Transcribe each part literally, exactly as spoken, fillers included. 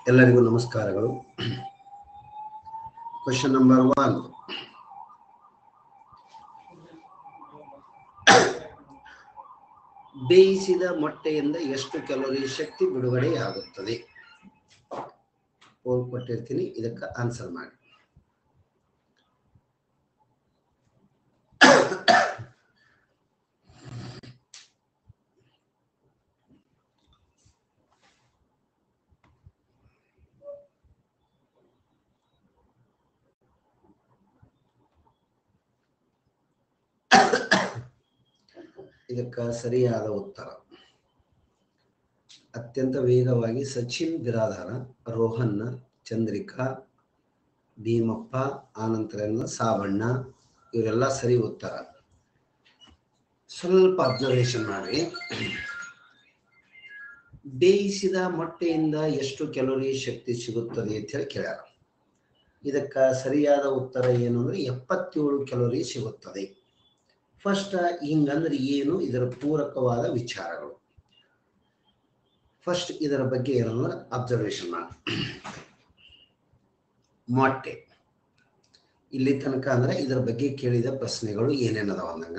ಎಲ್ಲರಿಗೂ ನಮಸ್ಕಾರಗಳು. Question number one, ಬೇಯಿಸಿದ ಮೊಟ್ಟೆಯಿಂದ ಎಷ್ಟು ಕ್ಯಾಲೋರಿ ಶಕ್ತಿ ಬಿಡುಗಡೆಯಾಗುತ್ತದೆ? ಪೋಲ್ ಕೊಟ್ಟಿರ್ತೀನಿ, ಇದಕ್ಕೆ ಆನ್ಸರ್ ಮಾಡಿ. ಇದಕ್ಕೆ ಸರಿಯಾದ ಉತ್ತರ ಅತ್ಯಂತ ವೇಗವಾಗಿ ಸಚಿನ್ ಬಿರಾದಾರ, ರೋಹನ್, ಚಂದ್ರಿಕಾ, ಭೀಮಪ್ಪ, ಆನಂತರ ಸಾವಣ್ಣ, ಇವರೆಲ್ಲ ಸರಿ ಉತ್ತರ. ಸ್ವಲ್ಪ ಅಬ್ಸರ್ವೇಷನ್ ಮಾಡಿ. ಬೇಯಿಸಿದ ಮೊಟ್ಟೆಯಿಂದ ಎಷ್ಟು ಕ್ಯಾಲೋರಿ ಶಕ್ತಿ ಸಿಗುತ್ತದೆ ಅಂತ ಹೇಳಿ ಕೇಳ್ಯಾರ. ಇದಕ್ಕೆ ಸರಿಯಾದ ಉತ್ತರ ಏನು ಅಂದ್ರೆ ಎಪ್ಪತ್ತೇಳು ಕ್ಯಾಲೋರಿ ಸಿಗುತ್ತದೆ. ಫಸ್ಟ್ ಹಿಂಗಂದ್ರೆ ಏನು, ಇದರ ಪೂರಕವಾದ ವಿಚಾರಗಳು. ಫಸ್ಟ್ ಇದರ ಬಗ್ಗೆ ಏನಂದ್ರೆ ಅಬ್ಸರ್ವೇಷನ್ ಮಾಡಿ. ಮೊಟ್ಟೆ ಇಲ್ಲಿ ತನಕ ಅಂದ್ರೆ ಇದರ ಬಗ್ಗೆ ಕೇಳಿದ ಪ್ರಶ್ನೆಗಳು ಏನೇನದಾವ ಅಂದಂಗ,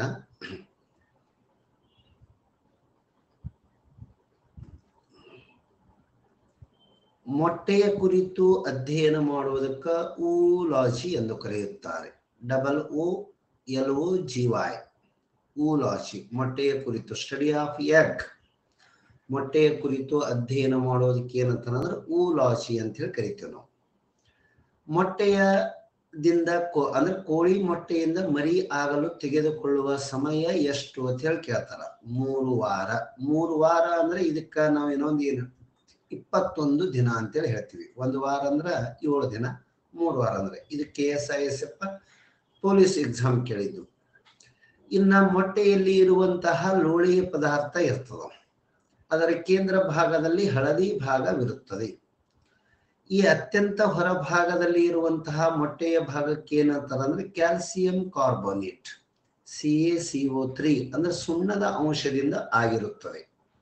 ಮೊಟ್ಟೆಯ ಕುರಿತು ಅಧ್ಯಯನ ಮಾಡುವುದಕ್ಕೆ ಊಲಾಜಿ ಎಂದು ಕರೆಯುತ್ತಾರೆ. Double O L O G Y, oology. ಮೊಟ್ಟೆಯ ಕುರಿತು, ಸ್ಟಡಿ ಆಫ್ ಎಗ್, ಮೊಟ್ಟೆಯ ಕುರಿತು ಅಧ್ಯಯನ ಮಾಡೋದಕ್ಕೆ ಏನಂತಂದ್ರೆ ಊಲಾಜಿ ಅಂತ ಹೇಳಿ ಕರಿತೀವಿ ನಾವು. ಮೊಟ್ಟೆಯ ದಿಂದ ಕೋ ಅಂದ್ರೆ ಕೋಳಿ ಮೊಟ್ಟೆಯಿಂದ ಮರಿ ಆಗಲು ತೆಗೆದುಕೊಳ್ಳುವ ಸಮಯ ಎಷ್ಟು ಅಂತ ಹೇಳಿ ಕೇಳ್ತಾರ. ಮೂರು ವಾರ. ಮೂರು ವಾರ ಅಂದ್ರೆ ಇದಕ್ಕ ನಾವು ಇನ್ನೊಂದು ಏನು ಇಪ್ಪತ್ತೊಂದು ದಿನ ಅಂತೇಳಿ ಹೇಳ್ತೀವಿ. ಒಂದು ವಾರ ಅಂದ್ರೆ ಏಳು ದಿನ, ಮೂರು ವಾರ ಅಂದ್ರೆ ಇದು K S I S F police exam ಕೇಳಿದ್ದು. ಇನ್ನ ಮೊಟ್ಟೆಯಲ್ಲಿ ಇರುವಂತಹ ಲೋಳೆಯ ಪದಾರ್ಥ ಇರ್ತದೆ. ಅದರ ಕೇಂದ್ರ ಭಾಗದಲ್ಲಿ ಹಳದಿ ಭಾಗವಿರುತ್ತದೆ. ಈ ಅತ್ಯಂತ ಹೊರಭಾಗದಲ್ಲಿ ಇರುವಂತಹ ಮೊಟ್ಟೆಯ ಭಾಗಕ್ಕೆ ಏನಂತಾರೆ ಅಂದ್ರೆ calcium carbonate, C A C O three ಅಂದ್ರೆ ಸುಣ್ಣದ ಅಂಶದಿಂದ ಆಗಿರುತ್ತದೆ.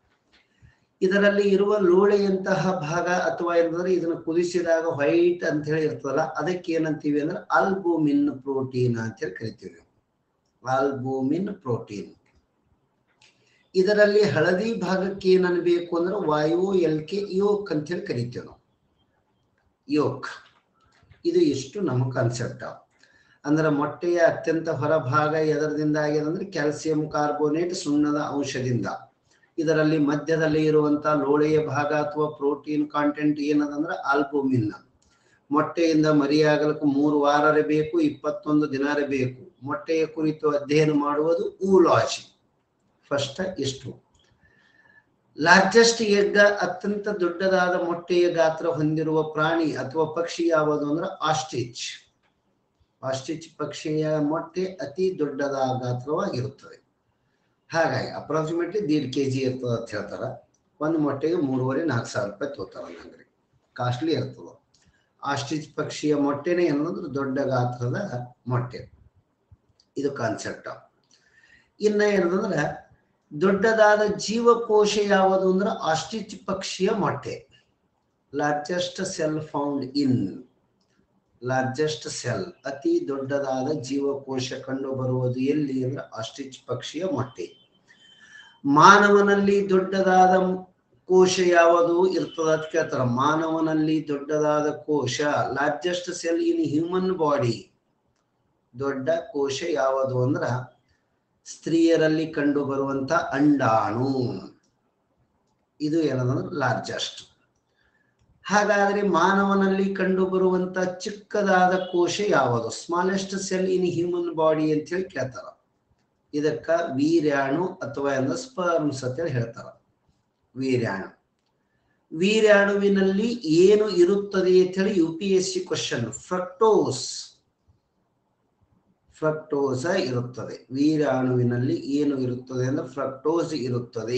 ಇದರಲ್ಲಿ ಇರುವ ಲೋಳೆಯಂತಹ ಭಾಗ ಅಥವಾ ಏನಂದ್ರೆ ಇದನ್ನು ಕುದಿಸಿದಾಗ ವೈಟ್ ಅಂತ ಹೇಳಿ ಇರ್ತದಲ್ಲ, ಅದಕ್ಕೆ ಏನಂತೀವಿ ಅಂದ್ರೆ ಆಲ್ಬುಮಿನ್ ಪ್ರೋಟೀನ್ ಅಂತ ಹೇಳಿ ಕರಿತೀವಿ. Albumin protein. ಇದರಲ್ಲಿ ಹಳದಿ ಭಾಗಕ್ಕೆ ಏನ್ ಅನ್ಬೇಕು ಅಂದ್ರೆ ವಾಯು ಎಲ್ ಕೆ ಯೋಕ್ ಅಂತ ಹೇಳಿ ಕರಿತೀವಿ ನಾವು. ಯೋಕ್. ಇದು ಎಷ್ಟು ನಮ್ಮ ಕಾನ್ಸೆಪ್ಟ್. ಅಂದ್ರೆ ಮೊಟ್ಟೆಯ ಅತ್ಯಂತ ಹೊರಭಾಗ ಎದರದಿಂದ ಆಗಿದೆ ಅಂದ್ರೆ ಕ್ಯಾಲ್ಸಿಯಂ ಕಾರ್ಬೋನೇಟ್ ಸುಣ್ಣದ ಅಂಶದಿಂದ. ಇದರಲ್ಲಿ ಮಧ್ಯದಲ್ಲಿ ಇರುವಂತಹ ಲೋಳೆಯ ಭಾಗ ಅಥವಾ ಪ್ರೋಟೀನ್ ಕಾಂಟೆಂಟ್ ಏನದಂದ್ರೆ ಆಲ್ಬುಮಿನ್. ಮೊಟ್ಟೆಯಿಂದ ಮರಿಯಾಗಲಿಕ್ಕೆ ಮೂರು ವಾರರೇ ಬೇಕು, ಇಪ್ಪತ್ತೊಂದು ದಿನಾರೇ ಬೇಕು. ಮೊಟ್ಟೆಯ ಕುರಿತು ಅಧ್ಯಯನ ಮಾಡುವುದು ಊಲಾಜಿ. ಫಸ್ಟ್ ಇಷ್ಟು. ಲಾರ್ಜೆಸ್ಟ್ ಎಗ್, ಅತ್ಯಂತ ದೊಡ್ಡದಾದ ಮೊಟ್ಟೆಯ ಗಾತ್ರ ಹೊಂದಿರುವ ಪ್ರಾಣಿ ಅಥವಾ ಪಕ್ಷಿ ಯಾವುದು ಅಂದ್ರೆ ಆಸ್ಟ್ರಿಚ್. ಆಸ್ಟ್ರಿಚ್ ಪಕ್ಷಿಯ ಮೊಟ್ಟೆ ಅತಿ ದೊಡ್ಡದಾದ ಗಾತ್ರವಾಗಿರುತ್ತದೆ. ಹಾಗಾಗಿ ಅಪ್ರಾಕ್ಸಿಮೇಟ್ಲಿ ದೀಡ್ ಕೆ ಜಿ ಇರ್ತದೆ ಅಂತ ಹೇಳ್ತಾರ. ಒಂದು ಮೊಟ್ಟೆಗೆ ಮೂರುವರೆ ನಾಲ್ಕು ಸಾವಿರ ರೂಪಾಯಿ ತೋತಾರ ಅಂಗಡಿ, ಕಾಸ್ಟ್ಲಿ ಇರ್ತದ. ಆಸ್ಟ್ರಿಚ್ ಪಕ್ಷಿಯ ಮೊಟ್ಟೆನೇ ಅನ್ನೋದು ದೊಡ್ಡ ಗಾತ್ರದ ಮೊಟ್ಟೆ. ಇದು ಕಾನ್ಸೆಪ್ಟ್. ಇನ್ನ ಏನಂದ್ರೆ ದೊಡ್ಡದಾದ ಜೀವಕೋಶ ಯಾವುದು ಅಂದ್ರೆ ಆಸ್ಟ್ರಿಚ್ ಪಕ್ಷಿಯ ಮೊಟ್ಟೆ. Largest cell found in, largest cell, ಅತಿ ದೊಡ್ಡದಾದ ಜೀವಕೋಶ ಕಂಡು ಬರುವುದು ಎಲ್ಲಿ ಅಂದ್ರೆ ಆಸ್ಟ್ರಿಚ್ ಪಕ್ಷಿಯ ಮೊಟ್ಟೆ. ಮಾನವನಲ್ಲಿ ದೊಡ್ಡದಾದ ಕೋಶ ಯಾವುದು ಇರ್ತದ ಅಂತ ಕೇಳ್ತಾರ. ಮಾನವನಲ್ಲಿ ದೊಡ್ಡದಾದ ಕೋಶ, largest cell in human body, ದೊಡ್ಡ ಕೋಶ ಯಾವುದು ಅಂದ್ರ ಸ್ತ್ರೀಯರಲ್ಲಿ ಕಂಡು ಬರುವಂತ ಅಂಡಾಣು. ಇದು ಏನಂದ್ರೆ ಲಾರ್ಜೆಸ್ಟ್. ಹಾಗಾದ್ರೆ ಮಾನವನಲ್ಲಿ ಕಂಡು ಬರುವಂತ ಚಿಕ್ಕದಾದ ಕೋಶ ಯಾವುದು, smallest cell in human body ಅಂತ ಹೇಳಿ ಕೇಳ್ತಾರ. ಇದಕ್ಕ ವೀರ್ಯಾಣು ಅಥವಾ ಅಂದ್ರೆ ಸ್ಪರ್ಮ್ಸ್ ಅಂತ ಹೇಳಿ ಹೇಳ್ತಾರ. ವೀರ್ಯಾಣು. ವೀರ್ಯಾಣುವಿನಲ್ಲಿ ಏನು ಇರುತ್ತದೆ ಅಂತ ಹೇಳಿ U P S C question. Fructose, fructose ಇರುತ್ತದೆ. ವೀರ್ಯಾಣುವಿನಲ್ಲಿ ಏನು ಇರುತ್ತದೆ ಅಂದ್ರೆ ಫ್ರಕ್ಟೋಸ್ ಇರುತ್ತದೆ.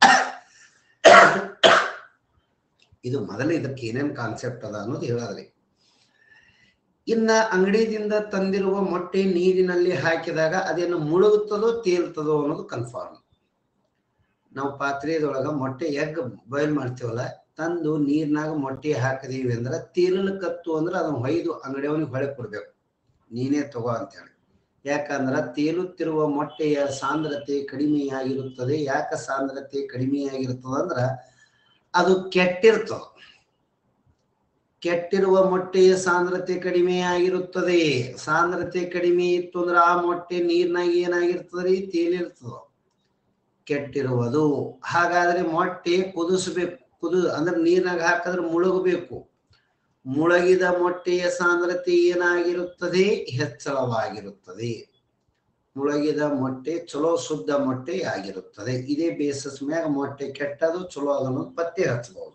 ಇದು ಮೊದಲೇ ಇದಕ್ಕೆ ಏನೇನು ಕಾನ್ಸೆಪ್ಟ್ ಅದ ಅನ್ನೋದು ಹೇಳದ್ರಿ. ಇನ್ನ ಅಂಗಡಿಯಿಂದ ತಂದಿರುವ ಮೊಟ್ಟೆ ನೀರಿನಲ್ಲಿ ಹಾಕಿದಾಗ ಅದೇನು ಮುಳುಗುತ್ತದೋ ತೇಲ್ತದೋ ಅನ್ನೋದು ಕನ್ಫರ್ಮ್. ನಾವು ಪಾತ್ರೆಯದೊಳಗ ಮೊಟ್ಟೆ ಎಗ್ ಬಾಯ್ಲ್ ಮಾಡ್ತೀವಲ್ಲ, ತಂದು ನೀರ್ನಾಗ ಮೊಟ್ಟೆ ಹಾಕಿದೀವಿ ಅಂದ್ರೆ ತೇಲಕತ್ತು ಅಂದ್ರೆ ಅದನ್ನ ಹೊಯ್ದು ಅಂಗಡಿಯವನಿಗೆ ಹೊಳೆ ಕೊಡ್ಬೇಕು, ನೀನೇ ತಗೋ ಅಂತೇಳಿ. ಯಾಕಂದ್ರೆ ತೇಲುತ್ತಿರುವ ಮೊಟ್ಟೆಯ ಸಾಂದ್ರತೆ ಕಡಿಮೆಯಾಗಿರುತ್ತದೆ. ಯಾಕೆ ಸಾಂದ್ರತೆ ಕಡಿಮೆಯಾಗಿರ್ತದೆ ಅಂದ್ರೆ ಅದು ಕೆಟ್ಟಿರ್ತದೆ. ಕೆಟ್ಟಿರುವ ಮೊಟ್ಟೆಯ ಸಾಂದ್ರತೆ ಕಡಿಮೆಯಾಗಿರುತ್ತದೆ. ಸಾಂದ್ರತೆ ಕಡಿಮೆ ಇತ್ತು ಅಂದ್ರೆ ಆ ಮೊಟ್ಟೆ ನೀರ್ನಾಗ ಏನಾಗಿರ್ತದ್ರಿ, ತೇಲಿರ್ತದ, ಕೆಟ್ಟಿರುವುದು. ಹಾಗಾದ್ರೆ ಮೊಟ್ಟೆ ಕುದಿಸ್ಬೇಕು. ಕುದು ಅಂದ್ರೆ ನೀರ್ನಾಗ ಹಾಕಿದ್ರೆ ಮುಳುಗಬೇಕು. ಮುಳುಗಿದ ಮೊಟ್ಟೆಯ ಸಾಂದ್ರತೆ ಏನಾಗಿರುತ್ತದೆ, ಹೆಚ್ಚಳವಾಗಿರುತ್ತದೆ. ಮುಳುಗಿದ ಮೊಟ್ಟೆ ಚಲೋ ಶುದ್ಧ ಮೊಟ್ಟೆ ಆಗಿರುತ್ತದೆ. ಇದೇ ಬೇಸಿಸ್ ಮ್ಯಾಗ ಮೊಟ್ಟೆ ಕೆಟ್ಟದು ಚಲೋ ಅದನ್ನು ಪತ್ತೆ ಹಚ್ಚಬಹುದು.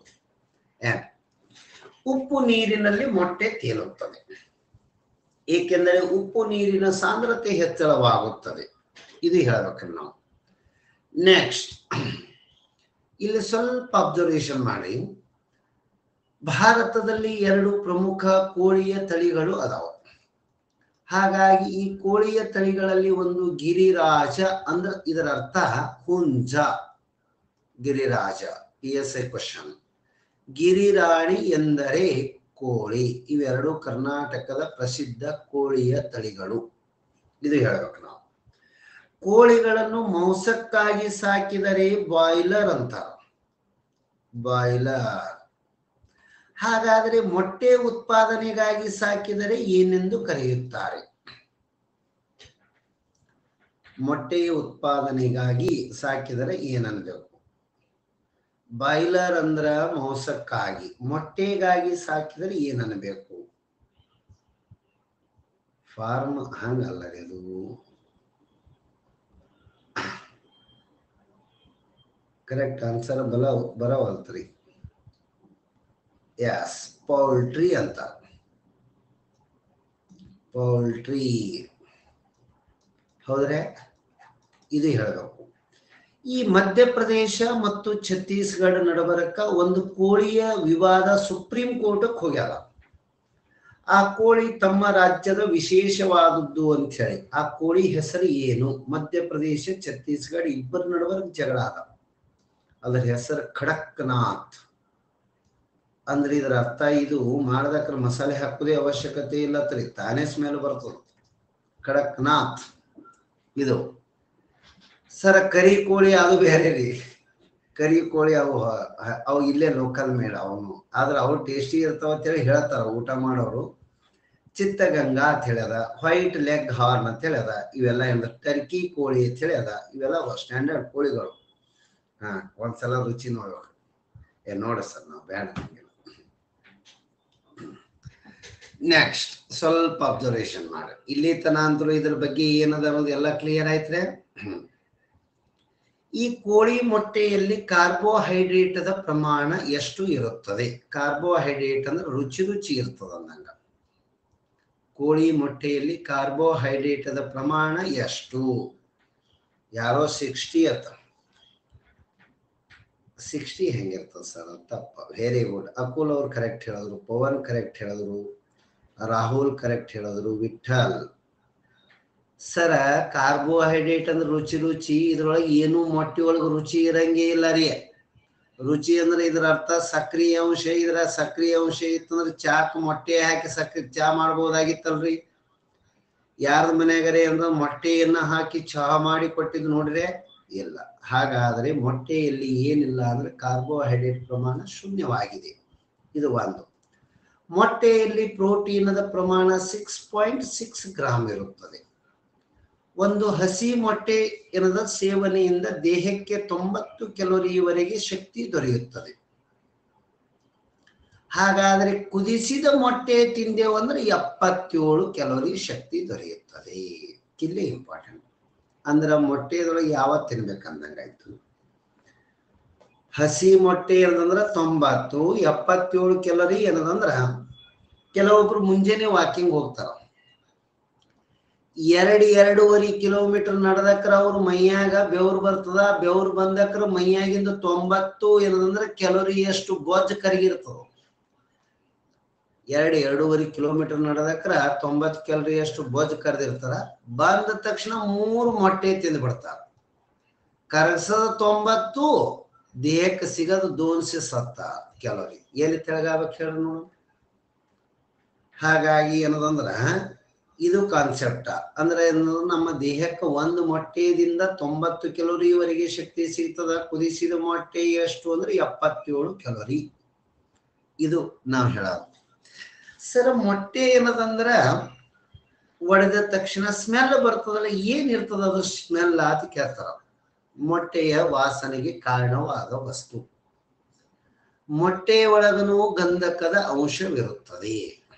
ಉಪ್ಪು ನೀರಿನಲ್ಲಿ ಮೊಟ್ಟೆ ತೇಲುತ್ತದೆ, ಏಕೆಂದರೆ ಉಪ್ಪು ನೀರಿನ ಸಾಂದ್ರತೆ ಹೆಚ್ಚಳವಾಗುತ್ತದೆ. ಇದು ಹೇಳ್ಬೇಕ್ರಿ ನಾವು. ನೆಕ್ಸ್ಟ್ ಇಲ್ಲಿ ಸ್ವಲ್ಪ ಅಬ್ಸರ್ವೇಷನ್ ಮಾಡಿ. ಭಾರತದಲ್ಲಿ ಎರಡು ಪ್ರಮುಖ ಕೋಳಿಯ ತಳಿಗಳು ಅದಾವ. ಹಾಗಾಗಿ ಈ ಕೋಳಿಯ ತಳಿಗಳಲ್ಲಿ ಒಂದು ಗಿರಿರಾಜ ಅಂದ್ರೆ ಇದರ ಅರ್ಥ ಹುಂಜ. Giriraja P S I question. Girirani ಎಂದರೆ ಕೋಳಿ. ಇವೆರಡು ಕರ್ನಾಟಕದ ಪ್ರಸಿದ್ಧ ಕೋಳಿಯ ತಳಿಗಳು. ಇದು ಹೇಳ್ಬೇಕು ನಾವು. ಕೋಳಿಗಳನ್ನು ಮಾಂಸಕ್ಕಾಗಿ ಸಾಕಿದರೆ ಬಾಯ್ಲರ್ ಅಂತಾರ, ಬಾಯ್ಲರ್. ಹಾಗಾದರೆ ಮೊಟ್ಟೆ ಉತ್ಪಾದನೆಗಾಗಿ ಸಾಕಿದರೆ ಏನೆಂದು ಕರೆಯುತ್ತಾರೆ? ಮೊಟ್ಟೆಯ ಉತ್ಪಾದನೆಗಾಗಿ ಸಾಕಿದರೆ ಏನನ್ಬೇಕು? ಬಾಯ್ಲರ್ ಅಂದ್ರ ಮಾಂಸಕ್ಕಾಗಿ, ಮೊಟ್ಟೆಗಾಗಿ ಸಾಕಿದರೆ ಏನನ್ನಬೇಕು? ಫಾರ್ಮ್ ಹಂಗಲ್ಲ ಇದು. ಕರೆಕ್ಟ್ ಆನ್ಸರ್ ಬಲ ಬರವಲ್ತ್ರಿ. ಎಸ್, ಪೌಲ್ಟ್ರಿ ಅಂತ. ಪೌಲ್ಟ್ರಿ ಹೌದ್ರೆ? ಇದು ಹೇಳಬೇಕು. ಈ ಮಧ್ಯಪ್ರದೇಶ ಮತ್ತು ಛತ್ತೀಸ್ಗಢ ನಡಬರಕ ಒಂದು ಕೋಳಿಯ ವಿವಾದ ಸುಪ್ರೀಂ ಕೋರ್ಟ್ಗೆ ಹೋಗ್ಯಾರ. ಆ ಕೋಳಿ ತಮ್ಮ ರಾಜ್ಯದ ವಿಶೇಷವಾದದ್ದು ಅಂತ ಹೇಳಿ. ಆ ಕೋಳಿ ಹೆಸರು ಏನು? ಮಧ್ಯಪ್ರದೇಶ ಛತ್ತೀಸ್ಗಢ ಇಬ್ಬರ ನಡಬರಕ ಜಗಳ ಅದ. ಅದರ ಹೆಸರು ಖಡಕ್ನಾಥ್. ಅಂದ್ರೆ ಇದರ ಅರ್ಥ ಇದು ಮಾಡದಕ್ರ ಮಸಾಲೆ ಹಾಕುದೇ ಅವಶ್ಯಕತೆ ಇಲ್ಲ ತರಿ, ತಾನೇ ಸ್ಮೆಲ್ ಬರ್ತದೆ. ಖಡಕ್ನಾಥ್ ಇದು. ಸರ ಕರಿ ಕೋಳಿ ಅದು ಬೇರೆ ರೀ. ಕರಿ ಕೋಳಿ ಅವು ಅವು ಇಲ್ಲೇ ಲೋಕಲ್ ಮೇಡ್ ಅವನು. ಆದ್ರೆ ಅವು ಟೇಸ್ಟಿ ಇರ್ತಾವ ಅಂತೇಳಿ ಹೇಳ್ತಾರ ಊಟ ಮಾಡೋರು. ಚಿತ್ತಗಂಗಾ ಅಂತ ಹೇಳ್ಯದ, ವೈಟ್ ಲೆಗ್ ಹಾರ್ನ್ ಅಂತ ಹೇಳ್ಯದ, ಇವೆಲ್ಲ ಏನ ಟರ್ಕಿ ಕೋಳಿ ಅಂತ ಹೇಳ್ಯದ. ಇವೆಲ್ಲ ಸ್ಟ್ಯಾಂಡರ್ಡ್ ಕೋಳಿಗಳು. ಹಾ, ಒಂದ್ಸಲ ರುಚಿ ನೋಡ್ಬೇಕು. ಏ ನೋಡ ಸರ್, ನಾವು ಬೇಡ. ನೆಕ್ಸ್ಟ್ ಸ್ವಲ್ಪ ಅಬ್ಸರ್ವೇಷನ್ ಮಾಡಿ. ಇಲ್ಲಿ ತನ ಅಂತೂ ಇದ್ರ ಬಗ್ಗೆ ಏನದ ಅನ್ನೋದು ಎಲ್ಲ ಕ್ಲಿಯರ್ ಆಯ್ತ್ರೆ. ಈ ಕೋಳಿ ಮೊಟ್ಟೆಯಲ್ಲಿ ಕಾರ್ಬೋಹೈಡ್ರೇಟದ ಪ್ರಮಾಣ ಎಷ್ಟು ಇರುತ್ತದೆ? ಕಾರ್ಬೋಹೈಡ್ರೇಟ್ ಅಂದ್ರೆ ರುಚಿ ರುಚಿ ಇರ್ತದ ಅಂದಂಗ. ಕೋಳಿ ಮೊಟ್ಟೆಯಲ್ಲಿ ಕಾರ್ಬೋಹೈಡ್ರೇಟದ ಪ್ರಮಾಣ ಎಷ್ಟು? ಯಾರೋ ಸಿಕ್ಸ್ಟಿ ಅತ್ತ. ಸಿಕ್ಸ್ಟಿ ಹೆಂಗಿರ್ತದೆ ಸರ್? ತಪ್ಪ. Very good. ಅಕುಲ್ ಅವ್ರು ಕರೆಕ್ಟ್ ಹೇಳಿದ್ರು, ಪವನ್ ಕರೆಕ್ಟ್ ಹೇಳಿದ್ರು, ರಾಹುಲ್ ಕರೆಕ್ಟ್ ಹೇಳಿದ್ರು, ವಿಠಲ್. ಸರ ಕಾರ್ಬೋಹೈಡ್ರೇಟ್ ಅಂದ್ರೆ ರುಚಿ ರುಚಿ. ಇದ್ರೊಳಗೆ ಏನು ಮೊಟ್ಟೆ ಒಳಗೆ ರುಚಿ ಇರಂಗೇ ಇಲ್ಲ ರೀ. ರುಚಿ ಅಂದ್ರೆ ಇದರ ಅರ್ಥ ಸಕ್ರಿಯ ಅಂಶ. ಇದ್ರ ಸಕ್ರಿಯ ಅಂಶ ಇತ್ತಂದ್ರೆ ಚಾಕ್ ಮೊಟ್ಟೆ ಹಾಕಿ ಸಕ್ರಿ ಚಾ ಮಾಡ್ಬೋದಾಗಿತ್ತಲ್ರಿ. ಯಾರ್ದ ಮನ್ಯಾಗರೆ ಅಂದ್ರೆ ಮೊಟ್ಟೆಯನ್ನ ಹಾಕಿ ಚಹಾ ಮಾಡಿ ಕೊಟ್ಟಿದ್ದು ನೋಡ್ರೆ ಇಲ್ಲ. ಹಾಗಾದ್ರೆ ಮೊಟ್ಟೆಯಲ್ಲಿ ಏನಿಲ್ಲ ಅಂದ್ರೆ ಕಾರ್ಬೋಹೈಡ್ರೇಟ್ ಪ್ರಮಾಣ ಶೂನ್ಯವಾಗಿದೆ. ಇದು ಒಂದು. ಮೊಟ್ಟೆಯಲ್ಲಿ ಪ್ರೋಟೀನದ ಪ್ರಮಾಣ ಸಿಕ್ಸ್ ಪಾಯಿಂಟ್ ಸಿಕ್ಸ್ ಗ್ರಾಮ್ ಇರುತ್ತದೆ. ಒಂದು ಹಸಿ ಮೊಟ್ಟೆ ಏನದ ಸೇವನೆಯಿಂದ ದೇಹಕ್ಕೆ ತೊಂಬತ್ತು ಕ್ಯಾಲೋರಿವರೆಗೆ ಶಕ್ತಿ ದೊರೆಯುತ್ತದೆ. ಹಾಗಾದ್ರೆ ಕುದಿಸಿದ ಮೊಟ್ಟೆ ತಿಂದೆವು ಅಂದ್ರೆ ಎಪ್ಪತ್ತೇಳು ಕ್ಯಾಲೋರಿ ಶಕ್ತಿ ದೊರೆಯುತ್ತದೆ. ಇಲ್ಲಿ ಇಂಪಾರ್ಟೆಂಟ್ ಅಂದ್ರೆ ಮೊಟ್ಟೆದೊಳಗೆ ಯಾವತ್ತು ತಿನ್ಬೇಕಂದಂಗಾಯ್ತು. ಹಸಿ ಮೊಟ್ಟೆ ಏನದಂದ್ರ ತೊಂಬತ್ತು, ಎಪ್ಪತ್ತೇಳು ಕ್ಯಾಲೋರಿ ಏನದಂದ್ರ ಕೆಲವೊಬ್ರು ಮುಂಜಾನೆ ವಾಕಿಂಗ್ ಹೋಗ್ತಾರ. ಎರಡು ಎರಡೂವರೆ ಕಿಲೋಮೀಟರ್ ನಡೆದಕ್ರ ಅವ್ರ ಮೈಯಾಗ ಬೆವ್ರು ಬರ್ತದ. ಬೆವ್ರು ಬಂದಕ್ರ ಮೈಯಾಗಿಂದ ತೊಂಬತ್ತು ಏನದಂದ್ರೆ ಕ್ಯಾಲೋರಿ ಎಷ್ಟು ಬೊಜ್ಜು ಕರಗಿರ್ತದ. ಎರಡು ಎರಡೂವರೆ ಕಿಲೋಮೀಟರ್ ನಡೆದಕ್ರ ತೊಂಬತ್ತು ಕ್ಯಾಲೋರಿ ಅಷ್ಟು ಬೊಜ್ಜು ಕರೆದಿರ್ತಾರ. ಬಂದ ತಕ್ಷಣ ಮೂರು ಮೊಟ್ಟೆ ತಿಂದು ಬಿಡ್ತಾರ. ಕರಗಸದ ತೊಂಬತ್ತು, ದೇಹಕ್ಕೆ ಸಿಗೋದು ದೋನ್ಸೆ ಸತ್ತ ಕ್ಯಾಲೋರಿ ಎಲ್ಲಿ ತೆಳಗಾಗಬೇಕು ಹೇಳಿ ನೋಡು. ಹಾಗಾಗಿ ಏನದಂದ್ರ ಇದು ಕಾನ್ಸೆಪ್ಟ ಅಂದ್ರೆ ನಮ್ಮ ದೇಹಕ್ಕೆ ಒಂದು ಮೊಟ್ಟೆಯಿಂದ ತೊಂಬತ್ತು ಕ್ಯಾಲೋರಿವರೆಗೆ ಶಕ್ತಿ ಸಿಗ್ತದ. ಕುದಿಸಿದ ಮೊಟ್ಟೆ ಎಷ್ಟು ಅಂದ್ರೆ ಎಪ್ಪತ್ತೇಳು ಕ್ಯಾಲೋರಿ. ಇದು ನಾವು ಹೇಳೋದು. ಸರ್ ಮೊಟ್ಟೆ ಏನದಂದ್ರ ಒಡೆದ ತಕ್ಷಣ ಸ್ಮೆಲ್ ಬರ್ತದಲ್ಲ, ಏನಿರ್ತದ ಅದು ಸ್ಮೆಲ್ ಅಂತ ಕೇಳ್ತಾರ. ಮೊಟ್ಟೆಯ ವಾಸನೆಗೆ ಕಾರಣವಾದ ವಸ್ತು. ಮೊಟ್ಟೆಯ ಒಳಗನು ಗಂಧಕದ ಅಂಶವಿರುತ್ತದೆ.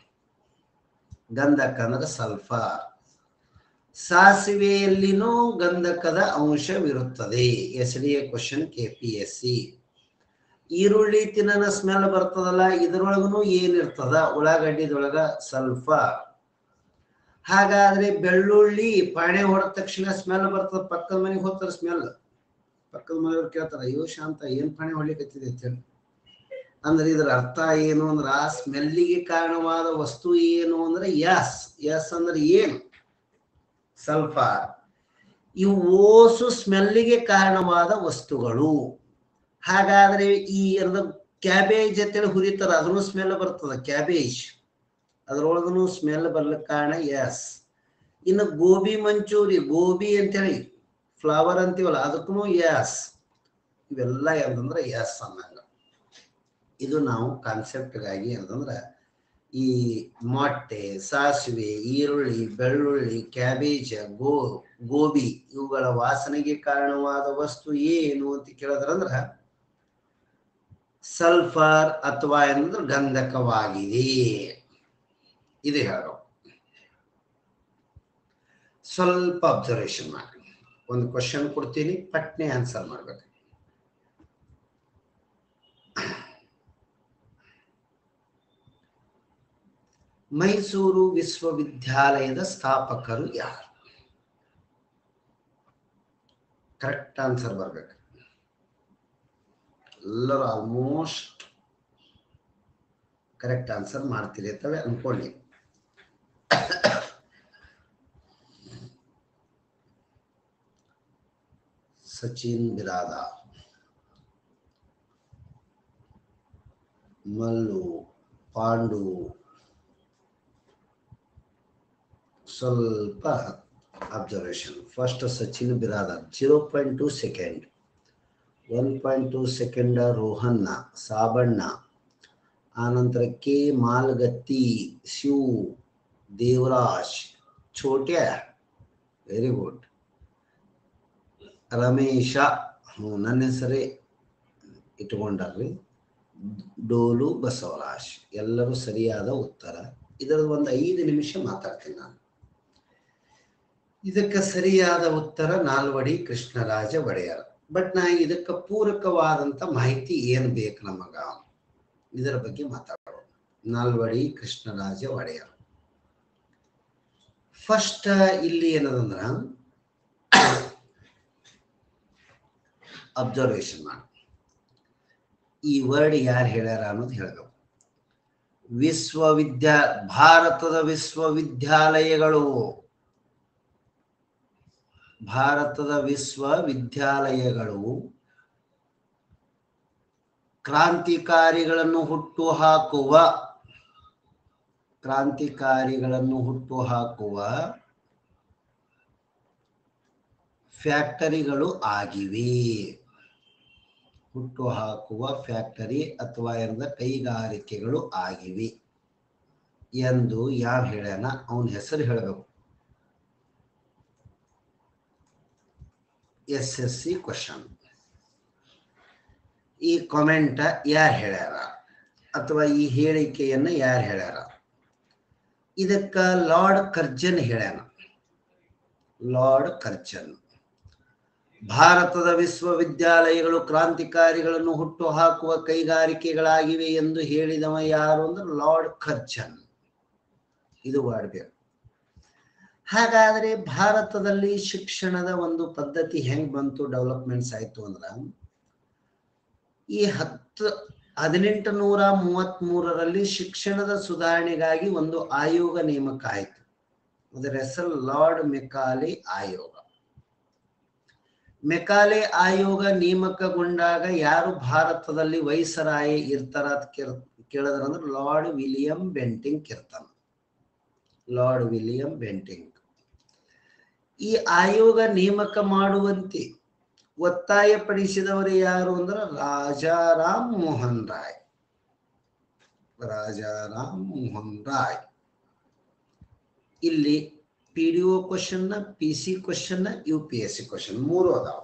ಗಂಧಕ ಅಂದ್ರೆ ಸಲ್ಫರ್. ಸಾಸಿವೆಯಲ್ಲಿನೂ ಗಂಧಕದ ಅಂಶವಿರುತ್ತದೆ. S D A question K P S C. ಈರುಳ್ಳಿ ತಿನ್ನ ಸ್ಮೆಲ್ ಬರ್ತದಲ್ಲ, ಇದ್ರೊಳಗನು ಏನಿರ್ತದ, ಉಳ್ಳಾಗಡ್ಡಿದೊಳಗ ಸಲ್ಫರ್. ಹಾಗಾದ್ರೆ ಬೆಳ್ಳುಳ್ಳಿ ಪಾಣೆ ಹೊಡೆದ ತಕ್ಷಣ ಸ್ಮೆಲ್ ಬರ್ತದ. ಪಕ್ಕದ ಮನೆಗೆ ಹೋಗ್ತಾರ ಸ್ಮೆಲ್. ಪಕ್ಕದ ಮನೆಯವ್ರು ಕೇಳ್ತಾರ, ಅಯ್ಯೋ ಶಾಂತ ಏನ್ ಪಾಣೆ ಹೊಡ್ಲಿಕ್ಕತ್ತಿದೆ ಅಂತ ಹೇಳಿ. ಅಂದ್ರೆ ಇದ್ರ ಅರ್ಥ ಏನು ಅಂದ್ರ ಆ ಸ್ಮೆಲ್ಲಿಗೆ ಕಾರಣವಾದ ವಸ್ತು ಏನು ಅಂದ್ರೆ ಎಸ್. ಎಸ್ ಅಂದ್ರೆ ಏನು? ಸಲ್ಫರ್. ಇವು ಓಸು ಸ್ಮೆಲ್ಲಿಗೆ ಕಾರಣವಾದ ವಸ್ತುಗಳು. ಹಾಗಾದ್ರೆ ಈ ಎರಡು ಕ್ಯಾಬೇಜ್ ಅಂತೇಳಿ ಹುರಿತಾರ, ಅದನ್ನು ಸ್ಮೆಲ್ ಬರ್ತದ. ಕ್ಯಾಬೇಜ್ ಅದ್ರೊಳಗನು ಸ್ಮೆಲ್ ಬರ್ಲಿಕ್ಕೆ ಕಾರಣ ಎಸ್. ಇನ್ನು ಗೋಬಿ ಮಂಚೂರಿ, ಗೋಬಿ ಅಂತೇಳಿ ಫ್ಲವರ್ ಅಂತೀವಲ್ಲ, ಅದಕ್ಕೂ ಎಸ್. ಇವೆಲ್ಲ ಏನಂದ್ರೆ ಎಸ್ ಅನ್ನಂಗ. ಇದು ನಾವು ಕಾನ್ಸೆಪ್ಟ್ಗಾಗಿ ಏನಂದ್ರೆ ಈ ಮೊಟ್ಟೆ, ಸಾಸಿವೆ, ಈರುಳ್ಳಿ, ಬೆಳ್ಳುಳ್ಳಿ, ಕ್ಯಾಬೇಜ್, ಗೋ ಗೋಬಿ ಇವುಗಳ ವಾಸನೆಗೆ ಕಾರಣವಾದ ವಸ್ತು ಏನು ಅಂತ ಕೇಳಿದ್ರಂದ್ರ ಸಲ್ಫರ್ ಅಥವಾ ಏನಂದ್ರೆ ಗಂಧಕವಾಗಿದೆ. ಇದು ಹೇಳೋ. ಸ್ವಲ್ಪ ಅಬ್ಸರ್ವೇಷನ್ ಮಾಡಿ. ಒಂದು ಕ್ವಶನ್ ಕೊಡ್ತೀನಿ, ಪಟ್ನೆ ಆನ್ಸರ್ ಮಾಡ್ಬೇಕು. ಮೈಸೂರು ವಿಶ್ವವಿದ್ಯಾಲಯದ ಸ್ಥಾಪಕರು ಯಾರು? ಕರೆಕ್ಟ್ ಆನ್ಸರ್ ಬರ್ಬೇಕು. ಎಲ್ಲರೂ ಆಲ್ಮೋಸ್ಟ್ ಕರೆಕ್ಟ್ ಆನ್ಸರ್ ಮಾಡ್ತೀರಿ ಅಂತವೆ ಅನ್ಕೊಳ್ಳಿ. ಸಚಿನ್ ಬಿರಾದಾರ್, ಮಲ್ಲು, ಪಾಂಡು. ಸ್ವಲ್ಪ observation. First Sachin Biradar zero point two second. One point two second ರೋಹನ್ನ, ಸಾಬಣ್ಣ. ಆನಂತರ K Malgatti, Shiv, Devaraj, Chotya. Very good. Ramesha, ಹ್ಞೂ ನನ್ನ ಹೆಸರೇ ಇಟ್ಕೊಂಡ್ರಿ. ಡೋಲು ಬಸವರಾಜ್. ಎಲ್ಲರೂ ಸರಿಯಾದ ಉತ್ತರ. ಇದರದ್ದು ಒಂದು ಐದು ನಿಮಿಷ ಮಾತಾಡ್ತೀನಿ ನಾನು. ಇದಕ್ಕೆ ಸರಿಯಾದ ಉತ್ತರ ನಾಲ್ವಡಿ ಕೃಷ್ಣರಾಜ ಒಡೆಯರ್. ಬಟ್ ನಾ ಇದಕ್ಕೆ ಪೂರಕವಾದಂತ ಮಾಹಿತಿ ಏನ್ ಬೇಕು ನಮಗ, ಇದರ ಬಗ್ಗೆ ಮಾತಾಡೋಣ. ನಾಲ್ವಡಿ ಕೃಷ್ಣರಾಜ ಒಡೆಯರ್. ಫಸ್ಟ್ ಇಲ್ಲಿ ಏನದಂದ್ರ ಅಬ್ಸರ್ವೇಷನ್ ಮಾಡಿ. ಈ ವರ್ಡ್ ಯಾರು ಹೇಳ್ಯಾರ ಅನ್ನೋದು ಹೇಳ್ಬೇಕು. ವಿಶ್ವವಿದ್ಯಾ ಭಾರತದ ವಿಶ್ವವಿದ್ಯಾಲಯಗಳು ಭಾರತದ ವಿಶ್ವವಿದ್ಯಾಲಯಗಳು ಕ್ರಾಂತಿಕಾರಿಗಳನ್ನು ಹುಟ್ಟು ಹಾಕುವ ಕ್ರಾಂತಿಕಾರಿಗಳನ್ನು ಹುಟ್ಟು ಹಾಕುವ ಫ್ಯಾಕ್ಟರಿಗಳು ಆಗಿವೆ. ಹುಟ್ಟು ಹಾಕುವ ಫ್ಯಾಕ್ಟರಿ ಅಥವಾ ಎಂದ ಕೈಗಾರಿಕೆಗಳು ಆಗಿವೆ ಎಂದು ಯಾರು ಹೇಳ್ಯಾನ ಅವನ ಹೆಸರು ಹೇಳಬೇಕು. S S C question. ಈ ಕಾಮೆಂಟ್ ಯಾರು ಹೇಳ್ಯಾರ ಅಥವಾ ಈ ಹೇಳಿಕೆಯನ್ನ ಯಾರು ಹೇಳ್ಯಾರ? ಇದಕ್ಕ ಲಾರ್ಡ್ ಕರ್ಜನ್ ಹೇಳ್ಯಾನ. ಲಾರ್ಡ್ ಕರ್ಜನ್ ಭಾರತದ ವಿಶ್ವವಿದ್ಯಾಲಯಗಳು ಕ್ರಾಂತಿಕಾರಿಗಳನ್ನು ಹುಟ್ಟು ಹಾಕುವ ಕೈಗಾರಿಕೆಗಳಾಗಿವೆ ಎಂದು ಹೇಳಿದವ ಯಾರು ಅಂದ್ರೆ ಲಾರ್ಡ್ ಕರ್ಜನ್. ಇದು ಮಾಡಬೇಕು. ಹಾಗಾದ್ರೆ ಭಾರತದಲ್ಲಿ ಶಿಕ್ಷಣದ ಒಂದು ಪದ್ಧತಿ ಹೆಂಗ್ ಬಂತು, ಡೆವಲಪ್ಮೆಂಟ್ಸ್ ಆಯ್ತು ಅಂದ್ರ ಈ ಹತ್ತು ಹದಿನೆಂಟು ನೂರ ಮೂವತ್ತ್ ಮೂರರಲ್ಲಿ ಶಿಕ್ಷಣದ ಸುಧಾರಣೆಗಾಗಿ ಒಂದು ಆಯೋಗ ನೇಮಕ ಆಯಿತು. ಅದರ ಹೆಸರು ಲಾರ್ಡ್ ಮೆಕಾಲೆ ಆಯೋಗ. ಮೆಕಾಲೆ ಆಯೋಗ ನೇಮಕಗೊಂಡಾಗ ಯಾರು ಭಾರತದಲ್ಲಿ ವೈಸರಾಯ ಇರ್ತಾರ ಅಂತ ಕೇಳಿದ್ರ ಅಂದ್ರೆ ಲಾರ್ಡ್ ವಿಲಿಯಂ ಬೆಂಟಿಂಕ್ ಇರ್ತಾನ. ಲಾರ್ಡ್ ವಿಲಿಯಂ ಬೆಂಟಿಂಕ್ ಈ ಆಯೋಗ ನೇಮಕ ಮಾಡುವಂತೆ ಒತ್ತಾಯಪಡಿಸಿದವರು ಯಾರು ಅಂದ್ರೆ ರಾಜಾರಾಮ್ ಮೋಹನ್ ರಾಯ್. ರಾಜಾರಾಮ್ ಮೋಹನ್ ರಾಯ್. ಇಲ್ಲಿ P D O question, P C question, U P S C question ಮೂರು ಅದಾವ.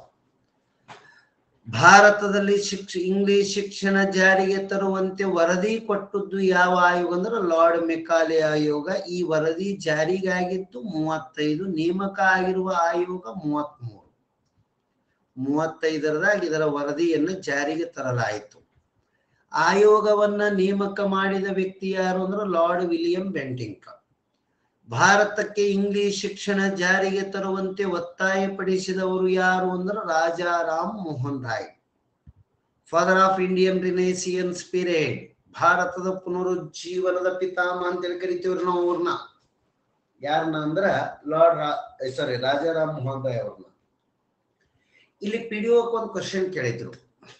ಭಾರತದಲ್ಲಿ ಶಿಕ್ಷ ಇಂಗ್ಲಿಷ್ ಶಿಕ್ಷಣ ಜಾರಿಗೆ ತರುವಂತೆ ವರದಿ ಕೊಟ್ಟದ್ದು ಯಾವ ಆಯೋಗ ಅಂದ್ರೆ ಲಾರ್ಡ್ ಮೆಕಾಲೆ ಆಯೋಗ. ಈ ವರದಿ ಜಾರಿಗಾಗಿದ್ದು ಮೂವತ್ತೈದು, ನೇಮಕ ಆಗಿರುವ ಆಯೋಗ ಮೂವತ್ತ್ ಮೂರು. ಮೂವತ್ತೈದರದಾಗ ಇದರ ವರದಿಯನ್ನು ಜಾರಿಗೆ ತರಲಾಯಿತು. ಆಯೋಗವನ್ನ ನೇಮಕ ಮಾಡಿದ ವ್ಯಕ್ತಿ ಯಾರು ಅಂದ್ರೆ ಲಾರ್ಡ್ ವಿಲಿಯಂ ಬೆಂಟಿಂಕ್. ಭಾರತಕ್ಕೆ ಇಂಗ್ಲಿಷ್ ಶಿಕ್ಷಣ ಜಾರಿಗೆ ತರುವಂತೆ ಒತ್ತಾಯಪಡಿಸಿದವರು ಯಾರು ಅಂದ್ರೆ Rajaram Mohan Roy. Father of Indian renaissance period, ಭಾರತದ ಪುನರುಜ್ಜೀವನದ ಪಿತಾಮಹ ಅಂತೇಳಿ ಕರಿತೀವ್ರಿ ನಾವು ಅವ್ರನ್ನ. ಯಾರನ್ನ ಅಂದ್ರ ಲಾರ್ಡ್ ಸಾರಿ ರಾಜಾರಾಮ್ ಮೋಹನ್ ರಾಯ್ ಅವ್ರನ್ನ. ಇಲ್ಲಿ ಪಿ ಡಿ ಒ ಒಂದು ಕ್ವಶನ್ ಕೇಳಿದ್ರು,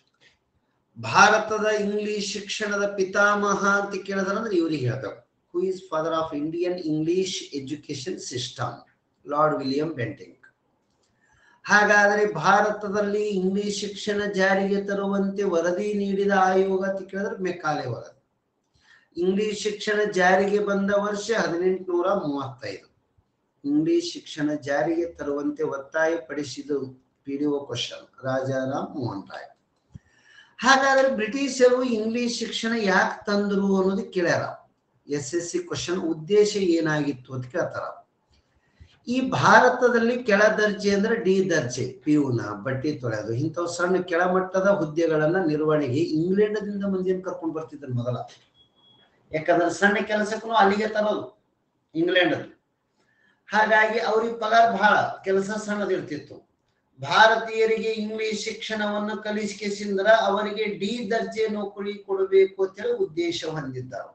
ಭಾರತದ ಇಂಗ್ಲಿಷ್ ಶಿಕ್ಷಣದ ಪಿತಾಮಹ ಅಂತ ಕೇಳಿದ್ರ ಅಂದ್ರೆ ಇವ್ರಿಗೆ ಹೇಳ್ತಾರೆ who is father of Indian English education system, lord William Bentinck. ಹಾಗಾದರೆ ಭಾರತದಲ್ಲಿ ಇಂಗ್ಲಿಷ್ ಶಿಕ್ಷಣ ಜಾರಿಗೆ ತರುವಂತೆ ವರದಿ ನೀಡಿದ ಆಯೋಗ ಅಂತ ಕೇಳಿದ್ರೆ ಮೆಕಾಲೆ ವರದಿ. ಇಂಗ್ಲಿಷ್ ಶಿಕ್ಷಣ ಜಾರಿಗೆ ಬಂದ ವರ್ಷ ಹದಿನೆಂಟುನೂರ ಮೂವತ್ತೈದು. ಇಂಗ್ಲಿಷ್ ಶಿಕ್ಷಣ ಜಾರಿಗೆ ತರುವಂತೆ ಒತ್ತಾಯ ಪಡಿಸಿದ P D O question Rajaram Mohan Roy. ಹಾಗಾದ್ರೆ ಬ್ರಿಟಿಷರು ಇಂಗ್ಲಿಷ್ ಶಿಕ್ಷಣ ಯಾಕೆ ತಂದ್ರು ಅನ್ನೋದು ಕೇಳ್ಯಾರ. ಎಸ್ ಎಸ್ ಸಿ ಕ್ವಶನ್ ಉದ್ದೇಶ ಏನಾಗಿತ್ತು ಅಂತ ಕೇಳ್ತಾರ. ಈ ಭಾರತದಲ್ಲಿ ಕೆಳ ದರ್ಜೆ ಅಂದ್ರೆ ಡಿ ದರ್ಜೆ, ಪಿಯೂನ, ಬಟ್ಟಿ ತೊಳೆಯೋದು, ಇಂಥವು ಸಣ್ಣ ಕೆಳಮಟ್ಟದ ಹುದ್ದೆಗಳನ್ನ ನಿರ್ವಹಣೆಗೆ ಇಂಗ್ಲೆಂಡ್ದಿಂದ ಮಂದಿಯನ್ನು ಕರ್ಕೊಂಡು ಬರ್ತಿದ್ರು ಮೊದಲ. ಯಾಕಂದ್ರೆ ಸಣ್ಣ ಕೆಲಸಕ್ಕೂ ಅಲ್ಲಿಗೆ ತರೋದು ಇಂಗ್ಲೆಂಡ್. ಹಾಗಾಗಿ ಅವ್ರಿಗೆ ಪಗಾರ ಬಹಳ, ಕೆಲಸ ಸಣ್ಣದಿರ್ತಿತ್ತು. ಭಾರತೀಯರಿಗೆ ಇಂಗ್ಲಿಷ್ ಶಿಕ್ಷಣವನ್ನು ಕಲಿಸಿಕೆಸಿಂದ್ರ ಅವರಿಗೆ ಡಿ ದರ್ಜೆ ನೌಕರಿ ಕೊಡಬೇಕು ಅಂತ ಹೇಳಿ ಉದ್ದೇಶ ಹೊಂದಿದ್ದರು.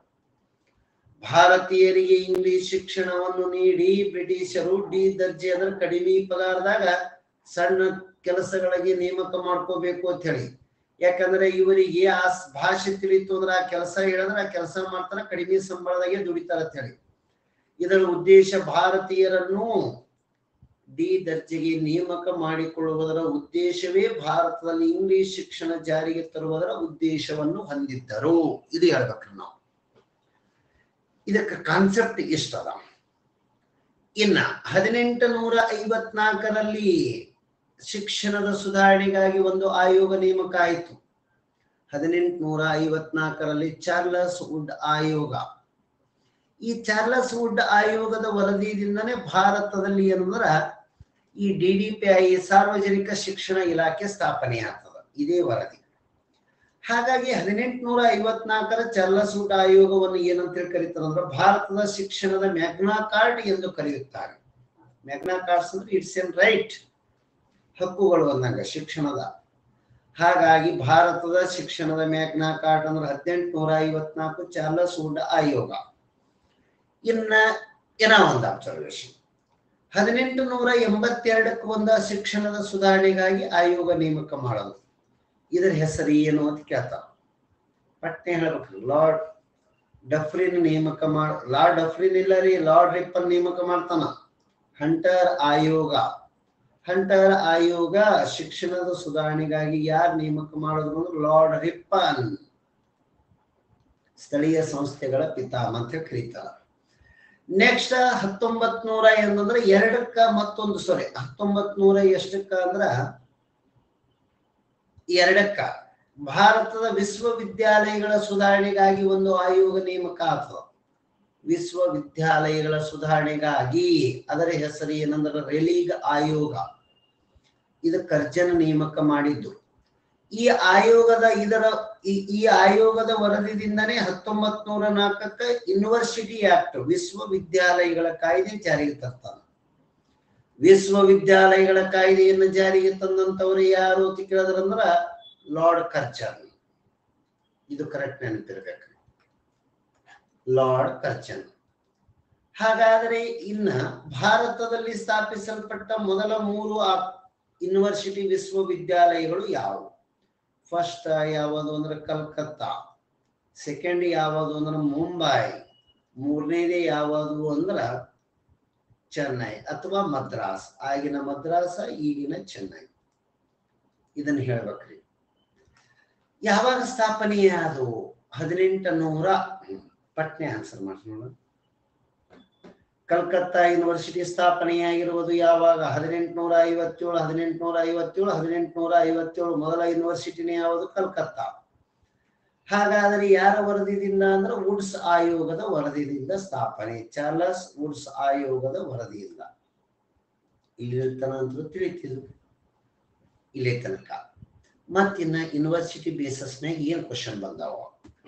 ಭಾರತೀಯರಿಗೆ ಇಂಗ್ಲಿಷ್ ಶಿಕ್ಷಣವನ್ನು ನೀಡಿ ಬ್ರಿಟಿಷರು ಡಿ ದರ್ಜೆ ಅಂದ್ರೆ ಕಡಿಮೆ ಪಗಾರದಾಗ ಸಣ್ಣ ಕೆಲಸಗಳಿಗೆ ನೇಮಕ ಮಾಡ್ಕೋಬೇಕು ಅಂತ ಹೇಳಿ. ಯಾಕಂದ್ರೆ ಇವರಿಗೆ ಆ ಭಾಷೆ ತಿಳಿತು ಅಂದ್ರೆ ಆ ಕೆಲಸ ಹೇಳಿದ್ರೆ ಆ ಕೆಲಸ ಮಾಡ್ತಾರ, ಕಡಿಮೆ ಸಂಬಳದಾಗೆ ದುಡಿತಾರ ಅಂತ ಹೇಳಿ. ಇದರ ಉದ್ದೇಶ ಭಾರತೀಯರನ್ನು ಡಿ ದರ್ಜೆಗೆ ನೇಮಕ ಮಾಡಿಕೊಳ್ಳುವುದರ ಉದ್ದೇಶವೇ ಭಾರತದಲ್ಲಿ ಇಂಗ್ಲಿಷ್ ಶಿಕ್ಷಣ ಜಾರಿಗೆ ತರುವುದರ ಉದ್ದೇಶವನ್ನು ಹೊಂದಿದ್ದರು. ಇದು ಹೇಳ್ಬೇಕ್ರಿ ನಾವು. ಇದಕ್ಕೆ ಕಾನ್ಸೆಪ್ಟ್ ಇಷ್ಟದ. ಇನ್ನ ಹದಿನೆಂಟು ನೂರ ಐವತ್ನಾಲ್ಕರಲ್ಲಿ ಶಿಕ್ಷಣದ ಸುಧಾರಣೆಗಾಗಿ ಒಂದು ಆಯೋಗ ನೇಮಕ ಆಯಿತು. ಹದಿನೆಂಟು ನೂರ ಐವತ್ನಾಲ್ಕರಲ್ಲಿ ಚಾರ್ಲಸ್ ವುಡ್ ಆಯೋಗ. ಈ ಚಾರ್ಲಸ್ ವುಡ್ ಆಯೋಗದ ವರದಿಯಿಂದನೇ ಭಾರತದಲ್ಲಿ ಏನಂದ್ರ ಈ ಡಿ ಡಿ ಪಿ ಐ ಸಾರ್ವಜನಿಕ ಶಿಕ್ಷಣ ಇಲಾಖೆ ಸ್ಥಾಪನೆ ಆಗ್ತದ. ಇದೇ ವರದಿ. ಹಾಗಾಗಿ ಹದಿನೆಂಟುನೂರ ಐವತ್ನಾಲ್ಕರ ಚಾರ್ಲಸ್ ವುಡ್ ಆಯೋಗವನ್ನು ಏನಂತ ಕರೀತಾರೆ ಅಂದ್ರೆ ಭಾರತದ ಶಿಕ್ಷಣದ ಮ್ಯಾಗ್ನಾ ಕಾರ್ಡ್ ಎಂದು ಕರೆಯುತ್ತಾರೆ. ಮ್ಯಾಗ್ನಾ ಕಾರ್ಡ್ಸ್ ಅಂದ್ರೆ ಇಟ್ಸ್ ಎನ್ ರೈಟ್, ಹಕ್ಕುಗಳು ಅಂದಂಗ ಶಿಕ್ಷಣದ. ಹಾಗಾಗಿ ಭಾರತದ ಶಿಕ್ಷಣದ ಮ್ಯಾಗ್ನಾ ಕಾರ್ಡ್ ಅಂದ್ರೆ ಹದಿನೆಂಟುನೂರ ಐವತ್ನಾಲ್ಕು ಚಾರ್ಲಸ್ ವುಡ್ ಆಯೋಗ. ಇನ್ನ ಏನ ಒಂದು ಅಬ್ಸರ್ವೇಷನ್, ಹದಿನೆಂಟು ನೂರ ಎಂಬತ್ತೆರಡಕ್ಕೆ ಒಂದ ಶಿಕ್ಷಣದ ಸುಧಾರಣೆಗಾಗಿ ಆಯೋಗ ನೇಮಕ ಮಾಡೋದು. ಇದರ ಹೆಸರು ಏನು ಅಂತ ಕೇಳ್ತಾರ. ಪಟ್ನೆ ಹೇಳ್ಬೇಕು. ಲಾರ್ಡ್ ಡಫ್ರಿನ್ ನೇಮಕ ಮಾಡ ಲಾರ್ಡ್ ಡಫ್ರಿನ್ ಇಲ್ಲ ರೀ, ಲಾರ್ಡ್ ರಿಪ್ಪನ್ ನೇಮಕ ಮಾಡ್ತಾನ. ಹಂಟರ್ ಆಯೋಗ. ಹಂಟರ್ ಆಯೋಗ ಶಿಕ್ಷಣದ ಸುಧಾರಣೆಗಾಗಿ ಯಾರು ನೇಮಕ ಮಾಡೋದು ಅಂದ್ರೆ ಲಾರ್ಡ್ ರಿಪ್ಪನ್. ಸ್ಥಳೀಯ ಸಂಸ್ಥೆಗಳ ಪಿತಾಮಹ ಅಂತ ಕರೀತಾರ. ನೆಕ್ಸ್ಟ್ ಹತ್ತೊಂಬತ್ ನೂರ ಏನಂದ್ರೆ ಎರಡಕ್ಕ ಮತ್ತೊಂದು ಸಾರಿ ಹತ್ತೊಂಬತ್ ನೂರ ಎಷ್ಟಕ್ಕ ಅಂದ್ರ ಎರಡಕ್ಕ ಭಾರತದ ವಿಶ್ವವಿದ್ಯಾಲಯಗಳ ಸುಧಾರಣೆಗಾಗಿ ಒಂದು ಆಯೋಗ ನೇಮಕ ಆಗ್ತದೆ. ವಿಶ್ವವಿದ್ಯಾಲಯಗಳ ಸುಧಾರಣೆಗಾಗಿ ಅದರ ಹೆಸರು ಏನಂದ್ರೆ ರೆಲಿಗ್ ಆಯೋಗ. ಇದು ಕರ್ಜನ್ ನೇಮಕ ಮಾಡಿದ್ದು. ಈ ಆಯೋಗದ ಇದರ ಈ ಆಯೋಗದ ವರದಿಯಿಂದನೇ ಹತ್ತೊಂಬತ್ ನೂರ ನಾಲ್ಕಕ್ಕ ಯೂನಿವರ್ಸಿಟಿ ಆಕ್ಟ್ ವಿಶ್ವವಿದ್ಯಾಲಯಗಳ ಕಾಯ್ದೆ ಜಾರಿಗೆ ತರ್ತಾನೆ. ವಿಶ್ವವಿದ್ಯಾಲಯಗಳ ಕಾಯ್ದೆಯನ್ನು ಜಾರಿಗೆ ತಂದಂತವರು ಯಾರು ಅಂತ ಕೇಳಿದ್ರಂದ್ರ ಲಾರ್ಡ್ ಕರ್ಜನ್. ಇದು ಕರೆಕ್ಟ್ ನೆನಪಿರ್ಬೇಕು, ಲಾರ್ಡ್ ಕರ್ಜನ್. ಹಾಗಾದರೆ ಇನ್ನ ಭಾರತದಲ್ಲಿ ಸ್ಥಾಪಿಸಲ್ಪಟ್ಟ ಮೊದಲ ಮೂರು ಯೂನಿವರ್ಸಿಟಿ ವಿಶ್ವವಿದ್ಯಾಲಯಗಳು ಯಾವುವು? ಫಸ್ಟ್ ಯಾವುದು ಅಂದ್ರೆ ಕಲ್ಕತ್ತಾ, ಸೆಕೆಂಡ್ ಯಾವುದು ಅಂದ್ರೆ ಮುಂಬೈ, ಮೂರನೇದೇ ಯಾವುದು ಅಂದ್ರೆ ಚೆನ್ನೈ ಅಥವಾ ಮದ್ರಾಸ್. ಆಗಿನ ಮದ್ರಾಸ, ಈಗಿನ ಚೆನ್ನೈ. ಇದನ್ನು ಹೇಳ್ಬೇಕ್ರಿ. ಯಾವಾಗ ಸ್ಥಾಪನೆಯಾದವು? ಹದಿನೆಂಟು ನೂರ ಪಟ್ನೆ ಆನ್ಸರ್ ಮಾಡಿ ನೋಡ. ಕಲ್ಕತ್ತಾ ಯೂನಿವರ್ಸಿಟಿ ಸ್ಥಾಪನೆಯಾಗಿರುವುದು ಯಾವಾಗ? ಹದಿನೆಂಟುನೂರ ಐವತ್ತೇಳು ಹದಿನೆಂಟುನೂರ ಐವತ್ತೇಳು ಹದಿನೆಂಟುನೂರ ಐವತ್ತೇಳು ಮೊದಲ ಯೂನಿವರ್ಸಿಟಿನೇ ಯಾವುದು? ಕಲ್ಕತ್ತಾ. ಹಾಗಾದರೆ ಯಾರ ವರದಿದಿಂದ ಅಂದ್ರೆ ವುಡ್ಸ್ ಆಯೋಗದ ವರದಿಯಿಂದ ಸ್ಥಾಪನೆ. ಚಾರ್ಲಸ್ ವುಡ್ಸ್ ಆಯೋಗದ ವರದಿಯಿಂದ. ಇಲ್ಲಿ ತನಕ ತಿಳಿತಿದ್ರು, ಇಲ್ಲೇ ತನಕ. ಮತ್ತಿನ್ನ ಯೂನಿವರ್ಸಿಟಿ ಬೇಸಸ್ನಾಗ ಏನ್ ಕ್ವಶನ್ ಬಂದಾವ?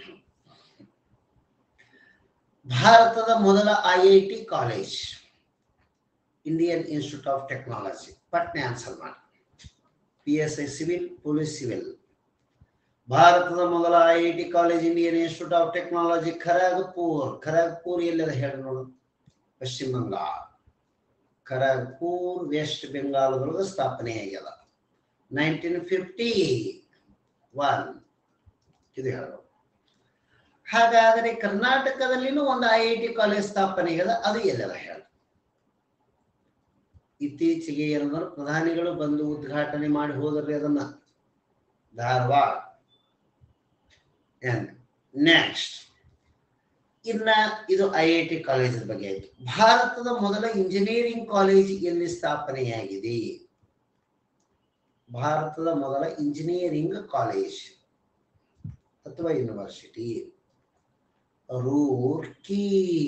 ಭಾರತದ ಮೊದಲ I I T college Indian Institute of Technology. ಪಟ್ನೆ ಆನ್ಸರ್ ಮಾಡಿ. P S I civil, police civil. ಭಾರತದ ಮೊದಲ I I T college Indian Institute of Technology Kharagpur. Kharagpur ಎಲ್ಲದ ಹೇಳಿ ನೋಡು? ಪಶ್ಚಿಮ ಬಂಗಾಳ. ಖರಗ್ಪುರ್ ವೆಸ್ಟ್ ಬೆಂಗಾಲದೊಳಗೆ ಸ್ಥಾಪನೆ ಆಗ್ಯದ ನೈನ್ಟೀನ್ ಫಿಫ್ಟಿ ಒನ್. ಇದು ಹೇಳೋದು. ಹಾಗಾದರೆ ಕರ್ನಾಟಕದಲ್ಲಿನೂ ಒಂದು ಐ ಐ ಟಿ ಕಾಲೇಜ್ ಸ್ಥಾಪನೆ ಆಗ್ಯದ, ಅದು ಎಲ್ಲದ ಹೇಳ? ಇತ್ತೀಚೆಗೆ ಏನಂದ್ರೆ ಪ್ರಧಾನಿಗಳು ಬಂದು ಉದ್ಘಾಟನೆ ಮಾಡಿ ಹೋದ್ರಿ ಅದನ್ನ, ಧಾರವಾಡ. ನೆಕ್ಸ್ಟ್ ಇನ್ನ ಇದು ಐ ಐ ಟಿ ಕಾಲೇಜ್ ಬಗ್ಗೆ ಆಯ್ತು. ಭಾರತದ ಮೊದಲ ಇಂಜಿನಿಯರಿಂಗ್ ಕಾಲೇಜ್ ಎಲ್ಲಿ ಸ್ಥಾಪನೆಯಾಗಿದೆ? ಭಾರತದ ಮೊದಲ ಇಂಜಿನಿಯರಿಂಗ್ ಕಾಲೇಜ್ ಅಥವಾ ಯೂನಿವರ್ಸಿಟಿ ರೂರ್ಕಿ.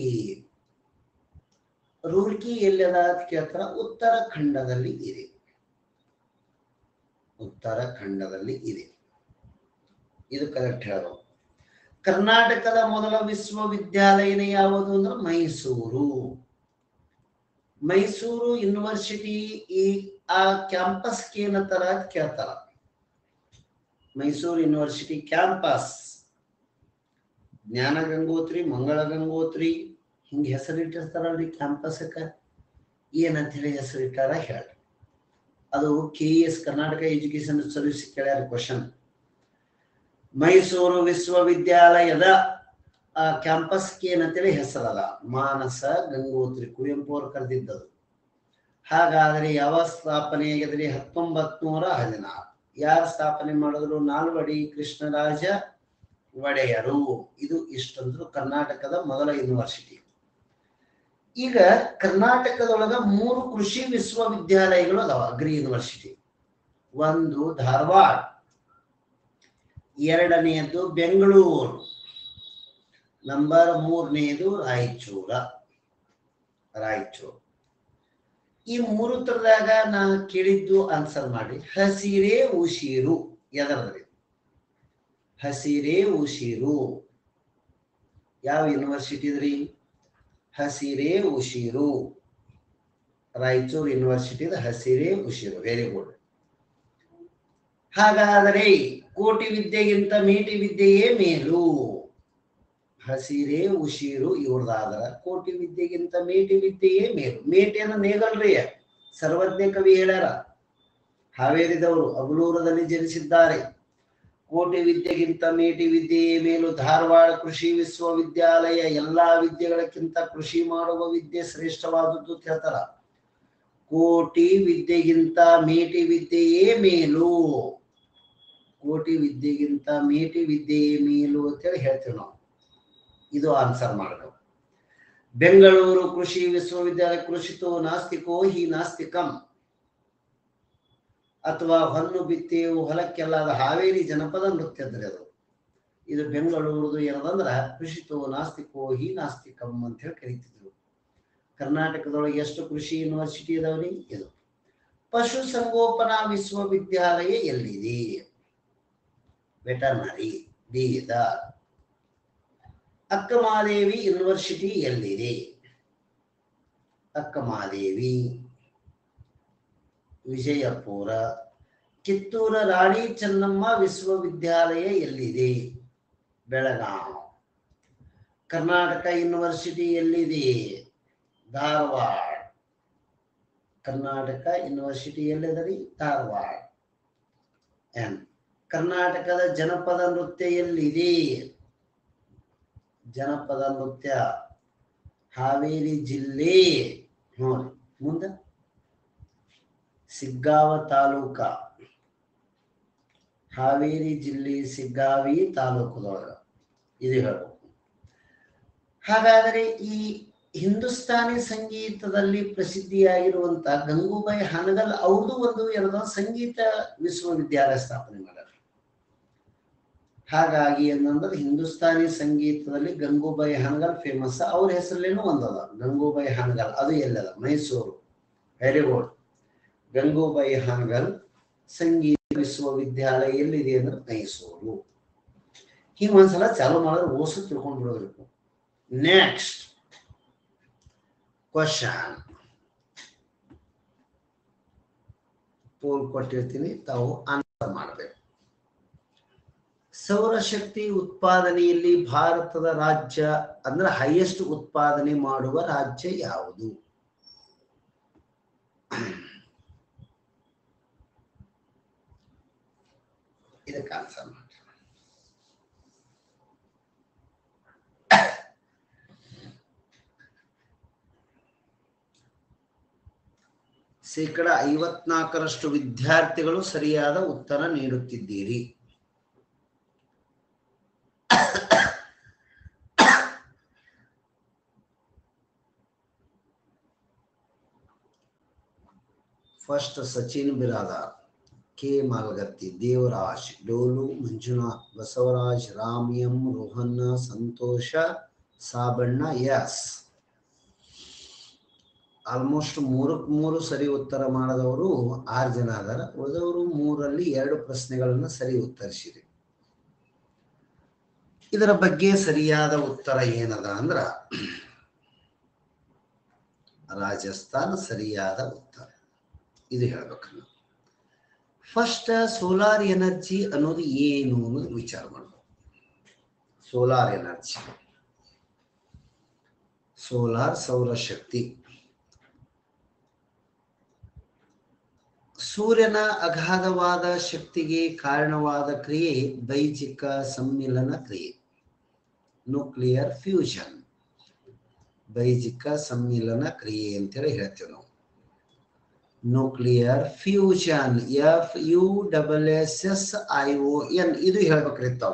ರೂರ್ಕಿ ಎಲ್ಲದ ಕೇಳ್ತಾರ? ಉತ್ತರಾಖಂಡದಲ್ಲಿ ಇದೆ. ಉತ್ತರಾಖಂಡದಲ್ಲಿ ಇದೆ. ಇದು ಕರೆಕ್ಟ್ ಹೇಳೋ. ಕರ್ನಾಟಕದ ಮೊದಲ ವಿಶ್ವವಿದ್ಯಾಲಯ ಯಾವುದು ಅಂದ್ರೆ ಮೈಸೂರು. ಮೈಸೂರು ಯೂನಿವರ್ಸಿಟಿ ಈ ಆ ಕ್ಯಾಂಪಸ್ ಏನಂತಾರ ಕೇಳ್ತಾರ? Mysuru university campus. ಜ್ಞಾನ ಗಂಗೋತ್ರಿ, ಮಂಗಳ ಗಂಗೋತ್ರಿ ಹಿಂಗೆ ಹೆಸರಿಟ್ಟಿರ್ತಾರಲ್ರಿ ಕ್ಯಾಂಪಸ್ಕ. ಏನಂತ ಹೇಳಿ ಹೆಸರಿಟ್ಟಾರ ಹೇಳ? ಅದು K S Karnataka education service ಕೇಳ್ಯಾರ ಕ್ವಶನ್. ಮೈಸೂರು ವಿಶ್ವವಿದ್ಯಾಲಯದ ಕ್ಯಾಂಪಸ್ ಏನಂತೇಳಿ ಹೆಸರದ? ಮಾನಸ ಗಂಗೋತ್ರಿ. ಕುವೆಂಪು ಅವರು ಕರೆದಿದ್ದದು. ಹಾಗಾದರೆ ಯಾವ ಸ್ಥಾಪನೆ ಆಗಿದ್ರಿ? ಹತ್ತೊಂಬತ್ ನೂರ ಹದಿನಾರು. ಯಾರು ಸ್ಥಾಪನೆ ಮಾಡಿದ್ರು? ನಾಲ್ವಡಿ ಕೃಷ್ಣರಾಜ ಒಡೆಯರು. ಇದು ಇಷ್ಟಂದ್ರು ಕರ್ನಾಟಕದ ಮೊದಲ ಯೂನಿವರ್ಸಿಟಿ. ಈಗ ಕರ್ನಾಟಕದೊಳಗ ಮೂರು ಕೃಷಿ ವಿಶ್ವವಿದ್ಯಾಲಯಗಳು ಅದಾವ, ಅಗ್ರಿ ಯೂನಿವರ್ಸಿಟಿ. ಒಂದು ಧಾರವಾಡ, ಎರಡನೆಯದು ಬೆಂಗಳೂರು, ನಂಬರ್ ಮೂರನೆಯದು ರಾಯಚೂರ. ರಾಯಚೂರು. ಈ ಮೂರು ತರದಾಗ ನಾ ಕೇಳಿದ್ದು ಆನ್ಸರ್ ಮಾಡಿ. ಹಸಿರೇ ಉಸಿರು ಎದರದ್ರಿ? ಹಸಿರೇ ಉಸಿರು ಯಾವ ಯೂನಿವರ್ಸಿಟಿ ಇದ್ರಿ? ಹಸಿರೇ ಉಸಿರು ರಾಯಚೂರು ಯೂನಿವರ್ಸಿಟಿದ ಹಸಿರೇ ಉಸಿರು. Very good. ಹಾಗಾದರೆ ಕೋಟಿ ವಿದ್ಯೆಗಿಂತ ಮೇಟಿ ವಿದ್ಯೆಯೇ ಮೇಲು. ಹಸಿರೇ ಉಸಿರು ಇವ್ರದಾದ್ರ ಕೋಟಿ ವಿದ್ಯೆಗಿಂತ ಮೇಟಿ ವಿದ್ಯೆಯೇ ಮೇಲು. ಮೇಟಿಯನ್ನು ನೇಗಲ್ರಿ ಸರ್ವಜ್ಞ ಕವಿ ಹೇಳ್ಯಾರ. ಹಾವೇರಿದವರು, ಅಗಲೂರದಲ್ಲಿ ಜನಿಸಿದ್ದಾರೆ. ಕೋಟಿ ವಿದ್ಯೆಗಿಂತ ಮೇಟಿ ವಿದ್ಯೆಯೇ ಮೇಲು. ಧಾರವಾಡ ಕೃಷಿ ವಿಶ್ವವಿದ್ಯಾಲಯ ಎಲ್ಲಾ ವಿದ್ಯೆಗಳಕ್ಕಿಂತ ಕೃಷಿ ಮಾಡುವ ವಿದ್ಯೆ ಶ್ರೇಷ್ಠವಾದದ್ದು ಹೇಳ್ತಾರ. ಕೋಟಿ ವಿದ್ಯೆಗಿಂತ ಮೇಟಿ ವಿದ್ಯೆಯೇ ಮೇಲು. ಕೋಟಿ ವಿದ್ಯೆಗಿಂತ ಮೇಟಿ ವಿದ್ಯೆಯೇ ಮೇಲು ಅಂತೇಳಿ ಹೇಳ್ತೀವಿ ನಾವು. ಇದು ಆನ್ಸರ್ ಮಾಡಬೇಕು. ಬೆಂಗಳೂರು ಕೃಷಿ ವಿಶ್ವವಿದ್ಯಾಲಯ ಕೃಷಿತೋ ನಾಸ್ತಿಕೋ ಹಿ ನಾಸ್ತಿಕಂ ಅಥವಾ ಹೊನ್ನು ಬಿತ್ತೆಯು ಹೊಲಕ್ಕೆಲ್ಲ. ಅದು ಹಾವೇರಿ ಜನಪದ ನೃತ್ಯದ್ರಿ ಅದು. ಇದು ಬೆಂಗಳೂರುದು ಏನದಂದ್ರ ಕೃಷಿತೋ ನಾಸ್ತಿಕೋ ಹಿ ನಾಸ್ತಿಕಂ ಅಂತ ಹೇಳಿ ಕರೀತಿದ್ರು. ಕರ್ನಾಟಕದೊಳಗೆ ಎಷ್ಟು ಕೃಷಿ ಯೂನಿವರ್ಸಿಟಿ ಇದಾವ್ರಿ? ಇದು. ಪಶು ಸಂಗೋಪನಾ ವಿಶ್ವವಿದ್ಯಾಲಯ ಎಲ್ಲಿದೆ? ವೆಟರ್ನರಿ ಬೀದರ್. ಅಕ್ಕಮಹಾದೇವಿ ಯೂನಿವರ್ಸಿಟಿ ಎಲ್ಲಿದೆ? ಅಕ್ಕಮಹಾದೇವಿ ವಿಜಯಪುರ. ಕಿತ್ತೂರ ರಾಣಿ ಚೆನ್ನಮ್ಮ ವಿಶ್ವವಿದ್ಯಾಲಯ ಎಲ್ಲಿದೆ? ಬೆಳಗಾವಿ. ಕರ್ನಾಟಕ ಯೂನಿವರ್ಸಿಟಿ ಎಲ್ಲಿದೆ? ಧಾರವಾಡ. ಕರ್ನಾಟಕ ಯೂನಿವರ್ಸಿಟಿ ಎಲ್ಲಿದರಿ? ಧಾರವಾಡ. ಎನ್ ಕರ್ನಾಟಕದ ಜನಪದ ನೃತ್ಯ ಎಲ್ಲಿದೆ? ಜನಪದ ನೃತ್ಯ ಹಾವೇರಿ ಜಿಲ್ಲೆ ನೋಡಿ. ಮುಂದೆ ಸಿಗ್ಗಾವ ತಾಲೂಕ, ಹಾವೇರಿ ಜಿಲ್ಲೆ ಸಿಗ್ಗಾವಿ ತಾಲೂಕದೊಳಗ ಇದು ಹೇಳಬೇಕು. ಹಾಗಾದರೆ ಈ ಹಿಂದೂಸ್ತಾನಿ ಸಂಗೀತದಲ್ಲಿ ಪ್ರಸಿದ್ಧಿಯಾಗಿರುವಂತ ಗಂಗೂಬಾಯಿ ಹಾನಗಲ್ ಅವ್ರದ್ದು ಒಂದು ಏನದ ಸಂಗೀತ ವಿಶ್ವವಿದ್ಯಾಲಯ ಸ್ಥಾಪನೆ ಮಾಡ್ಯಾರ. ಹಾಗಾಗಿ ಏನಂದ್ರೆ ಹಿಂದೂಸ್ತಾನಿ ಸಂಗೀತದಲ್ಲಿ ಗಂಗೂಬಾಯಿ ಹಾನಗಲ್ ಫೇಮಸ್. ಅವ್ರ ಹೆಸರಲ್ಲೇನು ಒಂದದ ಗಂಗೂಬಾಯಿ ಹಾನಗಲ್. ಅದು ಎಲ್ಲದ? ಮೈಸೂರು. Very good. ಗಂಗೂಬಾಯಿ ಹಾನಗಲ್ ಸಂಗೀತ ವಿಶ್ವವಿದ್ಯಾಲಯ ಎಲ್ಲಿದೆ ಅಂದ್ರೆ ಮೈಸೂರು. ಹಿಂಗ ಒಂದ್ಸಲ ಚಾಲು ಮಾಡಿದ್ರೆ ಓಸು ತಿಳ್ಕೊಂಡು ಬಿಡೋಬೇಕು. ನೆಕ್ಸ್ಟ್ ಕ್ವಶನ್ ಪೋಲ್ ಕೊಟ್ಟಿರ್ತೀನಿ, ತಾವು ಆನ್ಸರ್ ಮಾಡಬೇಕು. ಸೌರಶಕ್ತಿ ಉತ್ಪಾದನೆಯಲ್ಲಿ ಭಾರತದ ರಾಜ್ಯ ಅಂದ್ರೆ ಹೈಯೆಸ್ಟ್ ಉತ್ಪಾದನೆ ಮಾಡುವ ರಾಜ್ಯ ಯಾವುದು? ಇದಕ್ಕೆ ಆನ್ಸರ್ ಮಾಡಿ. ಶೇಕಡ ಐವತ್ನಾಲ್ಕರಷ್ಟು ವಿದ್ಯಾರ್ಥಿಗಳು ಸರಿಯಾದ ಉತ್ತರ ನೀಡುತ್ತಿದ್ದೀರಿ. First Sachin Biradar, K Malgatti, Devaraj, Dolu, Manjunath, Basavaraj, Ram M, Rohan, Santosha, Sabanna. Yes, almost ಮೂರಕ್ಕೆ ಮೂರು ಸರಿ ಉತ್ತರ ಮಾಡಿದವರು ಆರು ಜನ ಅದರ. ಉಳಿದವರು ಮೂರಲ್ಲಿ ಎರಡು ಪ್ರಶ್ನೆಗಳನ್ನ ಸರಿ ಉತ್ತರಿಸಿರಿ. ಇದರ ಬಗ್ಗೆ ಸರಿಯಾದ ಉತ್ತರ ಏನದ ಅಂದ್ರ ರಾಜಸ್ಥಾನ ಸರಿಯಾದ ಉತ್ತರ. ಇದು ಹೇಳ್ಬೇಕು. ಫಸ್ಟ್ ಸೋಲಾರ್ ಎನರ್ಜಿ ಅನ್ನೋದು ಏನು ಅನ್ನೋದು ವಿಚಾರ ಮಾಡಬೇಕು. ಸೋಲಾರ್ ಎನರ್ಜಿ, ಸೋಲಾರ್ ಸೌರಶಕ್ತಿ, ಸೂರ್ಯನ ಅಗಾಧವಾದ ಶಕ್ತಿಗೆ ಕಾರಣವಾದ ಕ್ರಿಯೆ ಬೈಜಿಕ ಸಮ್ಮಿಲನ ಕ್ರಿಯೆ, ನ್ಯೂಕ್ಲಿಯರ್ ಫ್ಯೂಷನ್. ಬೈಜಿಕ ಸಮ್ಮಿಲನ ಕ್ರಿಯೆ ಅಂತೇಳಿ ಹೇಳ್ತೇವೆ ನಾವು. Nuclear fusion, F U double S S I O N. ಇದು ಹೇಳ್ಬೇಕ್ರಿ ತಾವು.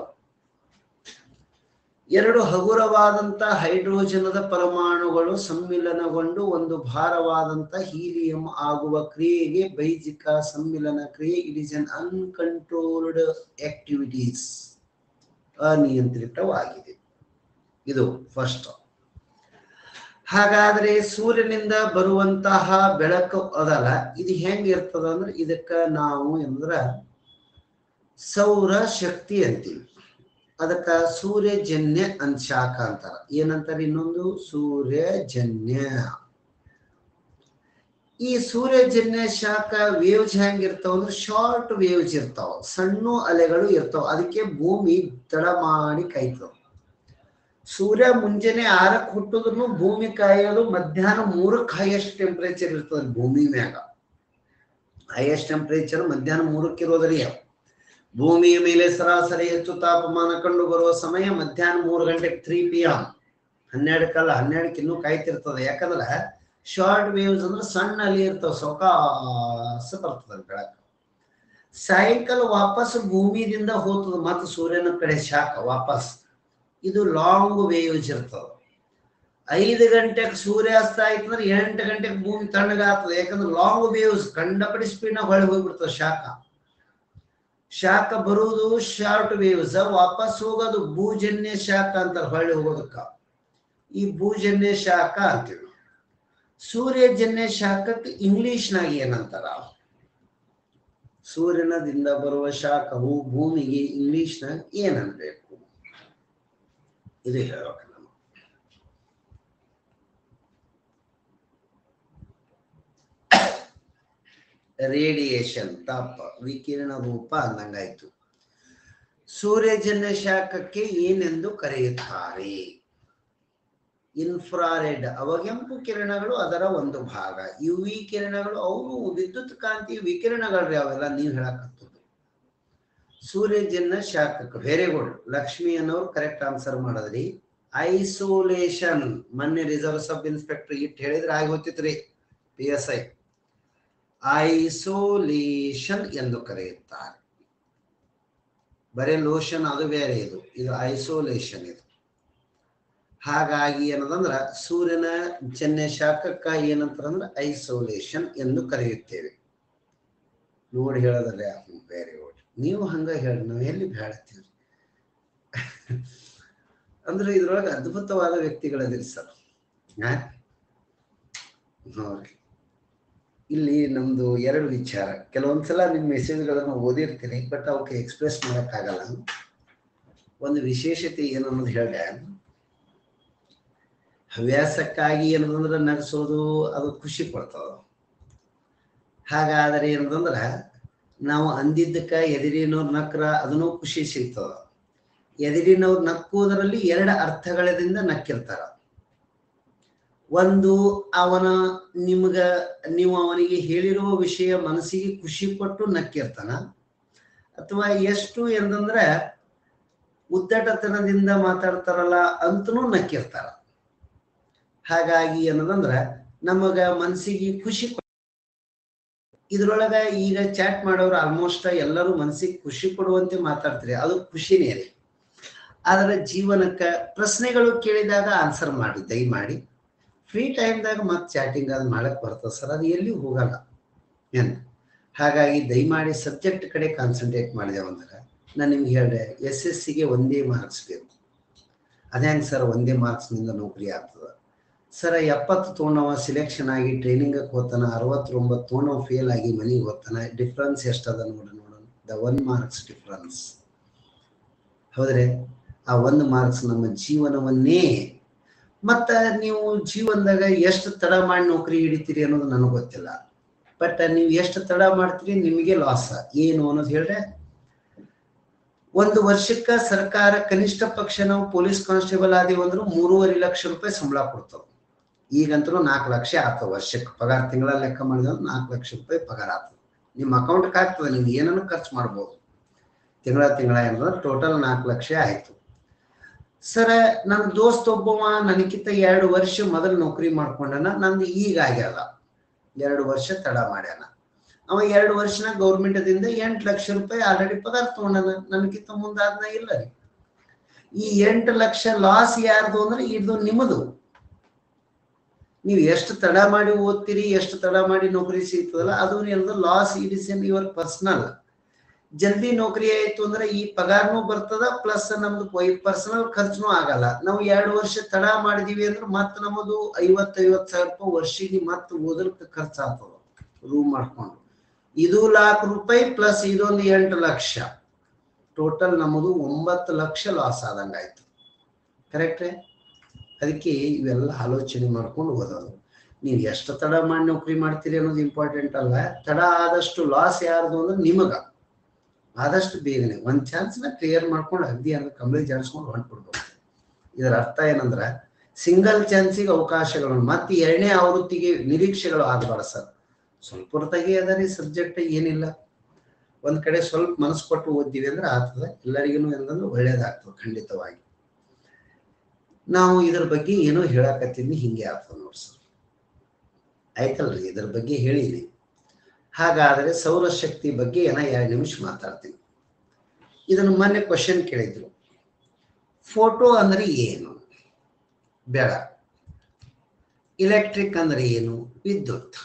ಎರಡು ಹಗುರವಾದಂತ ಹೈಡ್ರೋಜನದ ಪರಮಾಣುಗಳು ಸಮ್ಮಿಲನಗೊಂಡು ಒಂದು ಭಾರವಾದಂತ ಹೀಲಿಯಂ ಆಗುವ ಕ್ರಿಯೆಗೆ ಬೈಜಿಕ ಸಮ್ಮಿಲನ ಕ್ರಿಯೆ. It is an uncontrolled activities, ಅನಿಯಂತ್ರಿತವಾಗಿದೆ. ಇದು ಫಸ್ಟ್. ಹಾಗಾದ್ರೆ ಸೂರ್ಯನಿಂದ ಬರುವಂತಹ ಬೆಳಕು ಅದಲ್ಲ, ಇದು ಹೆಂಗಿರ್ತದ ಅಂದ್ರೆ ಇದಕ್ಕ ನಾವು ಎಂದ್ರ ಸೌರ ಶಕ್ತಿ ಅಂತೀವಿ. ಅದಕ್ಕ ಸೂರ್ಯಜನ್ಯ ಅಂತ ಶಾಖ ಅಂತಾರ. ಏನಂತಾರೆ ಇನ್ನೊಂದು? ಸೂರ್ಯಜನ್ಯ. ಈ ಸೂರ್ಯಜನ್ಯ ಶಾಖ ವೇವ್ಸ್ ಹೆಂಗಿರ್ತಾವ ಅಂದ್ರೆ ಶಾರ್ಟ್ ವೇವ್ಸ್ ಇರ್ತಾವ, ಸಣ್ಣ ಅಲೆಗಳು ಇರ್ತಾವ. ಅದಕ್ಕೆ ಭೂಮಿ ತಡ ಮಾಡಿ ಕಾಯ್ತಾವ. ಸೂರ್ಯ ಮುಂಜಾನೆ ಆರಕ್ಕೆ ಹುಟ್ಟುದ್ರು ಭೂಮಿ ಕಾಯೋದು ಮಧ್ಯಾಹ್ನ ಮೂರಕ್ಕೆ ಹೈಯೆಸ್ಟ್ ಟೆಂಪರೇಚರ್ ಇರ್ತದೆ ಭೂಮಿ ಮ್ಯಾಗ. ಹೈಯೆಸ್ಟ್ ಟೆಂಪರೇಚರ್ ಮಧ್ಯಾಹ್ನ ಮೂರಕ್ಕೆ ಇರೋದ್ರಿ. ಭೂಮಿಯ ಮೇಲೆ ಸರಾಸರಿ ಹೆಚ್ಚು ತಾಪಮಾನ ಕಂಡು ಬರುವ ಸಮಯ ಮಧ್ಯಾಹ್ನ ಮೂರು ಗಂಟೆಗೆ ತ್ರೀ ಪಿ ಎಂ. ಹನ್ನೆರಡಕ್ಕಲ್ಲ, ಹನ್ನೆರಡಕ್ಕೆ ಇನ್ನೂ ಕಾಯ್ತಿರ್ತದೆ. ಯಾಕಂದ್ರೆ ಶಾರ್ಟ್ ವೇವ್ಸ್ ಅಂದ್ರೆ ಸಣ್ಣ ಅಲೆ ಇರ್ತಾವ, ಸೌಕಾಸ ಬರ್ತದೆ ಬೆಳಕು. ಸಾಯಂಕಾಲ ವಾಪಸ್ ಭೂಮಿದಿಂದ ಹೋಗ್ತದೆ ಮತ್ತು ಸೂರ್ಯನ ಕಡೆ ಶಾಖ ವಾಪಸ್. ಇದು ಲಾಂಗ್ ವೇವ್ಸ್ ಇರ್ತದೆ. ಐದು ಗಂಟೆಗೆ ಸೂರ್ಯಾಸ್ತ ಆಯ್ತು ಅಂದ್ರೆ ಎಂಟು ಗಂಟೆಗೆ ಭೂಮಿ ತಣ್ಣಗಾಗ್ತದೆ. ಯಾಕಂದ್ರೆ ಲಾಂಗ್ ವೇವ್ಸ್ ಕಂಡಪಡಿ ಸ್ಪೀಡ್ ನಾಗ ಹೊಳೆ ಹೋಗ್ಬಿಡ್ತದೆ. ಶಾಖ ಶಾಖ ಬರುವುದು ಶಾರ್ಟ್ ವೇವ್ಸ್, ವಾಪಸ್ ಹೋಗೋದು ಭೂಜನ್ಯ ಶಾಖ ಅಂತಾರೆ. ಹೊಳ್ಳಿ ಹೋಗೋದಕ್ಕ ಈ ಭೂಜನ್ಯ ಶಾಖ ಅಂತೀವಿ. ಸೂರ್ಯಜನ್ಯ ಶಾಖಕ್ಕೆ ಇಂಗ್ಲಿಷ್ನಾಗ ಏನಂತಾರ? ಸೂರ್ಯನದಿಂದ ಬರುವ ಶಾಖವು ಭೂಮಿಗೆ ಇಂಗ್ಲಿಷ್ನಾಗ ಏನನ್ಬೇಕು? ಇದು ಹೇಳಬೇಕು. ನಮ್ಮ ರೇಡಿಯೇಷನ್, ತಾಪ, ವಿಕಿರಣ ರೂಪ ಅಂದಂಗಾಯ್ತು. ಸೂರ್ಯಜನ್ಯ ಶಾಖಕ್ಕೆ ಏನೆಂದು ಕರೆಯುತ್ತಾರೆ? ಇನ್ಫ್ರಾರೆಡ್ ಅವಗೆಂಪು ಕಿರಣಗಳು ಅದರ ಒಂದು ಭಾಗ. ಯು ವಿ ಕಿರಣಗಳು ಅವು ವಿದ್ಯುತ್ ಕಾಂತಿ ವಿಕಿರಣಗಳು ಅವೆಲ್ಲ ನೀವು ಹೇಳಕತ್ತದ್ದು. ಸೂರ್ಯಜನ್ಯ ಶಾಖಕ ವೆರಿ ಗುಡ್. ಲಕ್ಷ್ಮಿ ಅನ್ನೋರು ಕರೆಕ್ಟ್ ಆನ್ಸರ್ ಮಾಡಿದ್ರಿ. ಐಸೋಲೇಷನ್ ಮೊನ್ನೆ ರಿಸರ್ವ್ ಸಬ್ ಇನ್ಸ್ಪೆಕ್ಟರ್ ಇಟ್ಟು ಹೇಳಿದ್ರೆ ಆಗಿ ಹೋಗ್ತಿತ್ರಿ ಪಿ ಎಸ್ ಐ. ಐಸೋಲೇಷನ್ ಎಂದು ಕರೆಯುತ್ತಾರೆ. ಬರೀ ಲೋಷನ್ ಅದು ಬೇರೆ, ಇದು ಇದು ಐಸೋಲೇಷನ್ ಇದು. ಹಾಗಾಗಿ ಏನದಂದ್ರ ಸೂರ್ಯನ ಜನ್ಯ ಶಾಖಕ್ಕ ಏನಂತಾರಂದ್ರೆ ಐಸೋಲೇಷನ್ ಎಂದು ಕರೆಯುತ್ತೇವೆ. ನೋಡಿ ಹೇಳೋದಲ್ಲ ಬೇರೆ ಓಡಿ ನೀವು ಹಂಗ ಹೇಳಿ ನಾವು ಎಲ್ಲಿ ಹೇಳತ್ತೀವಿ ಅಂದ್ರೆ ಇದ್ರೊಳಗೆ ಅದ್ಭುತವಾದ ವ್ಯಕ್ತಿಗಳದಿರಿ ಸರ್. ನೋಡಿ ಇಲ್ಲಿ ನಮ್ದು ಎರಡು ವಿಚಾರ. ಕೆಲವೊಂದ್ಸಲ ನಿಮ್ಮ ಮೆಸೇಜ್ಗಳನ್ನು ಓದಿರ್ತೀನಿ, ಬಟ್ ಅವಕ್ಕೆ ಎಕ್ಸ್ಪ್ರೆಸ್ ಮಾಡೋಕ್ಕಾಗಲ್ಲ. ಒಂದು ವಿಶೇಷತೆ ಏನು ಅನ್ನೋದು ಹೇಳಿದೆ. ಹವ್ಯಾಸಕ್ಕಾಗಿ ಏನದಂದ್ರೆ ನಗಿಸೋದು ಅದು ಖುಷಿ ಕೊಡ್ತದ. ಹಾಗಾದರೆ ಏನದಂದ್ರೆ ನಾವು ಅಂದಿದ್ದಕ್ಕ ಎದಿರಿನವ್ರು ನಕ್ರ ಅದನ್ನೂ ಖುಷಿ ಸಿಗ್ತದ. ಎದಿರಿನವ್ರು ನಕ್ಕುವುದರಲ್ಲಿ ಎರಡು ಅರ್ಥಗಳಿಂದ ನಕ್ಕಿರ್ತಾರ. ಒಂದು, ಅವನ ನಿಮ್ಗ ನೀವು ಅವನಿಗೆ ಹೇಳಿರುವ ವಿಷಯ ಮನಸ್ಸಿಗೆ ಖುಷಿ ಪಟ್ಟು ನಕ್ಕಿರ್ತಾನ. ಅಥವಾ ಎಷ್ಟು ಎಂದಂದ್ರೆ ಉದ್ದಟತನದಿಂದ ಮಾತಾಡ್ತಾರಲ್ಲ ಅಂತನೂ ನಕ್ಕಿರ್ತಾರ. ಹಾಗಾಗಿ ಏನದಂದ್ರೆ ನಮಗ ಮನಸ್ಸಿಗೆ ಖುಷಿ. ಇದ್ರೊಳಗ ಈಗ ಚಾಟ್ ಮಾಡೋರು ಆಲ್ಮೋಸ್ಟ್ ಎಲ್ಲರೂ ಮನಸ್ಸಿಗೆ ಖುಷಿ ಕೊಡುವಂತೆ ಮಾತಾಡ್ತಾರೆ, ಅದು ಖುಷಿನೇ ರೀ. ಆದ್ರೆ ಜೀವನಕ್ಕ ಪ್ರಶ್ನೆಗಳು ಕೇಳಿದಾಗ ಆನ್ಸರ್ ಮಾಡಿ ದಯಮಾಡಿ. ಫ್ರೀ ಟೈಮ್ದಾಗ ಮತ್ತೆ ಚಾಟಿಂಗ್ ಅದು ಮಾಡಕ್ ಬರ್ತದೆ ಸರ್, ಅದು ಎಲ್ಲಿ ಹೋಗಲ್ಲ ಏನು. ಹಾಗಾಗಿ ದಯಮಾಡಿ ಸಬ್ಜೆಕ್ಟ್ ಕಡೆ ಕಾನ್ಸಂಟ್ರೇಟ್ ಮಾಡಿದೆವಂದ್ರೆ ನಾನು ನಿಮ್ಗೆ ಹೇಳಿದೆ ಎಸ್ ಎಸ್ ಸಿಗೆ ಒಂದೇ ಮಾರ್ಕ್ಸ್ ಬೇಕು. ಅದೇಂಗೆ ಸರ್ ಒಂದೇ ಮಾರ್ಕ್ಸ್ನಿಂದ ನೌಕರಿ ಆಗ್ತದೆ ಸರ? ಎಪ್ಪತ್ತು ತೊಗೊಂಡವ ಸಿಲೆಕ್ಷನ್ ಆಗಿ ಟ್ರೈನಿಂಗಕ್ಕೆ ಹೋಗ್ತಾನ, ಅರವತ್ತೊಂಬತ್ತು ತೊಗೊಂಡವ ಫೇಲ್ ಆಗಿ ಮನೆಗೆ ಹೋಗ್ತಾನ. ಡಿಫ್ರೆನ್ಸ್ ಎಷ್ಟದ ನೋಡಿ ನೋಡೋಣ, ದ ಒನ್ ಮಾರ್ಕ್ಸ್ ಡಿಫ್ರೆನ್ಸ್. ಹೌದ್ರೆ ಆ ಒಂದು ಮಾರ್ಕ್ಸ್ ನಮ್ಮ ಜೀವನವನ್ನೇ. ಮತ್ತ ನೀವು ಜೀವನದಾಗ ಎಷ್ಟು ತಡ ಮಾಡಿ ನೌಕರಿ ಹಿಡಿತೀರಿ ಅನ್ನೋದು ನನಗೆ ಗೊತ್ತಿಲ್ಲ, ಬಟ್ ನೀವು ಎಷ್ಟು ತಡ ಮಾಡ್ತೀರಿ ನಿಮಗೆ ಲಾಸ್ ಏನು ಅನ್ನೋದು ಹೇಳ್ರೆ. ಒಂದು ವರ್ಷಕ್ಕ ಸರ್ಕಾರ ಕನಿಷ್ಠ ಪಕ್ಷ ನಾವು ಪೊಲೀಸ್ ಕಾನ್ಸ್ಟೇಬಲ್ ಆದೀವಿ ಅಂದ್ರೂ ಮೂರುವರೆ ಲಕ್ಷ ರೂಪಾಯಿ ಸಂಬಳ ಕೊಡ್ತಾವ. ಈಗಂತೂ ನಾಲ್ಕು ಲಕ್ಷ ಆಗ್ತವೆ ವರ್ಷಕ್ಕೆ ಪಗಾರ. ತಿಂಗಳ ಲೆಕ್ಕ ಮಾಡಿದ್ರೆ ನಾಲ್ಕು ಲಕ್ಷ ರೂಪಾಯಿ ಪಗಾರ ಆಗ್ತದೆ. ನಿಮ್ಮ ಅಕೌಂಟ್ಗೆ ಆಗ್ತದೆ, ನೀವು ಏನನ್ನು ಖರ್ಚು ಮಾಡ್ಬೋದು. ತಿಂಗಳ ತಿಂಗಳ ಏನಂದ್ರೆ ಟೋಟಲ್ ನಾಲ್ಕು ಲಕ್ಷ ಆಯ್ತು. ಸರ ನನ್ನ ದೋಸ್ತ್ ಒಬ್ಬವ ನನಗಿಂತ ಎರಡು ವರ್ಷ ಮೊದಲು ನೌಕರಿ ಮಾಡ್ಕೊಂಡನ, ನಂದು ಈಗ ಆಗ್ಯದ ಎರಡು ವರ್ಷ ತಡ ಮಾಡ್ಯಾನ. ಅವ ಎರಡು ವರ್ಷನ ಗೌರ್ಮೆಂಟದಿಂದ ಎಂಟು ಲಕ್ಷ ರೂಪಾಯಿ ಆಲ್ರೆಡಿ ಪಗಾರ ತಗೊಂಡನ, ನನಗಿಂತ ಮುಂದಾದ್ನ ಇಲ್ಲ ರೀ. ಈ ಎಂಟು ಲಕ್ಷ ಲಾಸ್ ಯಾರ್ದು ಅಂದ್ರೆ ಇದು ನಿಮ್ಮದು. ನೀವು ಎಷ್ಟು ತಡ ಮಾಡಿ ಓದ್ತೀರಿ, ಎಷ್ಟು ತಡ ಮಾಡಿ ನೌಕರಿ ಸಿಗ್ತದಲ್ಲ, ಅದು ಏನಂದ್ರೆ loss it is in your personal. ಜಲ್ದಿ ನೌಕರಿ ಆಯ್ತು ಅಂದ್ರೆ ಈ ಪಗಾರನೂ ಬರ್ತದ, ಪ್ಲಸ್ ನಮ್ದು ಪರ್ಸನಲ್ ಖರ್ಚುನೂ ಆಗಲ್ಲ. ನಾವು ಎರಡು ವರ್ಷ ತಡ ಮಾಡಿದೀವಿ ಅಂದ್ರೆ ಮತ್ತೆ ನಮ್ಮದು ಐವತ್ತು ಐವತ್ತು ಸಾವಿರ ರೂಪಾಯಿ ವರ್ಷಿಗೆ ಮತ್ತೆ ಓದಲಿಕ್ಕೆ ಖರ್ಚು ಆಗ್ತದ ರೂಮ್ ಮಾಡ್ಕೊಂಡು. ಇದು ಲಾಖ ರೂಪಾಯಿ ಪ್ಲಸ್ ಇದೊಂದು ಎಂಟು ಲಕ್ಷ, ಟೋಟಲ್ ನಮ್ಮದು ಒಂಬತ್ತು ಲಕ್ಷ ಲಾಸ್ ಆದಂಗಾಯ್ತು. ಕರೆಕ್ಟ್ರೇ? ಅದಕ್ಕೆ ಇವೆಲ್ಲ ಆಲೋಚನೆ ಮಾಡ್ಕೊಂಡು ಓದೋದು. ನೀವು ಎಷ್ಟು ತಡ ಮಾಡಿ ನೌಕರಿ ಮಾಡ್ತೀರಿ ಅನ್ನೋದು ಇಂಪಾರ್ಟೆಂಟ್ ಅಲ್ಲ, ತಡ ಆದಷ್ಟು ಲಾಸ್ ಯಾರ್ದು ಅಂದ್ರೆ ನಿಮಗ. ಆದಷ್ಟು ಬೇಗನೆ ಒಂದು ಚಾನ್ಸ್ನ ಕ್ಲಿಯರ್ ಮಾಡ್ಕೊಂಡು ಅಗ್ದಿ ಅಂದ್ರೆ ಕಂಬಳಿ ಜಾಡಿಸ್ಕೊಂಡು ಹೊಂಟ್ಬಿಡ್ಬೇಕು. ಇದರ ಅರ್ಥ ಏನಂದ್ರೆ ಸಿಂಗಲ್ ಚಾನ್ಸಿಗೆ ಅವಕಾಶಗಳು, ಮತ್ತೆ ಎರಡನೇ ಆವೃತ್ತಿಗೆ ನಿರೀಕ್ಷೆಗಳು ಆಗಬಾರ್ದು ಸರ್. ಸ್ವಲ್ಪ ಹೊರತಾಗಿ ಅದರಿ ಸಬ್ಜೆಕ್ಟ್ ಏನಿಲ್ಲ, ಒಂದ್ ಕಡೆ ಸ್ವಲ್ಪ ಮನಸ್ಸು ಕೊಟ್ಟು ಓದ್ತೀವಿ ಅಂದ್ರೆ ಆಗ್ತದೆ, ಎಲ್ಲರಿಗೂ ಏನಂದ್ರೆ ಒಳ್ಳೇದಾಗ್ತದೆ ಖಂಡಿತವಾಗಿ. ನಾವು ಇದ್ರ ಬಗ್ಗೆ ಏನೋ ಹೇಳಕತ್ತಿದ್ನಿ, ಹಿಂಗೆ ಆಗ್ತದೆ ನೋಡಿ ಸರ್. ಆಯ್ತಲ್ರಿ, ಇದ್ರ ಬಗ್ಗೆ ಹೇಳಿರಿ. ಹಾಗಾದರೆ ಸೌರಶಕ್ತಿ ಬಗ್ಗೆ ಏನೋ ಎರಡು ನಿಮಿಷ ಮಾತಾಡ್ತೀನಿ. ಇದನ್ನು ಮೊನ್ನೆ ಕ್ವಶನ್ ಕೇಳಿದ್ರು, ಫೋಟೋ ಅಂದ್ರೆ ಏನು? ಬೆಳ. ಇಲೆಕ್ಟ್ರಿಕ್ ಅಂದ್ರೆ ಏನು? ವಿದ್ಯುತ್.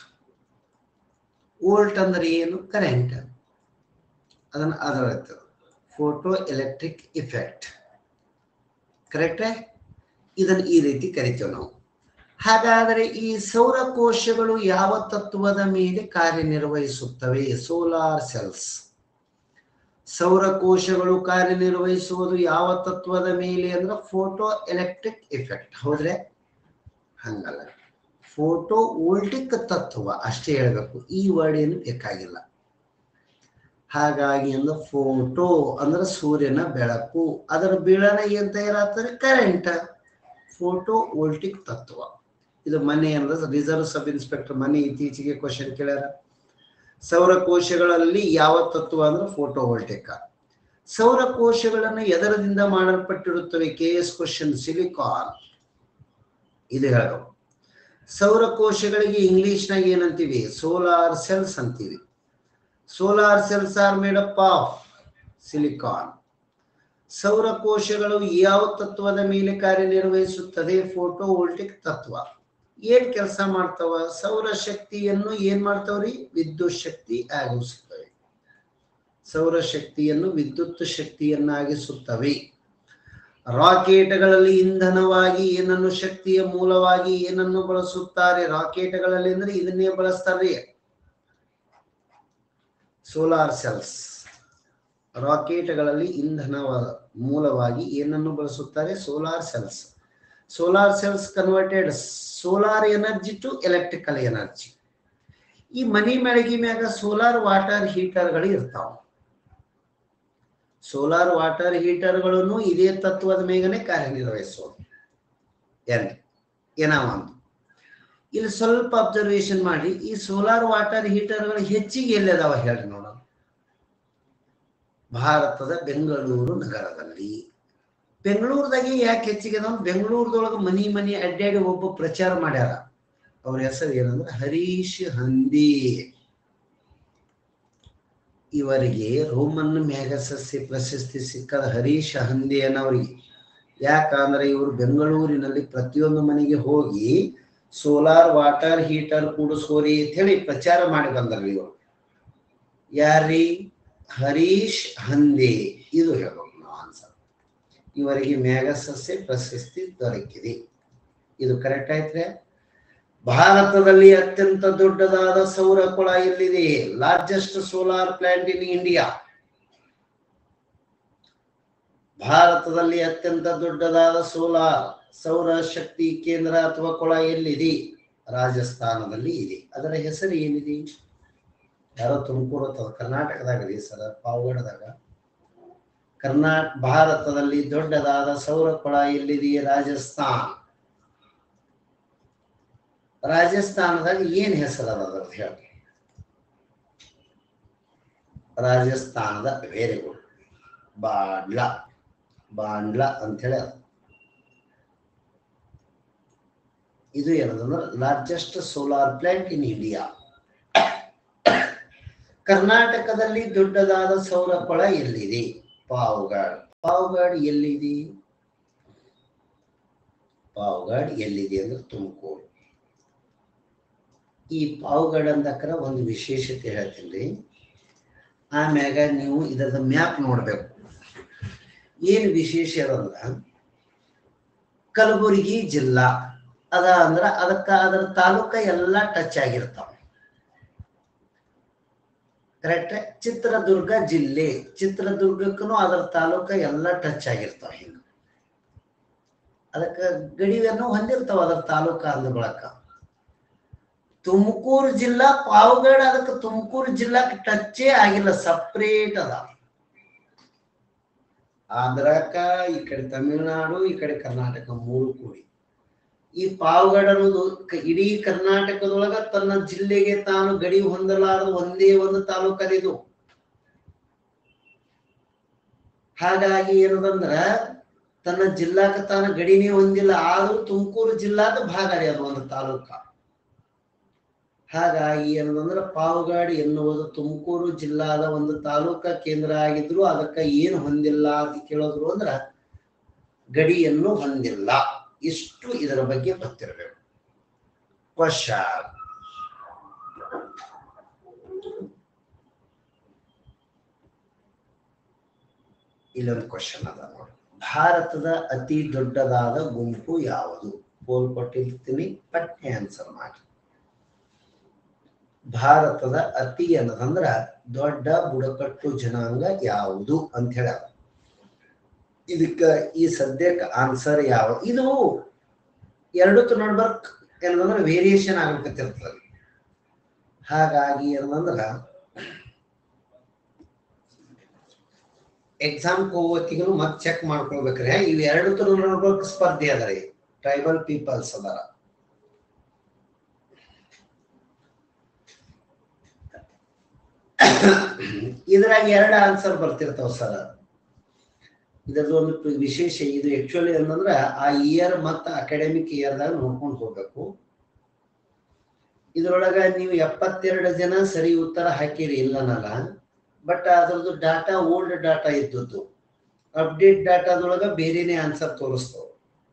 ವೋಲ್ಟ್ ಅಂದ್ರೆ ಏನು? ಕರೆಂಟ್. ಅದನ್ನು ಅದರ ಫೋಟೋ ಎಲೆಕ್ಟ್ರಿಕ್ ಇಫೆಕ್ಟ್. ಕರೆಕ್ಟೇ? ಇದನ್ನು ಈ ರೀತಿ ಕರಿತೇವೆ ನಾವು. ಹಾಗಾದರೆ ಈ ಸೌರಕೋಶಗಳು ಯಾವ ತತ್ವದ ಮೇಲೆ ಕಾರ್ಯನಿರ್ವಹಿಸುತ್ತವೆ? Solar cells. ಸೌರಕೋಶಗಳು ಕಾರ್ಯನಿರ್ವಹಿಸುವುದು ಯಾವ ತತ್ವದ ಮೇಲೆ ಅಂದ್ರೆ ಫೋಟೋ ಎಲೆಕ್ಟ್ರಿಕ್ ಇಫೆಕ್ಟ್. ಹೌದ್ರೆ? ಹಂಗಲ್ಲ, ಫೋಟೋ ವೋಲ್ಟಿಕ್ ತತ್ವ ಅಷ್ಟೇ ಹೇಳ್ಬೇಕು, ಈ ವರ್ಡ್ ಏನು ಬೇಕಾಗಿಲ್ಲ. ಹಾಗಾಗಿ ಅಂದ್ರೆ ಫೋಟೋ ಅಂದ್ರೆ ಸೂರ್ಯನ ಬೆಳಕು, ಅದರ ಬೀಳನ ಏನ್ ತಯಾರಾಗ್ತದೆ? ಕರೆಂಟ್. ಫೋಟೋ ವೋಲ್ಟಿಕ್ ತತ್ವ. ಇದು ಮನೆ ಅಂದ್ರೆ ರಿಸರ್ವ್ ಸಬ್ ಇನ್ಸ್ಪೆಕ್ಟರ್ ಮನೆ ಇತ್ತೀಚೆಗೆ ಕ್ವಶನ್ ಕೇಳ್ಯಾರ. ಸೌರ ಕೋಶಗಳಲ್ಲಿ ಯಾವ ತತ್ವ ಅಂದ್ರೆ ಫೋಟೋ ವೋಲ್ಟಿಕ್. ಸೌರ ಕೋಶಗಳನ್ನು ಎದರದಿಂದ ಮಾಡಲ್ಪಟ್ಟಿರುತ್ತವೆ? K S question silicon. ಇದು ಹೇಳು. ಸೌರ ಕೋಶಗಳಿಗೆ ಇಂಗ್ಲಿಷ್ನಾಗ ಏನಂತೀವಿ? ಸೋಲಾರ್ ಸೆಲ್ಸ್ ಅಂತೀವಿ. Solar cells are made up of silicon. ಸೌರ ಕೋಶಗಳು ಯಾವ ತತ್ವದ ಮೇಲೆ ಕಾರ್ಯನಿರ್ವಹಿಸುತ್ತದೆ? ಫೋಟೋ ವೋಲ್ಟಿಕ್ ತತ್ವ. ಏನ್ ಕೆಲಸ ಮಾಡ್ತಾವ? ಸೌರ ಶಕ್ತಿಯನ್ನು ಏನ್ ಮಾಡ್ತಾವ್ರಿ? ವಿದ್ಯುತ್ ಶಕ್ತಿ ಆಗಿಸುತ್ತವೆ. ಸೌರ ಶಕ್ತಿಯನ್ನು ವಿದ್ಯುತ್ ಶಕ್ತಿಯನ್ನಾಗಿಸುತ್ತವೆ. ರಾಕೆಟ್ಗಳಲ್ಲಿ ಇಂಧನವಾಗಿ ಏನನ್ನು, ಶಕ್ತಿಯ ಮೂಲವಾಗಿ ಏನನ್ನು ಬಳಸುತ್ತಾರೆ? ರಾಕೆಟ್ಗಳಲ್ಲಿ ಅಂದ್ರೆ ಇದನ್ನೇ ಬಳಸ್ತಾರೆ, ಸೋಲಾರ್ ಸೆಲ್ಸ್. ರಾಕೆಟ್ಗಳಲ್ಲಿ ಇಂಧನ ಮೂಲವಾಗಿ ಏನನ್ನು ಬಳಸುತ್ತಾರೆ? Solar cells. Solar cells converted solar energy to electrical energy. ಈ ಮನಿ ಮೆಳಗಿ ಮ್ಯಾಗ ಸೋಲಾರ್ ವಾಟರ್ ಹೀಟರ್ಗಳು ಇರ್ತಾವ. ಸೋಲಾರ್ ವಾಟರ್ ಹೀಟರ್ಗಳನ್ನು ಇದೇ ತತ್ವದ ಮೇಗನೆ ಕಾರ್ಯನಿರ್ವಹಿಸೋದು. ಏನ್ ಏನ ಒಂದು ಇಲ್ಲಿ ಸ್ವಲ್ಪ ಅಬ್ಸರ್ವೇಷನ್ ಮಾಡಿ. ಈ ಸೋಲಾರ್ ವಾಟರ್ ಹೀಟರ್ಗಳು ಹೆಚ್ಚಿಗೆ ಎಲ್ಲಿದಾವ ಹೇಳಿ ನೋಡೋಣ. ಭಾರತದ ಬೆಂಗಳೂರು ನಗರದಲ್ಲಿ. ಬೆಂಗಳೂರದಾಗೆ ಯಾಕೆ ಹೆಚ್ಚಿಗೆ ಅದಾವ? ಬೆಂಗಳೂರದೊಳಗೆ ಮನಿ ಮನಿ ಅಡ್ಡಾಡಿ ಒಬ್ಬ ಪ್ರಚಾರ ಮಾಡ್ಯಾರ. ಅವ್ರ ಹೆಸರು ಏನಂದ್ರೆ ಹರೀಶ್ ಹಂದಿ. ಇವರಿಗೆ ರೋಮನ್ ಮ್ಯಾಗಸಸ್ಸಿ ಪ್ರಶಸ್ತಿ ಸಿಕ್ಕದ ಹರೀಶ್ ಹಂದಿ ಅನ್ನೋರಿಗೆ. ಯಾಕಂದ್ರೆ ಇವರು ಬೆಂಗಳೂರಿನಲ್ಲಿ ಪ್ರತಿಯೊಂದು ಮನೆಗೆ ಹೋಗಿ ಸೋಲಾರ್ ವಾಟರ್ ಹೀಟರ್ ಕೂಡಿಸೋರಿ ಅಂತ ಹೇಳಿ ಪ್ರಚಾರ ಮಾಡಿ ಬಂದ್ರಿ ಇವರು. ಯಾರೀ? ಹರೀಶ್ ಹಂದಿ. ಇದು ಹೇಳ್ಬೇಕು ನಾವು ಆನ್ಸರ್. ಇವರಿಗೆ ಮ್ಯಾಗಸಸ್ಸಿ ಪ್ರಶಸ್ತಿ ದೊರಕಿದೆ. ಇದು ಕರೆಕ್ಟ್ ಆಯ್ತ್ರೆ. ಭಾರತದಲ್ಲಿ ಅತ್ಯಂತ ದೊಡ್ಡದಾದ ಸೌರ ಕೊಳ ಎಲ್ಲಿದೆ? Largest solar plant in India. ಭಾರತದಲ್ಲಿ ಅತ್ಯಂತ ದೊಡ್ಡದಾದ ಸೋಲಾರ್ ಸೌರ ಶಕ್ತಿ ಕೇಂದ್ರ ಅಥವಾ ಕೊಳ ಎಲ್ಲಿದೆ? ರಾಜಸ್ಥಾನದಲ್ಲಿ ಇದೆ. ಅದರ ಹೆಸರು ಏನಿದೆ? ಯಾರೋ ತುಮಕೂರು ಅಥವಾ ಕರ್ನಾಟಕದಾಗ ಇದೆ ಸರ್, ಪಾವಗಡದಾಗ. ಕರ್ನಾಟಕ ಭಾರತದಲ್ಲಿ ದೊಡ್ಡದಾದ ಸೌರ ಕೊಳ ಎಲ್ಲಿದೆ? ರಾಜಸ್ಥಾನ್. ರಾಜಸ್ಥಾನದಾಗ ಏನ್ ಹೆಸರದ ಅದ್ರದ್ದು ಹೇಳಿ? ರಾಜಸ್ಥಾನದ ವೆರಿ ಗುಡ್ ಬಾಂಡ್ಲಾ. ಬಾಂಡ್ಲಾ ಅಂತ ಹೇಳಿ ಅದು. ಇದು ಏನಂದ್ರೆ largest solar plant in India. ಕರ್ನಾಟಕದಲ್ಲಿ ದೊಡ್ಡದಾದ ಸೌರ ಕೊಳ ಎಲ್ಲಿದೆ? ಪಾವಗಡ್. ಪಾವಗಡ್ ಎಲ್ಲಿದೆ? ಪಾವಗಡ್ ಎಲ್ಲಿದೆ ಅಂದ್ರೆ ತುಮಕೂರು. ಈ ಪಾವಗಡ್ ಅಂದಕ್ರ ಒಂದು ವಿಶೇಷತೆ ಹೇಳ್ತೀನಿ. ಆಮ್ಯಾಗ ನೀವು ಇದರದ ಮ್ಯಾಪ್ ನೋಡ್ಬೇಕು. ಏನ್ ವಿಶೇಷ ಅಂದ್ರ ಕಲಬುರಗಿ ಜಿಲ್ಲಾ ಅದ ಅಂದ್ರ ಅದಕ್ಕ ಅದರ ತಾಲೂಕ ಎಲ್ಲ ಟಚ್ ಆಗಿರ್ತಾವ. ಕರೆಕ್ಟ್. ಚಿತ್ರದುರ್ಗ ಜಿಲ್ಲೆ, ಚಿತ್ರದುರ್ಗಕ್ಕೂ ಅದರ ತಾಲೂಕ ಎಲ್ಲ ಟಚ್ ಆಗಿರ್ತಾವ. ಹಿಂಗ ಅದಕ್ಕ ಗಡಿಯನ್ನು ಹೊಂದಿರ್ತಾವ ಅದರ ತಾಲೂಕ ಅಂದ ಬಳಕ. ತುಮಕೂರು ಜಿಲ್ಲಾ ಪಾವಗಡ್ ಅದಕ್ಕೆ ತುಮಕೂರು ಜಿಲ್ಲಾಕ್ಕೆ ಟಚ್ಚೇ ಆಗಿಲ್ಲ, ಸಪ್ರೇಟ್ ಅದ. ಆಂಧ್ರಕ್ಕ ಈ ಕಡೆ ತಮಿಳುನಾಡು, ಈ ಕಡೆ ಕರ್ನಾಟಕ ಮೂರು ಕೂಡಿ. ಈ ಪಾವಗಡ್ ಅನ್ನೋದು ಇಡೀ ಕರ್ನಾಟಕದೊಳಗ ತನ್ನ ಜಿಲ್ಲೆಗೆ ತಾನು ಗಡಿ ಹೊಂದಲಾರದ ಒಂದೇ ಒಂದು ತಾಲೂಕಲ್ಲಿದು. ಹಾಗಾಗಿ ಏನದಂದ್ರ ತನ್ನ ಜಿಲ್ಲಾಕ ತಾನು ಗಡಿನೇ ಹೊಂದಿಲ್ಲ, ಆದ್ರೂ ತುಮಕೂರು ಜಿಲ್ಲಾದ ಭಾಗ ರೀ ಅದು ಒಂದು ತಾಲೂಕ. ಹಾಗಾಗಿ ಏನಂದ್ರೆ ಪಾವಗಡ್ ಎನ್ನುವುದು ತುಮಕೂರು ಜಿಲ್ಲಾದ ಒಂದು ತಾಲೂಕ ಕೇಂದ್ರ ಆಗಿದ್ರು ಅದಕ್ಕೆ ಏನು ಹೊಂದಿಲ್ಲ ಅಂತ ಕೇಳಿದ್ರು ಅಂದ್ರ ಗಡಿಯನ್ನು ಹೊಂದಿಲ್ಲ. ಇಷ್ಟು ಇದರ ಬಗ್ಗೆ ಗೊತ್ತಿರಬೇಕು. ಕ್ವಶನ್. ಇಲ್ಲೊಂದು ಕ್ವಶನ್ ಅದ ನೋಡಿ. ಭಾರತದ ಅತಿ ದೊಡ್ಡದಾದ ಗುಂಪು ಯಾವುದು? ಪೋಲ್ ಕೊಟ್ಟಿರ್ತೀನಿ, ಪಟ್ನೆ ಆನ್ಸರ್ ಮಾಡಿ. ಭಾರತದ ಅತಿ ಅನ್ನದಂದ್ರ ದೊಡ್ಡ ಬುಡಕಟ್ಟು ಜನಾಂಗ ಯಾವುದು ಅಂತ ಹೇಳ. ಇದಕ್ಕ ಈ ಸದ್ಯಕ್ಕೆ ಆನ್ಸರ್ ಯಾವ? ಇದು ಎರಡು ನೋಡ್ಬರ್ಕ್ ಏನಂದ್ರ ವೇರಿಯೇಷನ್ ಆಗ್ಬೇಕತ್ತಿರ್ತದೆ. ಹಾಗಾಗಿ ಏನಂದ್ರ ಎಕ್ಸಾಮ್ ಹೋಗೋತ್ತಿಗೂ ಮತ್ತೆ ಚೆಕ್ ಮಾಡ್ಕೊಳ್ಬೇಕ್ರೆ ಇವ್ ಎರಡು ನೋಡ್ಬರ್ಕ್ ಸ್ಪರ್ಧೆ ಅದರಿ. ಟ್ರೈಬಲ್ ಪೀಪಲ್ಸ್ ಅದಾರ. ಇದ್ರಾಗ ಎರಡು ಆನ್ಸರ್ ಬರ್ತಿರ್ತಾವ ಸರ್. ಇದ್ರದ್ದು ಒಂದು ವಿಶೇಷ ಇದು ಆಕ್ಚುಲಿ ಏನಂದ್ರ ಆ ಇಯರ್ ಮತ್ತ ಅಕಾಡೆಮಿಕ್ ಇಯರ್ದಾಗ ನೋಡ್ಕೊಂಡು ಹೋಗ್ಬೇಕು. ಇದ್ರೊಳಗ ನೀವು ಎಪ್ಪತ್ತೆರಡು ಜನ ಸರಿ ಉತ್ತರ ಹಾಕಿರಿ ಇಲ್ಲನಲ್ಲ, ಬಟ್ ಅದ್ರದ್ದು ಡಾಟಾ ಓಲ್ಡ್ ಡಾಟಾ ಇದ್ದದ್ದು. ಅಪ್ಡೇಟ್ ಡಾಟಾದೊಳಗ ಬೇರೆನೆ ಆನ್ಸರ್ ತೋರಿಸ್ತಾವ.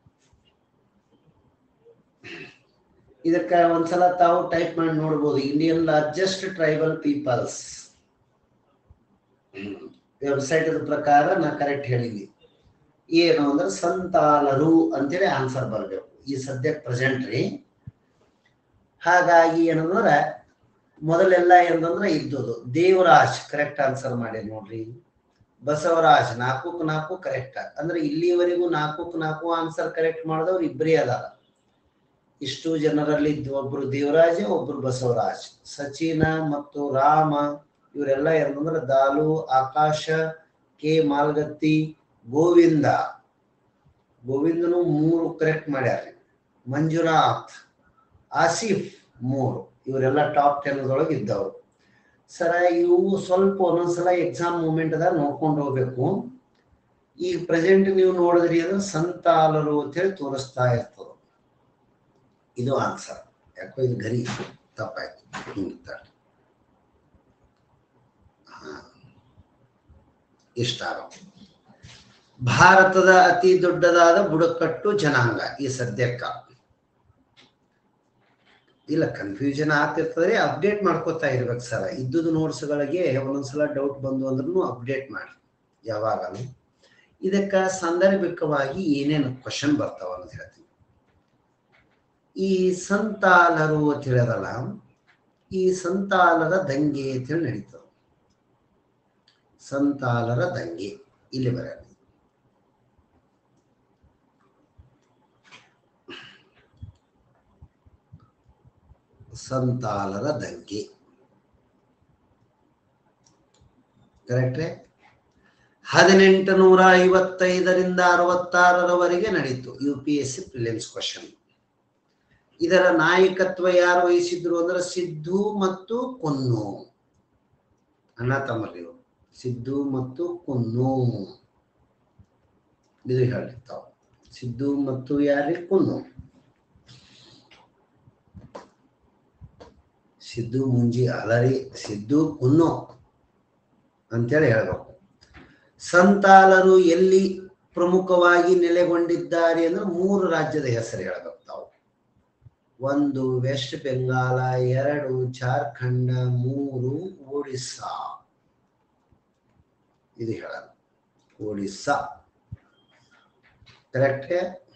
ಇದಕ್ಕ ಒಂದ್ಸಲ ತಾವು ಟೈಪ್ ಮಾಡಿ ನೋಡ್ಬೋದು, Indian largest tribal peoples website ಪ್ರಕಾರ ನಾ ಕರೆಕ್ಟ್ ಹೇಳಿದ್ವಿ. ಏನು ಅಂದ್ರೆ ಸಂತಾಲರು ಅಂತೇಳಿ ಆನ್ಸರ್ ಬರ್ಬೇಕು ಈ ಸದ್ಯಕ್ಕೆ ಪ್ರೆಸೆಂಟ್ ರೀ. ಹಾಗಾಗಿ ಏನಂದ್ರೆ ಮೊದಲೆಲ್ಲ ಏನಂದ್ರೆ ಇದ್ದದ್ದು ದೇವರಾಜ್ ಕರೆಕ್ಟ್ ಆನ್ಸರ್ ಮಾಡಿ ನೋಡ್ರಿ. ಬಸವರಾಜ್ ನಾಲ್ಕಕ್ಕೆ ನಾಲ್ಕು ಕರೆಕ್ಟ್. ಅಂದ್ರೆ ಇಲ್ಲಿವರೆಗೂ ನಾಲ್ಕಕ್ಕೆ ನಾಲ್ಕು ಆನ್ಸರ್ ಕರೆಕ್ಟ್ ಮಾಡಿದವ್ರು ಇಬ್ಬರೇ ಅದಾರ. ಇಷ್ಟು ಜನರಲ್ಲಿ ಒಬ್ರು ದೇವರಾಜ, ಒಬ್ರು ಬಸವರಾಜ್. ಸಚಿನ ಮತ್ತು ರಾಮ ಇವರೆಲ್ಲ ಏನಂದ್ರೆ ದಾಲು, ಆಕಾಶ, ಕೆ ಮಾಲ್ಗತ್ತಿ, ಗೋವಿಂದ. ಗೋವಿಂದನು ಮೂರು ಕರೆಕ್ಟ್ ಮಾಡ್ಯಾರ. ಮಂಜುನಾಥ್, ಆಸಿಫ್ ಮೂರು. ಇವರೆಲ್ಲ ಟಾಪ್ ಟೆನ್ ಒಳಗೆ ಇದ್ದವರು. ಸರ ಇವು ಸ್ವಲ್ಪ ಒಂದೊಂದ್ಸಲ ಎಕ್ಸಾಮ್ ಮೂಮೆಂಟ್ ಅದ ನೋಡ್ಕೊಂಡು ಹೋಗ್ಬೇಕು. ಈಗ ಪ್ರೆಸೆಂಟ್ ನೀವು ನೋಡಿದ್ರಿ ಅಂದ್ರೆ ಸಂತಾಲರು ಅಂತೇಳಿ ತೋರಿಸ್ತಾ ಇರ್ತದ. ಇದು ಆನ್ಸರ್. ಯಾಕೋ ಇದು ಗರಿ ತಪ್ಪಾಯ್ತು. ಹಿಂಗ ಇಷ್ಟ ಭಾರತದ ಅತಿ ದೊಡ್ಡದಾದ ಬುಡಕಟ್ಟು ಜನಾಂಗ ಈ ಸದ್ಯಕ್ಕ. ಇಲ್ಲ ಕನ್ಫ್ಯೂಷನ್ ಆಗ್ತಿರ್ತದೆ, ಅಪ್ಡೇಟ್ ಮಾಡ್ಕೋತಾ ಇರ್ಬೇಕು ಸರ್. ಇದ್ದುದು ನೋಟ್ಸ್ಗಳಿಗೆ ಒಂದೊಂದ್ಸಲ ಡೌಟ್ ಬಂದು ಅಂದ್ರೂ ಅಪ್ಡೇಟ್ ಮಾಡಿ ಯಾವಾಗಲೂ. ಇದಕ್ಕ ಸಾಂದರ್ಭಿಕವಾಗಿ ಏನೇನು ಕ್ವಶನ್ ಬರ್ತಾವ ಅಂತ ಹೇಳ್ತೀನಿ. ಈ ಸಂತಾಲರು ಅಂತ ಹೇಳೋದಲ್ಲ, ಈ ಸಂತಾಲರ ದಂಗೆ ಅಂತ ಹೇಳಿ ನಡೀತದೆ. ಸಂತಾಲರ ದಂಗೆ ಇಲ್ಲಿ ಬರ. ಸಂತಾಲರ ದಂಗೆ ಕರೆಕ್ಟ್ರೆ. ಹದಿನೆಂಟು ನೂರ ಐವತ್ತೈದರಿಂದ ಅರವತ್ತಾರರವರೆಗೆ ನಡೀತು U P S C prelims question. ಇದರ ನಾಯಕತ್ವ ಯಾರು ವಹಿಸಿದ್ರು ಅಂದ್ರೆ ಸಿದ್ದು ಮತ್ತು ಕುನ್ನು ಅಣ್ಣ ತಮ್ಮರು. ಸಿದ್ದು ಮತ್ತು ಕುನ್ನು ಇದು ಹೇಳಿರ್ತಾವ. ಸಿದ್ದು ಮತ್ತು ಯಾರಿ ಕುನ್ನು. ಸಿದ್ದು ಮುಂಜಿ ಅಲರಿ ಸಿದ್ದು ಕುನ್ನು ಅಂತೇಳಿ ಹೇಳ್ಬೇಕು. ಸಂತಾಲರು ಎಲ್ಲಿ ಪ್ರಮುಖವಾಗಿ ನೆಲೆಗೊಂಡಿದ್ದಾರೆ ಅಂದ್ರೆ ಮೂರು ರಾಜ್ಯದ ಹೆಸರು ಹೇಳ್ಬೇಕು ತಾವು. ಒಂದು ವೆಸ್ಟ್ ಬೆಂಗಾಲ, ಎರಡು ಜಾರ್ಖಂಡ್, ಮೂರು ಒಡಿಸ್ಸಾ. ಇದು ಹೇಳೋಣ ಒಡಿಸ್ಸಾ ಕರೆಕ್ಟ್.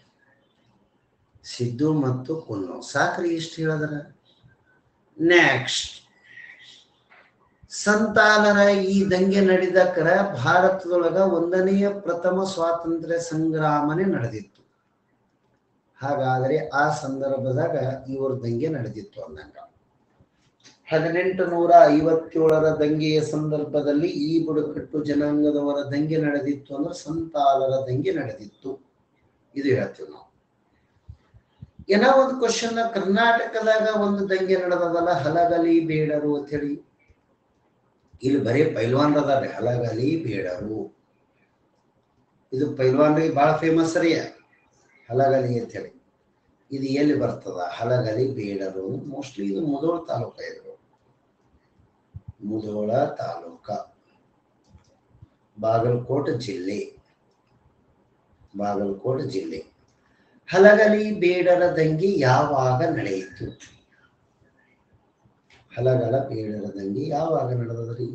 ಸಿದ್ದು ಮತ್ತು ಕುನ್ನು ಸಾಕ್ರಿ ಇಷ್ಟು ಹೇಳಿದ್ರ. ನೆಕ್ಸ್ಟ್ ಸಂತಾಲರ ಈ ದಂಗೆ ನಡೆದಕ್ಕರ ಭಾರತದೊಳಗ ಒಂದನೆಯ ಪ್ರಥಮ ಸ್ವಾತಂತ್ರ್ಯ ಸಂಗ್ರಾಮನೆ ನಡೆದಿತ್ತು. ಹಾಗಾದ್ರೆ ಆ ಸಂದರ್ಭದಾಗ ಇವ್ರ ದಂಗೆ ನಡೆದಿತ್ತು ಅಂದಂಗ. ಹದಿನೆಂಟು ನೂರ ಐವತ್ತೇಳರ ದಂಗೆಯ ಸಂದರ್ಭದಲ್ಲಿ ಈ ಬುಡಕಟ್ಟು ಜನಾಂಗದವರ ದಂಗೆ ನಡೆದಿತ್ತು ಅಂದ್ರೆ ಸಂತಾಲರ ದಂಗೆ ನಡೆದಿತ್ತು. ಇದು ಹೇಳ್ತೀವಿ ನಾವು. ಏನೋ ಒಂದು ಕ್ವಶನ್, ಕರ್ನಾಟಕದಾಗ ಒಂದು ದಂಗೆ ನಡೆದದಲ್ಲ ಹಲಗಲಿ ಬೇಡರು ಅಂತ ಹೇಳಿ. ಇಲ್ಲಿ ಬರೀ ಪೈಲ್ವಾನ್ ಅದಾರೆ, ಹಲಗಲಿ ಬೇಡರು. ಇದು ಪೈಲ್ವಾನ್ರಿಗೆ ಬಹಳ ಫೇಮಸ್ ರೀ ಹಲಗಲಿ ಅಂತ ಹೇಳಿ. ಇದು ಎಲ್ಲಿ ಬರ್ತದ ಹಲಗಲಿ ಬೇಡರು? ಮೋಸ್ಟ್ಲಿ ಇದು ಮುಧೋಳ ತಾಲೂಕ. ಇದು ಮುಧೋಳ ತಾಲೂಕ, ಬಾಗಲಕೋಟೆ ಜಿಲ್ಲೆ. ಬಾಗಲಕೋಟೆ ಜಿಲ್ಲೆ. ಹಲಗಲಿ ಬೇಡರ ದಂಗೆ ಯಾವಾಗ ನಡೆಯಿತು? ಹಲಗಲ ಬೇಡರ ದಂಗೆ ಯಾವಾಗ ನಡೆದದ್ರಿ?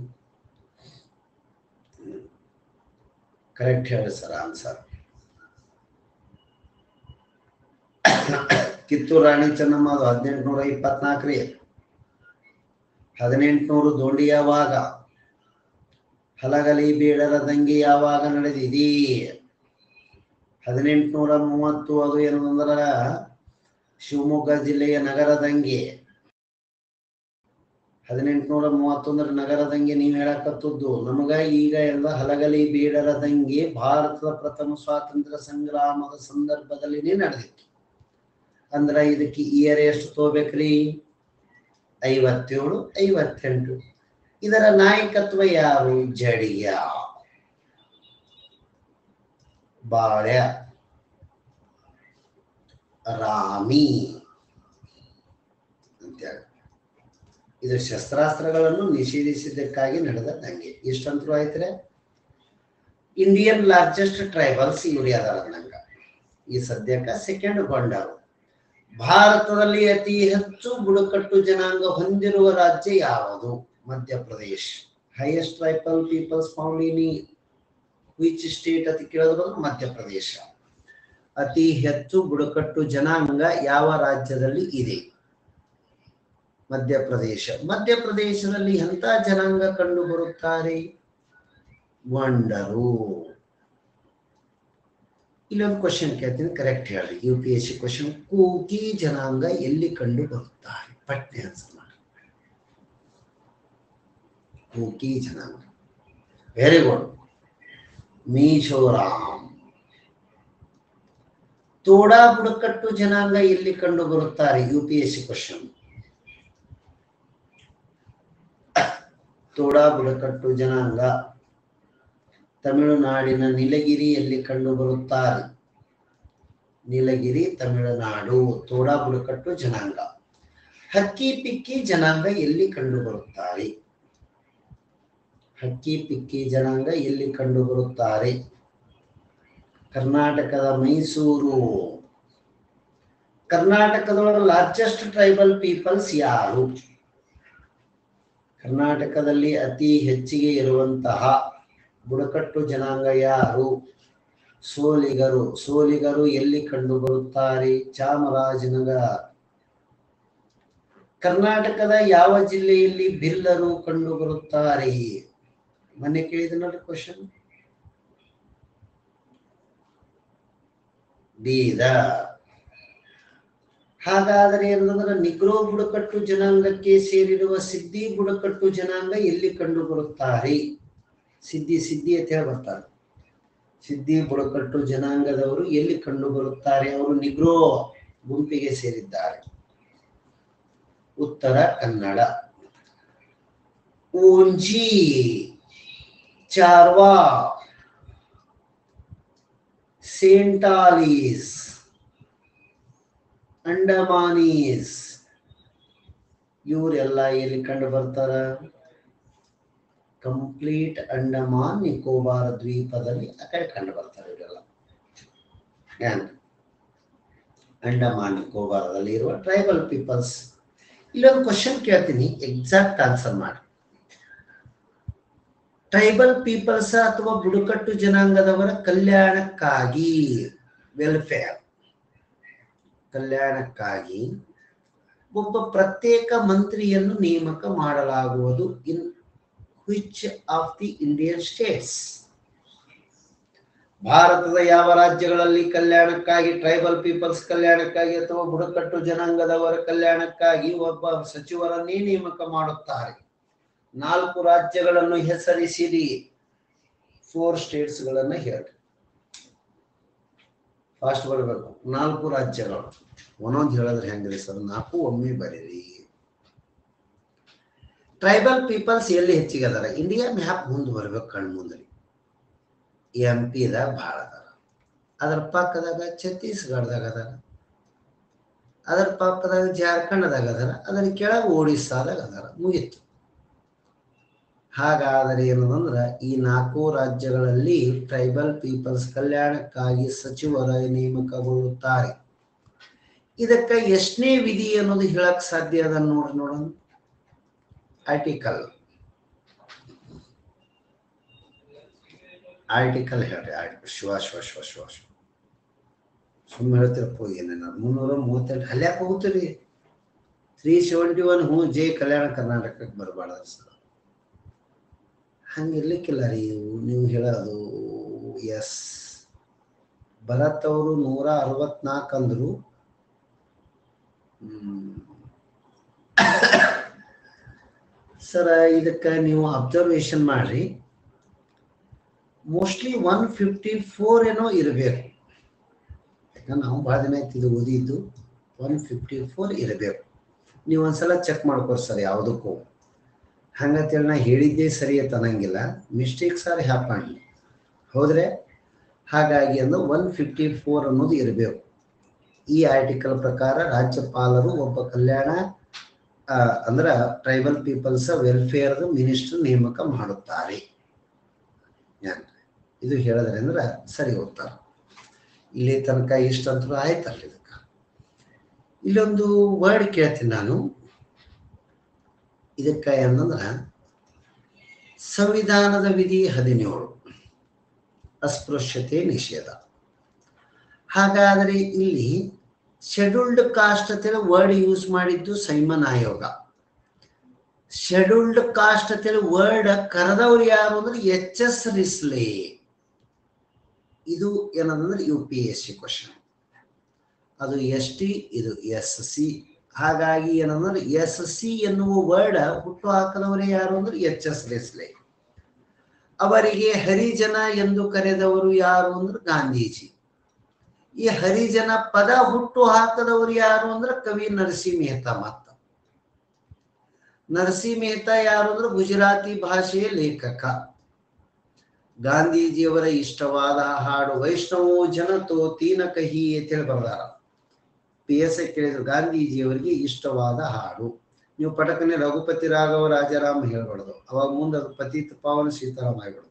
ಕರೆಕ್ಟ್ ಹೇಳಿ ಸರ್ ಆನ್ಸರ್. ಕಿತ್ತೂರು ರಾಣಿ ಚೆನ್ನಮ್ಮ ಅದು ಹದಿನೆಂಟುನೂರ ಇಪ್ಪತ್ನಾಲ್ಕರಿ. ಹದಿನೆಂಟುನೂರು ದೋಂಡಿ ಯಾವಾಗ? ಹಲಗಲಿ ಬೇಡರ ದಂಗೆ ಯಾವಾಗ ನಡೆದಿದೆ? ಹದಿನೆಂಟುನೂರ ಮೂವತ್ತು ಅದು ಏನಂದ್ರ ಶಿವಮೊಗ್ಗ ಜಿಲ್ಲೆಯ ನಗರ ದಂಗೆ. ಹದಿನೆಂಟುನೂರ ಮೂವತ್ತೊಂದರ ನಗರ ದಂಗೆ ನೀವು ಹೇಳಕತ್ತದ್ದು. ನಮಗ ಈಗ ಎಲ್ಲ ಹಲಗಲಿ ಬೇಡರ ದಂಗೆ ಭಾರತದ ಪ್ರಥಮ ಸ್ವಾತಂತ್ರ್ಯ ಸಂಗ್ರಾಮದ ಸಂದರ್ಭದಲ್ಲಿನೇ ನಡೆದಿತ್ತು. ಅಂದ್ರೆ ಇದಕ್ಕೆ ಇಯರ್ ಎಷ್ಟು ತಗೋಬೇಕ್ರಿ? ಐವತ್ತೇಳು ಐವತ್ತೆಂಟು. ಇದರ ನಾಯಕತ್ವ ಯಾರು? ಜಡಿಯ, ಬಾಳ್ಯ, ರಾಮಿ ಅಂತೇಳಿ. ಇದು ಶಸ್ತ್ರಾಸ್ತ್ರಗಳನ್ನು ನಿಷೇಧಿಸಿದ್ದಕ್ಕಾಗಿ ನಡೆದ ದಂಗೆ. ಇಷ್ಟಂತರೂ ಆಯ್ತಾರೆ. ಇಂಡಿಯನ್ ಲಾರ್ಜೆಸ್ಟ್ ಟ್ರೈಬಲ್ಸ್ ಇವ್ರು ಯಾವ್ದಾರ ನಂಗ ಈ ಸದ್ಯಕ್ಕೆ ಸೆಕೆಂಡ್ ಗೊಂಡರು. ಭಾರತದಲ್ಲಿ ಅತಿ ಹೆಚ್ಚು ಬುಡಕಟ್ಟು ಜನಾಂಗ ಹೊಂದಿರುವ ರಾಜ್ಯ ಯಾವುದು? Madhya Pradesh. Highest tribal peoples found in which state ಅಂತ ಕೇಳಿದ್ರು ಮಧ್ಯಪ್ರದೇಶ. ಅತಿ ಹೆಚ್ಚು ಬುಡಕಟ್ಟು ಜನಾಂಗ ಯಾವ ರಾಜ್ಯದಲ್ಲಿ ಇದೆ? ಮಧ್ಯಪ್ರದೇಶ. ಮಧ್ಯಪ್ರದೇಶದಲ್ಲಿ ಎಂತ ಜನಾಂಗ ಕಂಡು ಬರುತ್ತಾರೆ? ಗೊಂಡರು. ಇಲ್ಲೊಂದು ಕ್ವಶನ್ ಕೇಳ್ತೀನಿ, ಕರೆಕ್ಟ್ ಹೇಳಿ. U P S C question. Kuki ಜನಾಂಗ ಎಲ್ಲಿ ಕಂಡು ಬರುತ್ತಾರೆ? ಪಟ್ನೆ ಆನ್ಸರ್ ಮಾಡಿ. ಕೂಕಿ ಜನಾಂಗ. Very good. ಮಿಜೋರಾಂ. ತೋಡಾ ಬುಡಕಟ್ಟು ಜನಾಂಗ ಎಲ್ಲಿ ಕಂಡು ಬರುತ್ತಾರೆ? U P S C question. Toda ಬುಡಕಟ್ಟು ಜನಾಂಗ ತಮಿಳುನಾಡಿನ ನೀಲಗಿರಿಯಲ್ಲಿ ಕಂಡು ಬರುತ್ತಾರೆ. ನೀಲಗಿರಿ ತಮಿಳುನಾಡು. ತೋಡಾ ಬುಡಕಟ್ಟು ಜನಾಂಗ. ಹಕ್ಕಿ ಪಿಕ್ಕಿ ಜನಾಂಗ ಎಲ್ಲಿ ಕಂಡು ಬರುತ್ತಾರೆ? ಹಕ್ಕಿ ಪಿಕ್ಕಿ ಜನಾಂಗ ಎಲ್ಲಿ ಕಂಡು ಬರುತ್ತಾರೆ? ಕರ್ನಾಟಕದ ಮೈಸೂರು. ಕರ್ನಾಟಕದೊಳಗೆ ಲಾರ್ಜೆಸ್ಟ್ ಟ್ರೈಬಲ್ ಪೀಪಲ್ಸ್ ಯಾರು? ಕರ್ನಾಟಕದಲ್ಲಿ ಅತಿ ಹೆಚ್ಚಿಗೆ ಇರುವಂತಹ ಬುಡಕಟ್ಟು ಜನಾಂಗ ಯಾರು? ಸೋಲಿಗರು. ಸೋಲಿಗರು ಎಲ್ಲಿ ಕಂಡು ಬರುತ್ತಾರೆ? ಚಾಮರಾಜನಗರ. ಕರ್ನಾಟಕದ ಯಾವ ಜಿಲ್ಲೆಯಲ್ಲಿ ಬಿಲ್ಲರು ಕಂಡು ಬರುತ್ತಾರೆ? ಮೊನ್ನೆ ಕೇಳಿದ ನೋಡಿ ಕ್ವಶನ್. ಬೀದರ್. ಹಾಗಾದರೆ ಏನಂದ್ರೆ ನಿಗ್ರೋ ಬುಡಕಟ್ಟು ಜನಾಂಗಕ್ಕೆ ಸೇರಿರುವ ಸಿದ್ದಿ ಬುಡಕಟ್ಟು ಜನಾಂಗ ಎಲ್ಲಿ ಕಂಡು ಬರುತ್ತಾರೆ? ಸಿದ್ದಿ ಸಿದ್ದಿ ಅಂತ ಹೇಳಿ ಬರ್ತಾರೆ. ಸಿದ್ದಿ ಬುಡಕಟ್ಟು ಜನಾಂಗದವರು ಎಲ್ಲಿ ಕಂಡು ಬರುತ್ತಾರೆ? ಅವರು ನಿಗ್ರೋ ಗುಂಪಿಗೆ ಸೇರಿದ್ದಾರೆ. ಉತ್ತರ ಕನ್ನಡ. ಓಂಜಿ, ಚಾರ್ವಾ, ಸೇಂಟಾಲೀಸ್, ಅಂಡಮಾನೀಸ್ ಇವರೆಲ್ಲ ಎಲ್ಲಿ ಕಂಡು ಬರ್ತಾರ? ಕಂಪ್ಲೀಟ್ ಅಂಡಮಾನ್ ನಿಕೋಬಾರ್ ದ್ವೀಪದಲ್ಲಿ ಆ ಕಡೆ ಕಂಡು ಬರ್ತಾರೆ ಇವರೆಲ್ಲ. ಅಂಡಮಾನ್ ನಿಕೋಬಾರದಲ್ಲಿ ಇರುವ ಟ್ರೈಬಲ್ ಪೀಪಲ್ಸ್. ಇಲ್ಲೊಂದು ಕ್ವಶನ್ ಕೇಳ್ತೀನಿ, ಎಕ್ಸಾಕ್ಟ್ ಆನ್ಸರ್ ಮಾಡಿ. ಟ್ರೈಬಲ್ ಪೀಪಲ್ಸ್ ಅಥವಾ ಬುಡಕಟ್ಟು ಜನಾಂಗದವರ ಕಲ್ಯಾಣಕ್ಕಾಗಿ, ವೆಲ್ಫೇರ್ ಕಲ್ಯಾಣಕ್ಕಾಗಿ ಒಬ್ಬ ಪ್ರತ್ಯೇಕ ಮಂತ್ರಿಯನ್ನು ನೇಮಕ ಮಾಡಲಾಗುವುದು in which of the Indian states? ಭಾರತದ ಯಾವ ರಾಜ್ಯಗಳಲ್ಲಿ ಕಲ್ಯಾಣಕ್ಕಾಗಿ, ಟ್ರೈಬಲ್ ಪೀಪಲ್ಸ್ ಕಲ್ಯಾಣಕ್ಕಾಗಿ ಅಥವಾ ಬುಡಕಟ್ಟು ಜನಾಂಗದವರ ಕಲ್ಯಾಣಕ್ಕಾಗಿ ಒಬ್ಬ ಸಚಿವರನ್ನೇ ನೇಮಕ ಮಾಡುತ್ತಾರೆ? ನಾಲ್ಕು ರಾಜ್ಯಗಳನ್ನು ಹೆಸರಿಸಿರಿ. ಫೋರ್ ಸ್ಟೇಟ್ಸ್ ಗಳನ್ನ ಹೇಳಿ. ಫಾಸ್ಟ್ ಬರಬೇಕು. ನಾಲ್ಕು ರಾಜ್ಯಗಳು ಒಂದೊಂದು ಹೇಳಿದ್ರೆ ಹೆಂಗ್ರಿ ಸರ್? ನಾಲ್ಕು ಒಮ್ಮೆ ಬರೀರಿ. ಟ್ರೈಬಲ್ ಪೀಪಲ್ಸ್ ಎಲ್ಲಿ ಹೆಚ್ಚಿಗೆ ಅದಾರ? ಇಂಡಿಯಾ ಮ್ಯಾಪ್ ಮುಂದೆ ಬರ್ಬೇಕು, ಕಣ್ ಮುಂದ್ರಿ. ಎಂ ಪಿದಾಗ ಭಾಳ ಅದಾರ, ಅದರ ಪಕ್ಕದಾಗ ಛತ್ತೀಸ್ಗಢದಾಗ ಅದಾರ, ಅದರ ಪಕ್ಕದಾಗ ಜಾರ್ಖಂಡ್ದಾಗ ಅದಾರ, ಅದರ ಕೆಳಗೆ ಒಡಿಸ್ಸಾದಾಗ ಅದಾರ. ಮುಗಿತು. ಹಾಗಾದರೆ ಏನಂದ್ರೆ ಈ ನಾಲ್ಕು ರಾಜ್ಯಗಳಲ್ಲಿ ಟ್ರೈಬಲ್ ಪೀಪಲ್ಸ್ ಕಲ್ಯಾಣಕ್ಕಾಗಿ ಸಚಿವರ ನೇಮಕಗೊಳ್ಳುತ್ತಾರೆ. ಇದಕ್ಕೆ ಎಷ್ಟನೇ ವಿಧಿ ಅನ್ನೋದು ಹೇಳಕ್ ಸಾಧ್ಯ ಅದ ನೋಡ್ರಿ. ನೋಡೋಣ, ಆರ್ಟಿಕಲ್ ಆರ್ಟಿಕಲ್ ಹೇಳ್ರಿ. ಶಿವ ಶಿವ ಶಿವ ಶಿವ ಶಿವ ಸುಮ್ಮನೆ ಹೇಳ್ತಿರಪ್ಪ. ಏನೇನ ಮುನ್ನೂರ ಮೂವತ್ತೆಂಟು ಹಲ್ಯಾಕೆ ಹೋಗ್ತೀರಿ? ತ್ರೀ ಸೆವೆಂಟಿ ಒನ್ ಹ್ಞೂ ಜೆ ಕಲ್ಯಾಣ ಕರ್ನಾಟಕಕ್ಕೆ ಬರಬಾರ್ದು ಸರ್. ಹಂಗಿರ್ಲಿಕ್ಕಿಲ್ಲ ರೀ ನೀವು ಹೇಳೋದು. ಎಸ್, ಭರತ್ ಅವರು ನೂರ ಅರವತ್ನಾಲ್ಕು ಅಂದ್ರು. ಸರ್ ಇದಕ್ಕೆ ನೀವು ಅಬ್ಸರ್ವೇಷನ್ ಮಾಡ್ರಿ. ಮೋಸ್ಟ್ಲಿ ಒನ್ ಫಿಫ್ಟಿ ಫೋರ್ ಏನೋ ಇರಬೇಕು. ಯಾಕಂದ್ರೆ ನಾವು ಭಾಳ ದಿನ ಆಯ್ತು ಇದು ಓದಿದ್ದು. ಒನ್ ಫಿಫ್ಟಿ ಫೋರ್ ಇರಬೇಕು. ನೀವು ಒಂದ್ಸಲ ಚೆಕ್ ಮಾಡ್ಕೊರಿ ಸರ್ ಯಾವುದಕ್ಕೂ. ಹಂಗಂತೇಳಿ ನಾ ಹೇಳಿದ್ದೇ ಸರಿ ಅಂತ ಅನ್ನಂಗಿಲ್ಲ, ಮಿಸ್ಟೇಕ್ಸ್ ಆರ್ ಹ್ಯಾಪನ್, ಹೌದ್ರೆ? ಹಾಗಾಗಿ ಅಂದ್ರೆ ಒನ್ ಫಿಫ್ಟಿ ಫೋರ್ ಅನ್ನೋದು ಇರಬೇಕು. ಈ ಆರ್ಟಿಕಲ್ ಪ್ರಕಾರ ರಾಜ್ಯಪಾಲರು ಒಬ್ಬ ಕಲ್ಯಾಣ ಅಂದ್ರೆ ಟ್ರೈಬಲ್ ಪೀಪಲ್ಸ್ ವೆಲ್ಫೇರ್ ಮಿನಿಸ್ಟರ್ ನೇಮಕ ಮಾಡುತ್ತಾರೆ. ಇದು ಹೇಳಿದ್ರೆ ಅಂದ್ರೆ ಸರಿ ಹೋಗ್ತಾರೆ. ಇಲ್ಲಿ ತನಕ ಇಷ್ಟಂತೂ ಆಯ್ತಲ್ಲ. ಇದಕ್ಕೆ ಇಲ್ಲೊಂದು ವರ್ಡ್ ಕೇಳ್ತೀನಿ ನಾನು. ಇದಕ್ಕೆ ಏನಂದ್ರೆ ಸಂವಿಧಾನದ ವಿಧಿ ಹದಿನೇಳು ಅಸ್ಪೃಶ್ಯತೆ ನಿಷೇಧ. ಹಾಗಾದರೆ ಇಲ್ಲಿ ಶೆಡ್ಯೂಲ್ಡ್ ಕಾಸ್ಟ್ ಅಂತೇಳಿ ವರ್ಡ್ ಯೂಸ್ ಮಾಡಿದ್ದು ಸೈಮನ್ ಆಯೋಗ. ಶೆಡ್ಯೂಲ್ಡ್ ಕಾಸ್ಟ್ ಅಂತೇಳಿ ವರ್ಡ್ ಕರೆದವ್ರು ಯಾರು ಅಂದ್ರೆ ಎಚ್ ಎಸ್ ರಿಸ್ಲೆ. ಇದು ಏನಂದ್ರೆ U P S C question. ಅದು ಎಸ್ ಟಿ, ಇದು ಎಸ್ ಸಿ. ಹಾಗಾಗಿ ಏನಂದ್ರೆ ಎಸ್ ಸಿ ಎನ್ನುವ ವರ್ಡ್ ಹುಟ್ಟು ಹಾಕದವರೇ ಯಾರು ಅಂದ್ರೆ ಎಚ್ ಎಸ್ ರಿಸ್ಲೆ. ಅವರಿಗೆ ಹರಿಜನ ಎಂದು ಕರೆದವರು ಯಾರು ಅಂದ್ರೆ ಗಾಂಧೀಜಿ. ಈ ಹರಿಜನ ಪದ ಹುಟ್ಟು ಹಾಕದವರು ಯಾರು ಅಂದ್ರೆ ಕವಿ ನರಸಿ ಮೆಹ್ತಾ. ಮತ್ತ ನರಸಿ ಮೆಹ್ತಾ ಯಾರು ಅಂದ್ರೆ ಗುಜರಾತಿ ಭಾಷೆಯ ಲೇಖಕ. ಗಾಂಧೀಜಿಯವರ ಇಷ್ಟವಾದ ಹಾಡು ವೈಷ್ಣವೋ ಜನತೋ ತೀನ ಕಹಿ ಅಂತ ಹೇಳಿ ಬರ್ದಾರ. ಪಿ ಎಸ್ ಐ ಕೇಳಿದ್ರು ಗಾಂಧೀಜಿಯವರಿಗೆ ಇಷ್ಟವಾದ ಹಾಡು. ನೀವು ಪಟಕನೆ ರಘುಪತಿ ರಾಘವ ರಾಜಾರಾಮ್ ಹೇಳ್ಬಾರ್ದು, ಅವಾಗ ಮುಂದೆ ಅದು ಪತಿತ ಪಾವನ ಸೀತಾರಾಮ್ ಆಗ್ಬಿಡ್ದು.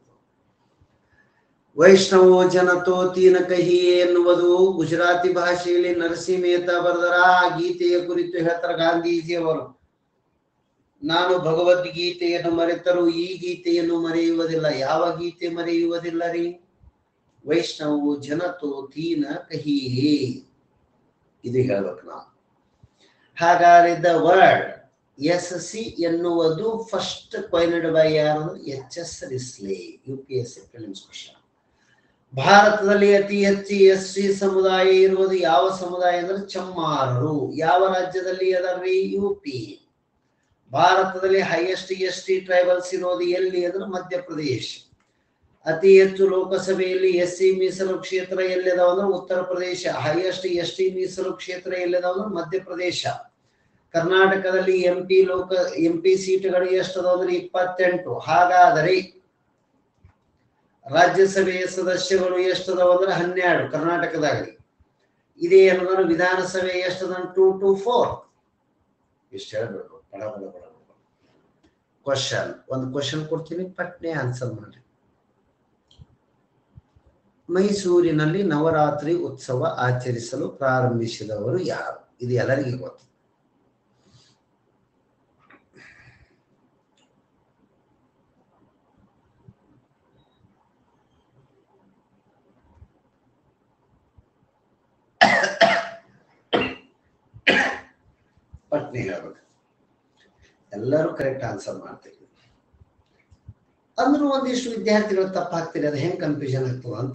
ವೈಷ್ಣವೋ ಜನತೋ ತೀನ ಕಹಿ ಎನ್ನುವುದು ಗುಜರಾತಿ ಭಾಷೆಯಲ್ಲಿ ನರಸಿ ಮೆಹ್ತಾ ಬರೆದರ. ಆ ಗೀತೆಯ ಕುರಿತು ಹೇಳ್ತಾರೆ ಗಾಂಧೀಜಿಯವರು, ನಾನು ಭಗವದ್ಗೀತೆಯನ್ನು ಮರೆತರು ಈ ಗೀತೆಯನ್ನು ಮರೆಯುವುದಿಲ್ಲ. ಯಾವ ಗೀತೆ ಮರೆಯುವುದಿಲ್ಲ ರೀ? ವೈಷ್ಣವೋ ಜನತೋ ತೀನ ಕಹಿಯೇ, ಇದು ಹೇಳ್ಬೇಕು ನಾವು. ಹಾಗಾದ್ರೆ ದ ವರ್ಡ್ ಎಸ್ ಸಿ ಎನ್ನುವುದು ಫಸ್ಟ್ ಕಾಯಿನ್ಡ್ ಬೈ ಯಾರು? H S Risley. U P S C prelims question. ಭಾರತದಲ್ಲಿ ಅತಿ ಹೆಚ್ಚು ಎಸ್ ಸಿ ಸಮುದಾಯ ಇರುವುದು ಯಾವ ಸಮುದಾಯ ಅಂದ್ರೆ ಚಮ್ಮಾರರು. ಯಾವ ರಾಜ್ಯದಲ್ಲಿ ಅದರ್ರಿ? U P. ಭಾರತದಲ್ಲಿ ಹೈಯೆಸ್ಟ್ ಎಸ್ ಟಿ ಟ್ರೈಬಲ್ಸ್ ಇರೋದು ಎಲ್ಲಿ ಅಂದ್ರೆ ಮಧ್ಯಪ್ರದೇಶ. ಅತಿ ಹೆಚ್ಚು ಲೋಕಸಭೆಯಲ್ಲಿ ಎಸ್ ಸಿ ಮೀಸಲು ಕ್ಷೇತ್ರ ಎಲ್ಲಿದಾವ ಅಂದ್ರೆ Uttar Pradesh. Highest S T ಮೀಸಲು ಕ್ಷೇತ್ರ ಎಲ್ಲಿದಾವ ಅಂದ್ರೆ ಮಧ್ಯಪ್ರದೇಶ. ಕರ್ನಾಟಕದಲ್ಲಿ ಎಂ ಪಿ ಲೋಕ ಎಂ ಪಿ ಸೀಟ್ಗಳು ಎಷ್ಟದಾವ ಅಂದ್ರೆ ಇಪ್ಪತ್ತೆಂಟು. ಹಾಗಾದರೆ ರಾಜ್ಯಸಭೆಯ ಸದಸ್ಯರು ಎಷ್ಟದಾವ ಅಂದ್ರೆ ಹನ್ನೆರಡು ಕರ್ನಾಟಕದಾಗಲಿ. ಇದೇ ಏನಂದ್ರೆ ವಿಧಾನಸಭೆ ಎಷ್ಟದ? Two to four. ಇಷ್ಟು ಹೇಳ್ಬೇಕು. ಬಡ ಬಡ ಬಡ ಕ್ವಶನ್ ಒಂದು ಕ್ವಶನ್ ಕೊಡ್ತೀನಿ, ಪಟ್ನೆ ಆನ್ಸರ್ ಮಾಡಿ. ಮೈಸೂರಿನಲ್ಲಿ ನವರಾತ್ರಿ ಉತ್ಸವ ಆಚರಿಸಲು ಪ್ರಾರಂಭಿಸಿದವರು ಯಾರು? ಇದು ಎಲ್ಲರಿಗೂ ಗೊತ್ತು. ಪಟ್ನೆ ಹೇಳ್ಬೇಕು. ಎಲ್ಲರೂ ಕರೆಕ್ಟ್ ಆನ್ಸರ್ ಮಾಡ್ತೀವಿ ಅಂದ್ರೂ ಒಂದಿಷ್ಟು ವಿದ್ಯಾರ್ಥಿಗಳು ತಪ್ಪಾಗ್ತೀರಿ. ಅದು ಹೆಂಗ್ ಕನ್ಫ್ಯೂಷನ್ ಆಗ್ತದ ಅಂತ.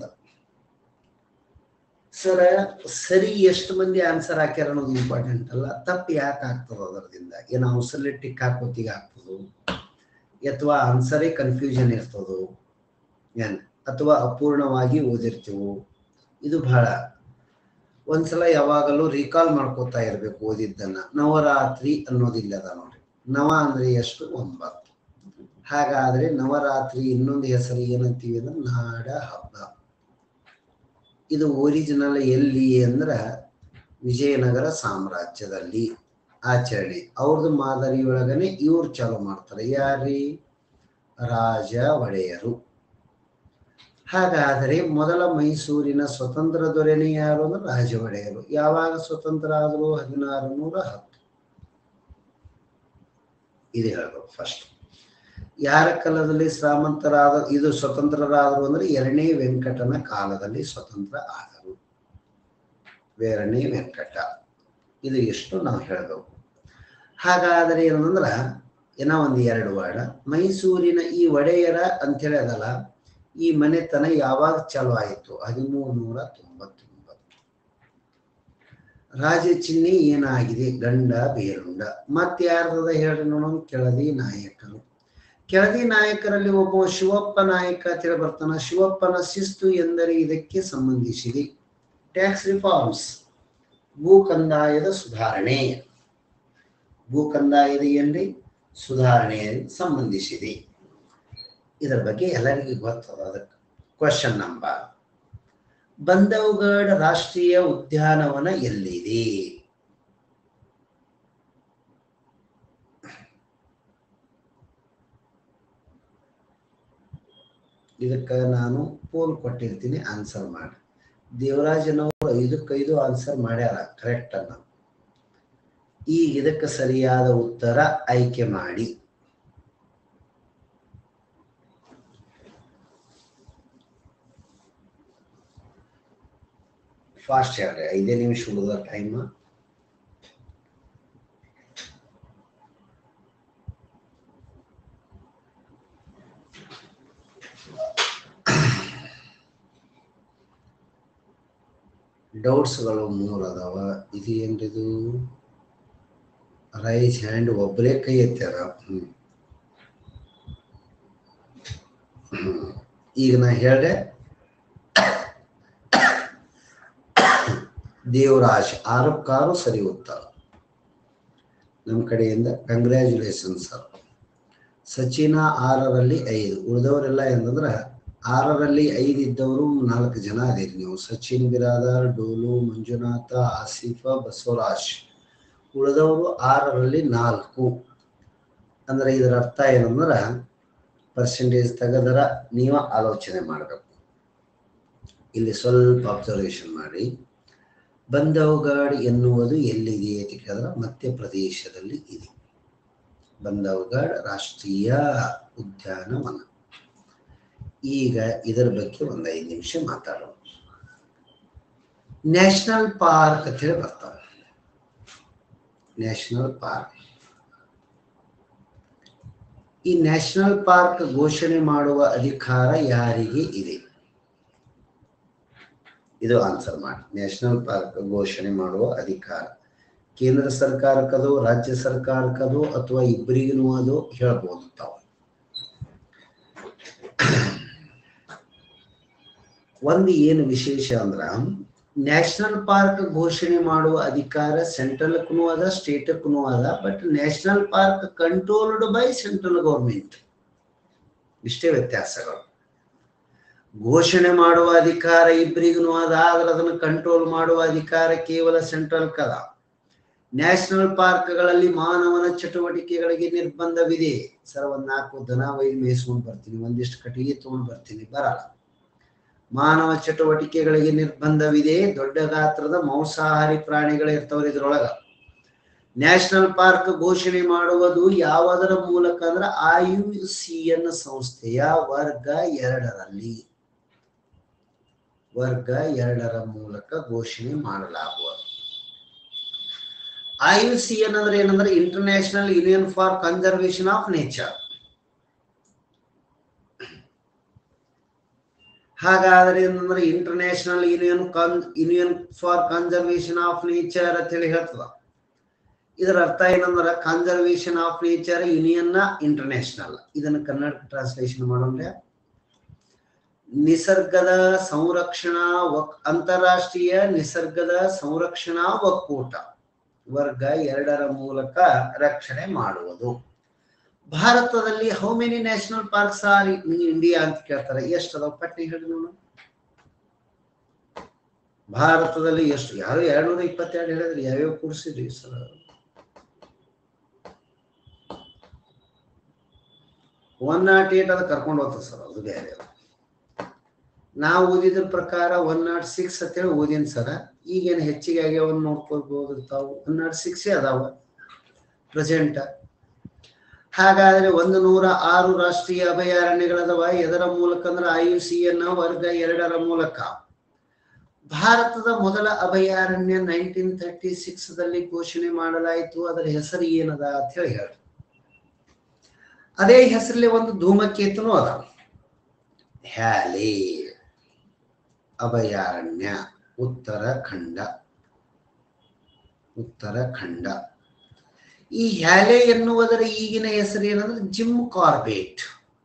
ಸರ ಸರಿ ಎಷ್ಟು ಮಂದಿ ಆನ್ಸರ್ ಹಾಕ್ಯಾರ ಅನ್ನೋದು ಇಂಪಾರ್ಟೆಂಟ್ ಅಲ್ಲ, ತಪ್ಪು ಯಾಕೆ ಆಗ್ತದ ಅದರದಿಂದ. ಏನೋ ಅವಸರಲಿ ಟಿಕ್ ಹಾಕೋತಿಗೆ ಆಗ್ತದೋ, ಅಥವಾ ಆನ್ಸರೇ ಕನ್ಫ್ಯೂಷನ್ ಇರ್ತದೋ, ಏನ್ ಅಥವಾ ಅಪೂರ್ಣವಾಗಿ ಓದಿರ್ತೀವೋ. ಇದು ಬಹಳ ಒಂದ್ಸಲ ಯಾವಾಗಲೂ ರೀಕಾಲ್ ಮಾಡ್ಕೋತಾ ಇರ್ಬೇಕು ಓದಿದ್ದನ್ನ. ನವರಾತ್ರಿ ಅನ್ನೋದಿಲ್ಲದ ನೋಡಿ. ನವ ಅಂದ್ರೆ ಎಷ್ಟು? ಒಂಬತ್ತು. ಹಾಗಾದ್ರೆ ನವರಾತ್ರಿ ಇನ್ನೊಂದು ಹೆಸರು ಏನಂತೀವಿ ಅಂದ್ರೆ ನಾಡ ಹಬ್ಬ. ಇದು ಒರಿಜಿನಲ್ ಎಲ್ಲಿ ಅಂದ್ರ ವಿಜಯನಗರ ಸಾಮ್ರಾಜ್ಯದಲ್ಲಿ ಆಚರಣೆ. ಅವ್ರದ್ದು ಮಾದರಿ ಒಳಗನೆ ಇವ್ರು ಚಾಲು ಮಾಡ್ತಾರೆ. ಯಾರೀ? ರಾಜ ಒಡೆಯರು. ಹಾಗಾದರೆ ಮೊದಲ ಮೈಸೂರಿನ ಸ್ವತಂತ್ರ ದೊರೆನೇ ಯಾರು ಅಂದ್ರೆ ರಾಜ ಒಡೆಯರು. ಯಾವಾಗ ಸ್ವತಂತ್ರ ಆದ್ರು? ಹದಿನಾರು ನೂರ ಹತ್ತು. ಇದು ಹೇಳ್ಬೇಕು ಫಸ್ಟ್. ಯಾರ ಕಾಲದಲ್ಲಿ ಶ್ರೀಮಂತರಾದ ಇದು ಸ್ವತಂತ್ರರಾದರು ಅಂದ್ರೆ ಎರಡನೇ ವೆಂಕಟನ ಕಾಲದಲ್ಲಿ ಸ್ವತಂತ್ರ ಆದರು. ಎರಡನೇ ವೆಂಕಟ. ಇದು ಎಷ್ಟು ನಾವು ಹೇಳಬೇಕು. ಹಾಗಾದರೆ ಏನಂದ್ರ ಏನೋ ಒಂದು ಎರಡು ವರ್ಡ. ಮೈಸೂರಿನ ಈ ಒಡೆಯರ ಅಂತೇಳಿ ಅದಲ್ಲ, ಈ ಮನೆತನ ಯಾವಾಗ ಚಾಲು ಆಯಿತು? ಹದಿಮೂರು ನೂರ ತೊಂಬತ್ತೊಂಬತ್ತು. ರಾಜ ಚಿಹ್ನೆ ಏನಾಗಿದೆ? ಗಂಡ ಬೇರುಂಡ. ಮತ್ತೆ ಯಾರದ ಹೇಳ್ರಿ ನೋಡೋಣ? ಕೆಳದಿ ನಾಯಕರು. ಕೆಳದಿ ನಾಯಕರಲ್ಲಿ ಒಬ್ಬ ಶಿವಪ್ಪ ನಾಯಕ ತಿಳಿ ಬರ್ತಾನ. ಶಿವಪ್ಪನ ಶಿಸ್ತು ಎಂದರೆ ಇದಕ್ಕೆ ಸಂಬಂಧಿಸಿದೆ. Tax reforms. ಭೂ ಕಂದಾಯದ ಸುಧಾರಣೆ, ಭೂ ಕಂದಾಯದ ಏನ್ರಿ ಸುಧಾರಣೆ ಸಂಬಂಧಿಸಿದೆ. ಇದರ ಬಗ್ಗೆ ಎಲ್ಲರಿಗೂ ಗೊತ್ತದ. ಅದಕ್ಕೆ ಕ್ವಶನ್ ನಂಬರ್, ಬಂಧವಗಢ ರಾಷ್ಟ್ರೀಯ ಉದ್ಯಾನವನ ಎಲ್ಲಿದೆ? ಇದಕ್ಕೆ ನಾನು ಪೋಲ್ ಕೊಟ್ಟಿರ್ತೀನಿ, ಆನ್ಸರ್ ಮಾಡಿ. ದೇವರಾಜನವರು ಐದಕ್ಕೈದು ಆನ್ಸರ್ ಮಾಡ್ಯಾರ ಕರೆಕ್ಟ್ ಅನ್ನ. ಈಗ ಇದಕ್ಕೆ ಸರಿಯಾದ ಉತ್ತರ ಆಯ್ಕೆ ಮಾಡಿ. ಫಾಸ್ಟ್ ಹೇಳ್ರಿ, ಐದೇ ನಿಮಿಷ ಉಳಿದ ಟೈಮ್. ಡೌಟ್ಸ್ಗಳು ಮೂರು ಅದಾವ. ಇದು ಏನ್ರಿದು? ರೈಸ್ ಹ್ಯಾಂಡ್ ಒಬ್ಬರೇ ಕೈ ಎತ್ತಾರ. ಹ್ಮ್ ಹ್ಮ್ ಈಗ ನಾ ಹೇಳ್ದೆ, ದೇವರಾಜ್ ಆರಕ್ಕಾರು ಸರಿ ಉತ್ತರ. ನಮ್ಮ ಕಡೆಯಿಂದ ಕಂಗ್ರ್ಯಾಚುಲೇಷನ್ ಸರ್. ಸಚಿನ ಆರರಲ್ಲಿ ಐದು, ಉಳಿದವರೆಲ್ಲ ಏನಂದ್ರೆ ಆರರಲ್ಲಿ ಐದು ಇದ್ದವರು ನಾಲ್ಕು ಜನ ಅದೇರಿ ನೀವು. ಸಚಿನ್ ಬಿರಾದಾರ್, ಡೋಲು, ಮಂಜುನಾಥ, ಆಸಿಫ, ಬಸವರಾಜ್. ಉಳಿದವರು ಆರರಲ್ಲಿ ನಾಲ್ಕು. ಅಂದ್ರೆ ಇದರ ಅರ್ಥ ಏನಂದ್ರೆ ಪರ್ಸೆಂಟೇಜ್ ತೆಗೆದರ ನೀವು ಆಲೋಚನೆ ಮಾಡಬೇಕು. ಇಲ್ಲಿ ಸ್ವಲ್ಪ ಅಬ್ಸರ್ವೇಷನ್ ಮಾಡಿ. ಬಂಧವಗಢ ಎನ್ನುವುದು ಎಲ್ಲಿದೆ ಅಂತ ಕೇಳಿದ್ರೆ ಮಧ್ಯಪ್ರದೇಶದಲ್ಲಿ ಇದೆ. ಬಂಧವಗಢ ರಾಷ್ಟ್ರೀಯ ಉದ್ಯಾನವನ. ಈಗ ಇದರ ಬಗ್ಗೆ ಒಂದು ಐದು ನಿಮಿಷ ಮಾತಾಡೋಣ. ನ್ಯಾಷನಲ್ ಪಾರ್ಕ್ ಅಂತ ಹೇಳಿ ಬರ್ತಾರೆ. ನ್ಯಾಷನಲ್ ಪಾರ್ಕ್, ಈ ನ್ಯಾಷನಲ್ ಪಾರ್ಕ್ ಘೋಷಣೆ ಮಾಡುವ ಅಧಿಕಾರ ಯಾರಿಗೆ ಇದೆ? ಇದು ಆನ್ಸರ್ ಮಾಡಿ. ನ್ಯಾಷನಲ್ ಪಾರ್ಕ್ ಘೋಷಣೆ ಮಾಡುವ ಅಧಿಕಾರ ಕೇಂದ್ರ ಸರ್ಕಾರಕ್ಕದು, ರಾಜ್ಯ ಸರ್ಕಾರಕ್ಕದು, ಅಥವಾ ಇಬ್ಬರಿಗೂ ಅದು ಹೇಳ್ಬೋದು ತಾವು. ಒಂದು ಏನು ವಿಶೇಷ ಅಂದ್ರ, ನ್ಯಾಷನಲ್ ಪಾರ್ಕ್ ಘೋಷಣೆ ಮಾಡುವ ಅಧಿಕಾರ ಸೆಂಟ್ರಲ್ಗೂ ಅದ, ಸ್ಟೇಟ್ಗೂ ಅದ. But national park controlled by central government. ಇಷ್ಟೇ ವ್ಯತ್ಯಾಸಗಳು. ಘೋಷಣೆ ಮಾಡುವ ಅಧಿಕಾರ ಇಬ್ಬರಿಗೂ ಅದ, ಆದ್ರೆ ಅದನ್ನು ಕಂಟ್ರೋಲ್ ಮಾಡುವ ಅಧಿಕಾರ ಕೇವಲ ಸೆಂಟ್ರಲ್ ಕದ. ನ್ಯಾಷನಲ್ ಪಾರ್ಕ್ಗಳಲ್ಲಿ ಮಾನವನ ಚಟುವಟಿಕೆಗಳಿಗೆ ನಿರ್ಬಂಧವಿದೆ. ಸರ್, ಒಂದ್ ನಾಲ್ಕು ದನ ಒಯ್ದು ಮೇಯಿಸ್ಕೊಂಡು ಬರ್ತೀನಿ, ಒಂದಿಷ್ಟು ಕಟ್ಟಿಗೆ ತಗೊಂಡು ಬರ್ತೀನಿ, ಬರಲ್ಲ. ಮಾನವ ಚಟುವಟಿಕೆಗಳಿಗೆ ನಿರ್ಬಂಧವಿದೆ. ದೊಡ್ಡ ಗಾತ್ರದ ಮಾಂಸಾಹಾರಿ ಪ್ರಾಣಿಗಳು ಇರ್ತವ್ರ ಇದ್ರೊಳಗ. ನ್ಯಾಷನಲ್ ಪಾರ್ಕ್ ಘೋಷಣೆ ಮಾಡುವುದು ಯಾವುದರ ಮೂಲಕ ಅಂದ್ರೆ ಐ ಯು ಸಿ ಎನ್ ಸಂಸ್ಥೆಯ ವರ್ಗ ಎರಡರಲ್ಲಿ ವರ್ಗ ಎರಡರ ಮೂಲಕ ಘೋಷಣೆ ಮಾಡಲಾಗುವುದು. ಐ ಯು ಸಿ ಎನ್ ಅಂದ್ರೆ ಏನಂದ್ರೆ international union for conservation of nature. ಹಾಗಾದ್ರೆ ಏನಂದ್ರೆ international union con union for conservation of nature ಅಂತ ಹೇಳಿ ಹೇಳ್ತದ. ಇದರ ಅರ್ಥ ಏನಂದ್ರೆ ಕನ್ಸರ್ವೇಷನ್ ಆಫ್ ನೇಚರ್ ಯೂನಿಯನ್ ನ ಇಂಟರ್ನ್ಯಾಷನಲ್. ಇದನ್ನ ಕನ್ನಡ ಟ್ರಾನ್ಸ್ಲೇಷನ್ ಮಾಡೋಣ, ನಿಸರ್ಗದ ಸಂರಕ್ಷಣಾ ಒಕ್ ಅಂತಾರಾಷ್ಟ್ರೀಯ ನಿಸರ್ಗದ ಸಂರಕ್ಷಣಾ ಒಕ್ಕೂಟ ವರ್ಗ ಎರಡರ ಮೂಲಕ ರಕ್ಷಣೆ ಮಾಡುವುದು. ಭಾರತದಲ್ಲಿ how many national parks are in India ಅಂತ ಕೇಳ್ತಾರೆ. ಎಷ್ಟು ಅದಾವ ಪಟ್ಟಿ ಹೇಳಿ ನೋಡು. ಭಾರತದಲ್ಲಿ ಎಷ್ಟು? ಯಾರು ಎರಡ್ನೂರ ಇಪ್ಪತ್ತೆರಡು ಹೇಳಿದ್ರಿ, ಯಾವ್ಯಾವ ಕೂಡಿಸಿದ್ರಿ ಸರ್? ಒನ್ ನಾಟ್ ಏಟ್ ಅದ ಕರ್ಕೊಂಡು ಹೋಗ್ತದೆ ಸರ್, ಅದು ಬೇರೆ. ನಾವು ಓದಿದ್ರ ಪ್ರಕಾರ ಒನ್ ನಾಟ್ ಸಿಕ್ಸ್ ಅಂತೇಳಿ ಓದಿನ ಸರ. ಈಗೇನು ಹೆಚ್ಚಿಗೆ ಆಗ್ಯಾವ ನೋಡ್ಕೊಳ್ಬಹುದು ತಾವು. ಒನ್ ನಾಟ್ ಸಿಕ್ಸ್ ಅದಾವ ಪ್ರೆಸೆಂಟ್. ಹಾಗಾದ್ರೆ ಒಂದು ನೂರ ಆರು ರಾಷ್ಟ್ರೀಯ ಅಭಯಾರಣ್ಯಗಳದವ. ಎದರ ಮೂಲಕ ಅಂದ್ರೆ ಐ ಯು ಸಿ ಎನ್ ವರ್ಗ ಎರಡರ ಮೂಲಕ. ಭಾರತದ ಮೊದಲ ಅಭಯಾರಣ್ಯ ನೈನ್ಟೀನ್ ಥರ್ಟಿ ಸಿಕ್ಸ್ ದಲ್ಲಿ ಘೋಷಣೆ ಮಾಡಲಾಯಿತು. ಅದರ ಹೆಸರು ಏನದ ಅಂತ ಹೇಳಿ ಹೇಳಿ. ಅದೇ ಹೆಸರಲ್ಲಿ ಒಂದು ಧೂಮಕೇತುನು ಅದ, ಹ್ಯಾಲೆ ಅಭಯಾರಣ್ಯ, ಉತ್ತರಾಖಂಡ. ಉತ್ತರಾಖಂಡ ಈ ಹ್ಯಾಲೆ ಎನ್ನುವುದರ ಈಗಿನ ಹೆಸರು ಏನಂದ್ರೆ ಜಿಮ್ ಕಾರ್ಬೆಟ್.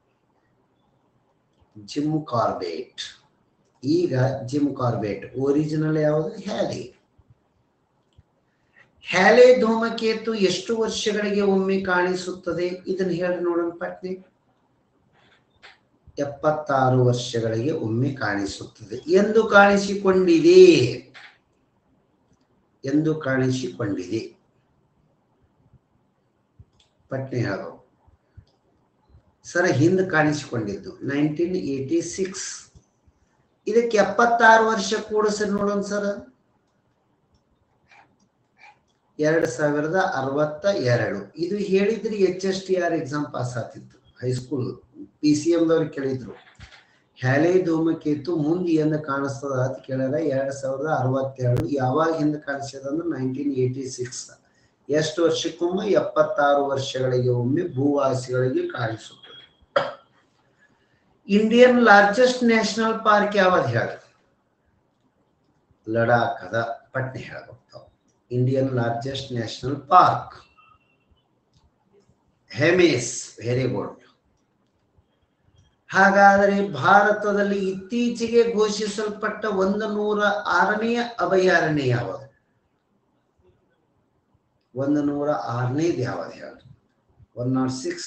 ಜಿಮ್ ಕಾರ್ಬೆಟ್ ಈಗ ಜಿಮ್ ಕಾರ್ಬೆಟ್. ಒರಿಜಿನಲ್ ಯಾವುದು? ಹ್ಯಾಲೆ. ಹ್ಯಾಲೆ ಧೂಮಕೇತು ಎಷ್ಟು ವರ್ಷಗಳಿಗೆ ಒಮ್ಮೆ ಕಾಣಿಸುತ್ತದೆ? ಇದನ್ನು ಹೇಳಿ ನೋಡೋಣ ಪಟ್ನಿ. ಎಪ್ಪತ್ತಾರು ವರ್ಷಗಳಿಗೆ ಒಮ್ಮೆ ಕಾಣಿಸುತ್ತದೆ ಎಂದು ಕಾಣಿಸಿಕೊಂಡಿದೆ ಎಂದು ಕಾಣಿಸಿಕೊಂಡಿದೆ ಪಟ್ನಿ ಹೇಳೋ ಸರ್. ಹಿಂದೆ ಕಾಣಿಸಿಕೊಂಡಿದ್ದು ನೈನ್ಟೀನ್ ಏಟಿ ಸಿಕ್ಸ್. ಇದಕ್ಕೆ ಎಪ್ಪತ್ತಾರು ವರ್ಷ ಕೂಡಿಸಿ ನೋಡೋಣ ಸರ್. ಎರಡು ಸಾವಿರದ ಅರವತ್ತ ಎರಡು. ಇದು ಹೇಳಿದ್ರೆ H S T R exam pass ಆಗ್ತಿತ್ತು. ಹೈಸ್ಕೂಲ್ ಪಿ ಸಿ ಎಮ್ದವ್ರು ಕೇಳಿದ್ರು ಹ್ಯಾಲೆ ಧೂಮಕೇತು ಮುಂದೆ ಎಂದು ಕಾಣಿಸ್ತದ ಅಂತ ಕೇಳ್ಯಾರ. ಎರಡ್ ಸಾವಿರದ ಅರವತ್ತೆರಡು. ಯಾವಾಗ ಹಿಂದೆ ಕಾಣಿಸ್ತದ ಅಂದ್ರೆ ನೈನ್ಟೀನ್ ಏಟಿ ಸಿಕ್ಸ್. ಎಷ್ಟು ವರ್ಷಕ್ಕೊಮ್ಮೆ? ಎಪ್ಪತ್ತಾರು ವರ್ಷಗಳಿಗೆ ಒಮ್ಮೆ ಭೂವಾಸಿಗಳಿಗೆ ಕಾಣಿಸುತ್ತದೆ. ಇಂಡಿಯನ್ ಲಾರ್ಜೆಸ್ಟ್ ನ್ಯಾಷನಲ್ ಪಾರ್ಕ್ ಯಾವ್ದು ಹೇಳಿ? ಲಡಾಖದ ಪಟ್ನಿ ಹೇಳಬಹುದು. Indian largest national park Hemis. Very good. ಹಾಗಾದರೆ ಭಾರತದಲ್ಲಿ ಇತ್ತೀಚೆಗೆ ಘೋಷಿಸಲ್ಪಟ್ಟ ಒಂದು ನೂರ ಆರನೆಯ ಅಭಯಾರಣ್ಯ ಯಾವುದು? ಒಂದು ನೂರ ಆರನೇದು ಯಾವುದು ಹೇಳಿ? One nought six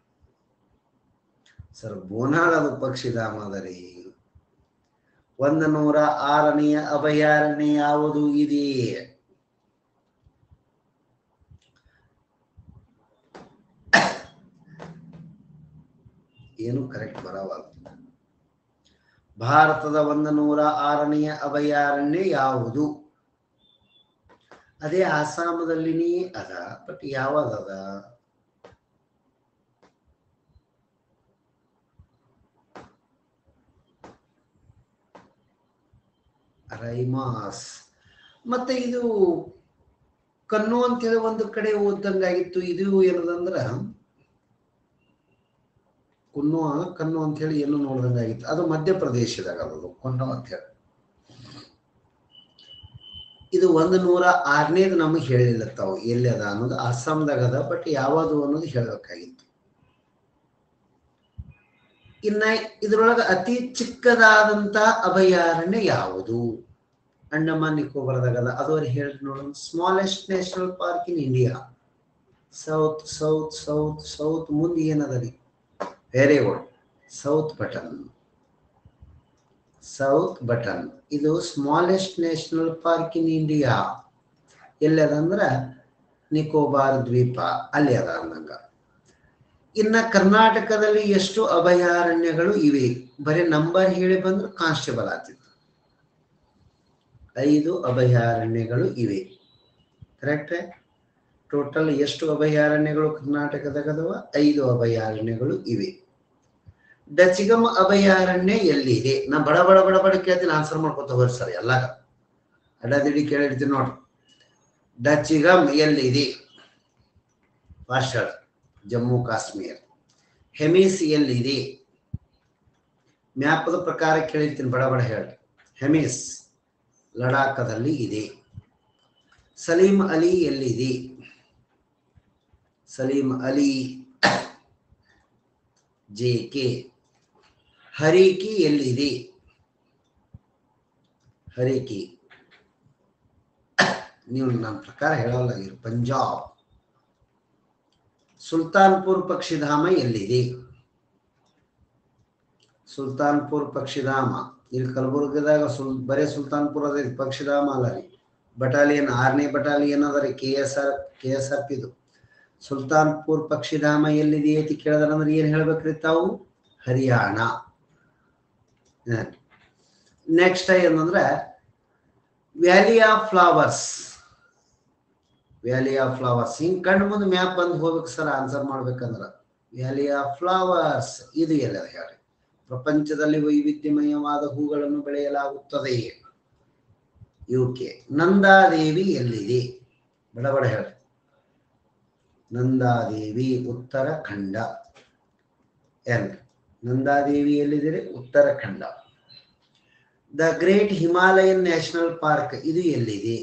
sir. ಬೋನಾಳದ ಪಕ್ಷಿಧಾಮದರಿ. ಒಂದು ನೂರ ಆರನೆಯ ಅಭಯಾರಣ್ಯ ಯಾವುದು ಇದೆ? ಏನು ಕರೆಕ್ಟ್ ಬರವಲ್ಲ. ಭಾರತದ ಒಂದು ನೂರ ಆರನೆಯ ಅಭಯಾರಣ್ಯ ಯಾವುದು? ಅದೇ ಆಸಾಮದಲ್ಲಿನೇ ಅದ, ಬಟ್ ಯಾವದದ? ರೈಮಾಸ್. ಮತ್ತೆ ಇದು ಕನ್ನು ಅಂತ ಹೇಳಿ ಒಂದು ಕಡೆ ಓದಂಗಾಗಿತ್ತು. ಇದು ಏನದಂದ್ರ ಕುನ್ನು ಕನ್ನು ಅಂತ ಹೇಳಿ ಏನು ನೋಡ್ದಂಗಾಗಿತ್ತು. ಅದು ಮಧ್ಯಪ್ರದೇಶದಾಗ ಅದು ಕೊನ್ನು ಅಂತ ಹೇಳಿ. ಇದು ಒಂದು ನೂರ ಆರನೇದು ನಮಗೆ ಹೇಳಿಲ್ಲ ತಾವು ಎಲ್ಲಿ ಅದ ಅನ್ನೋದು. ಅಸ್ಸಾಂದಾಗ ಅದ, ಬಟ್ ಯಾವುದು ಅನ್ನೋದು ಹೇಳಬೇಕಾಗಿತ್ತು. ಇನ್ನ ಇದ್ರೊಳಗೆ ಅತಿ ಚಿಕ್ಕದಾದಂತ ಅಭಯಾರಣ್ಯ ಯಾವುದು? ಅಂಡಮಾನ್ ನಿಕೋಬಾರ್ದಾಗ ಅದ. ಅದು ಹೇಳಿ ನೋಡೋಣ. Smallest national park in India. South south south south ಮುಂದೆ ಏನದ ರೀ? Very good. South Button. South Button ಇದು smallest national park in India. ಎಲ್ಲಿ ಅದ ಅಂದ್ರ ನಿಕೋಬಾರ್ ದ್ವೀಪ ಅಲ್ಲಿ ಅದ ಅಂದಂಗ. ಇನ್ನ ಕರ್ನಾಟಕದಲ್ಲಿ ಎಷ್ಟು ಅಭಯಾರಣ್ಯಗಳು ಇವೆ? ಬರೀ ನಂಬರ್ ಹೇಳಿ ಬಂದ್ರೆ ಕಾನ್ಸ್ಟೇಬಲ್ ಆಗ್ತಿತ್ತು. ಐದು ಅಭಯಾರಣ್ಯಗಳು ಇವೆ. ಕರೆಕ್ಟ್? ಟೋಟಲ್ ಎಷ್ಟು ಅಭಯಾರಣ್ಯಗಳು ಕರ್ನಾಟಕದಾಗ ಅದಾವ? ಐದು ಅಭಯಾರಣ್ಯಗಳು ಇವೆ. ಡಚಿಗಮ್ ಅಭಯಾರಣ್ಯ ಎಲ್ಲಿದೆ? ನಾ ಬಡ ಬಡ ಬಡ ಬಡ ಕೇಳ್ತೀನಿ, ಆನ್ಸರ್ ಮಾಡ್ಕೊತ ಹೋಗ್ರಿ ಸರ್. ಎಲ್ಲ ಅಡ್ಡದಿಡಿ ಕೇಳಿರ್ತೀನಿ ನೋಡ್ರಿ. ಡಚಿಗಮ್ ಎಲ್ಲಿದೆ? ಫಾಸ್ಟ್. ಜಮ್ಮು ಕಾಶ್ಮೀರ್. ಹೆಮಿಸ್ ಎಲ್ಲಿದೆ? ಮ್ಯಾಪದ ಪ್ರಕಾರ ಕೇಳಿರ್ತೀನಿ, ಬಡ ಬಡ ಹೇಳಿ. ಹೆಮಿಸ್ ಲಡಾಖದಲ್ಲಿ ಇದೆ. ಸಲೀಂ ಅಲಿ ಎಲ್ಲಿದೆ? Salim Ali J K. ಹರಿಕಿ ಎಲ್ಲಿದೆ? ಹರಿಕಿ ನೀವು ನನ್ನ ಪ್ರಕಾರ ಹೇಳಲ್ಲ, ಇದು ಪಂಜಾಬ್. ಸುಲ್ತಾನ್ಪುರ್ ಪಕ್ಷಿಧಾಮ ಎಲ್ಲಿದೆ? ಸುಲ್ತಾನ್ಪುರ್ ಪಕ್ಷಿಧಾಮ ಇಲ್ಲಿ ಕಲಬುರ್ಗಿದಾಗ ಸುಲ್ ಬರೇ ಸುಲ್ತಾನ್ಪುರ ಅದ. ಪಕ್ಷಿಧಾಮ ಅಲ್ಲ ರೀ, ಬಟಾಲಿಯನ್. ಆರನೇ ಬಟಾಲಿಯನ್ ಅದ ರೀ, K S R K S R ಪಿದು. ಸುಲ್ತಾನ್ಪುರ್ ಪಕ್ಷಿಧಾಮ ಎಲ್ಲಿದೆ ಅಂತ ಕೇಳಿದ್ರಂದ್ರೆ ಏನ್ ಹೇಳ್ಬೇಕ್ರಿ ತಾವು? ಹರಿಯಾಣ. ನೆಕ್ಸ್ಟ್ ಏನಂದ್ರೆ valley of flowers. Valley of flowers ಹಿಂಗ್ ಕಣ್ಣು ಮುಂದೆ ಮ್ಯಾಪ್ ಬಂದು ಹೋಗ್ಬೇಕು ಸರ್ ಆನ್ಸರ್ ಮಾಡ್ಬೇಕಂದ್ರ. ವ್ಯಾಲಿ ಆಫ್ ಫ್ಲವರ್ಸ್ ಇದು ಎಲ್ಲ ಹೇಳಿ? ಪ್ರಪಂಚದಲ್ಲಿ ವೈವಿಧ್ಯಮಯವಾದ ಹೂಗಳನ್ನು ಬೆಳೆಯಲಾಗುತ್ತದೆ. ಯುಕೆ. ನಂದಾದೇವಿ ಎಲ್ಲಿದೆ? ಬಡ ಬಡ ಹೇಳಿ. ನಂದಾದೇವಿ ಉತ್ತರಾಖಂಡ. ಎನ್ ನಂದಾದೇವಿ ಎಲ್ಲಿದೆ? Uttarakhand. The great Himalayan national park ಇದು ಎಲ್ಲಿದೆ?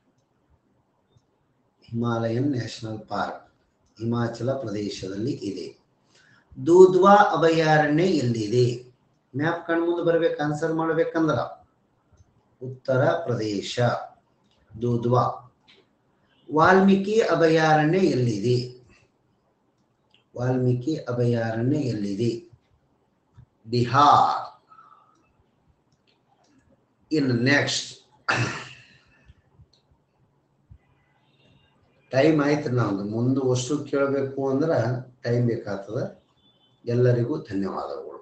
ಹಿಮಾಲಯನ್ ನ್ಯಾಷನಲ್ ಪಾರ್ಕ್ ಹಿಮಾಚಲ ಪ್ರದೇಶದಲ್ಲಿ ಇದೆ. ದೂಧ್ವಾ ಅಭಯಾರಣ್ಯ ಎಲ್ಲಿದೆ? ಮ್ಯಾಪ್ ಕಣ್ ಮುಂದೆ ಬರ್ಬೇಕು, ಆನ್ಸರ್ ಮಾಡ್ಬೇಕಂದ್ರ ಉತ್ತರ ಪ್ರದೇಶ. ದೂಧ್ವಾ. ವಾಲ್ಮೀಕಿ ಅಭಯಾರಣ್ಯ ಎಲ್ಲಿದೆ? ವಾಲ್ಮೀಕಿ ಅಭಯಾರಣ್ಯ ಎಲ್ಲಿದೆ? ಬಿಹಾರ್. ಇನ್ನು ನೆಕ್ಸ್ಟ್ ಟೈಮ್ ಆಯ್ತು. ನಾವು ಮುಂದೆ ವಸ್ತು ಕೇಳಬೇಕು ಅಂದ್ರೆ ಟೈಮ್ ಬೇಕಾಗ್ತದೆ. ಎಲ್ಲರಿಗೂ ಧನ್ಯವಾದಗಳು.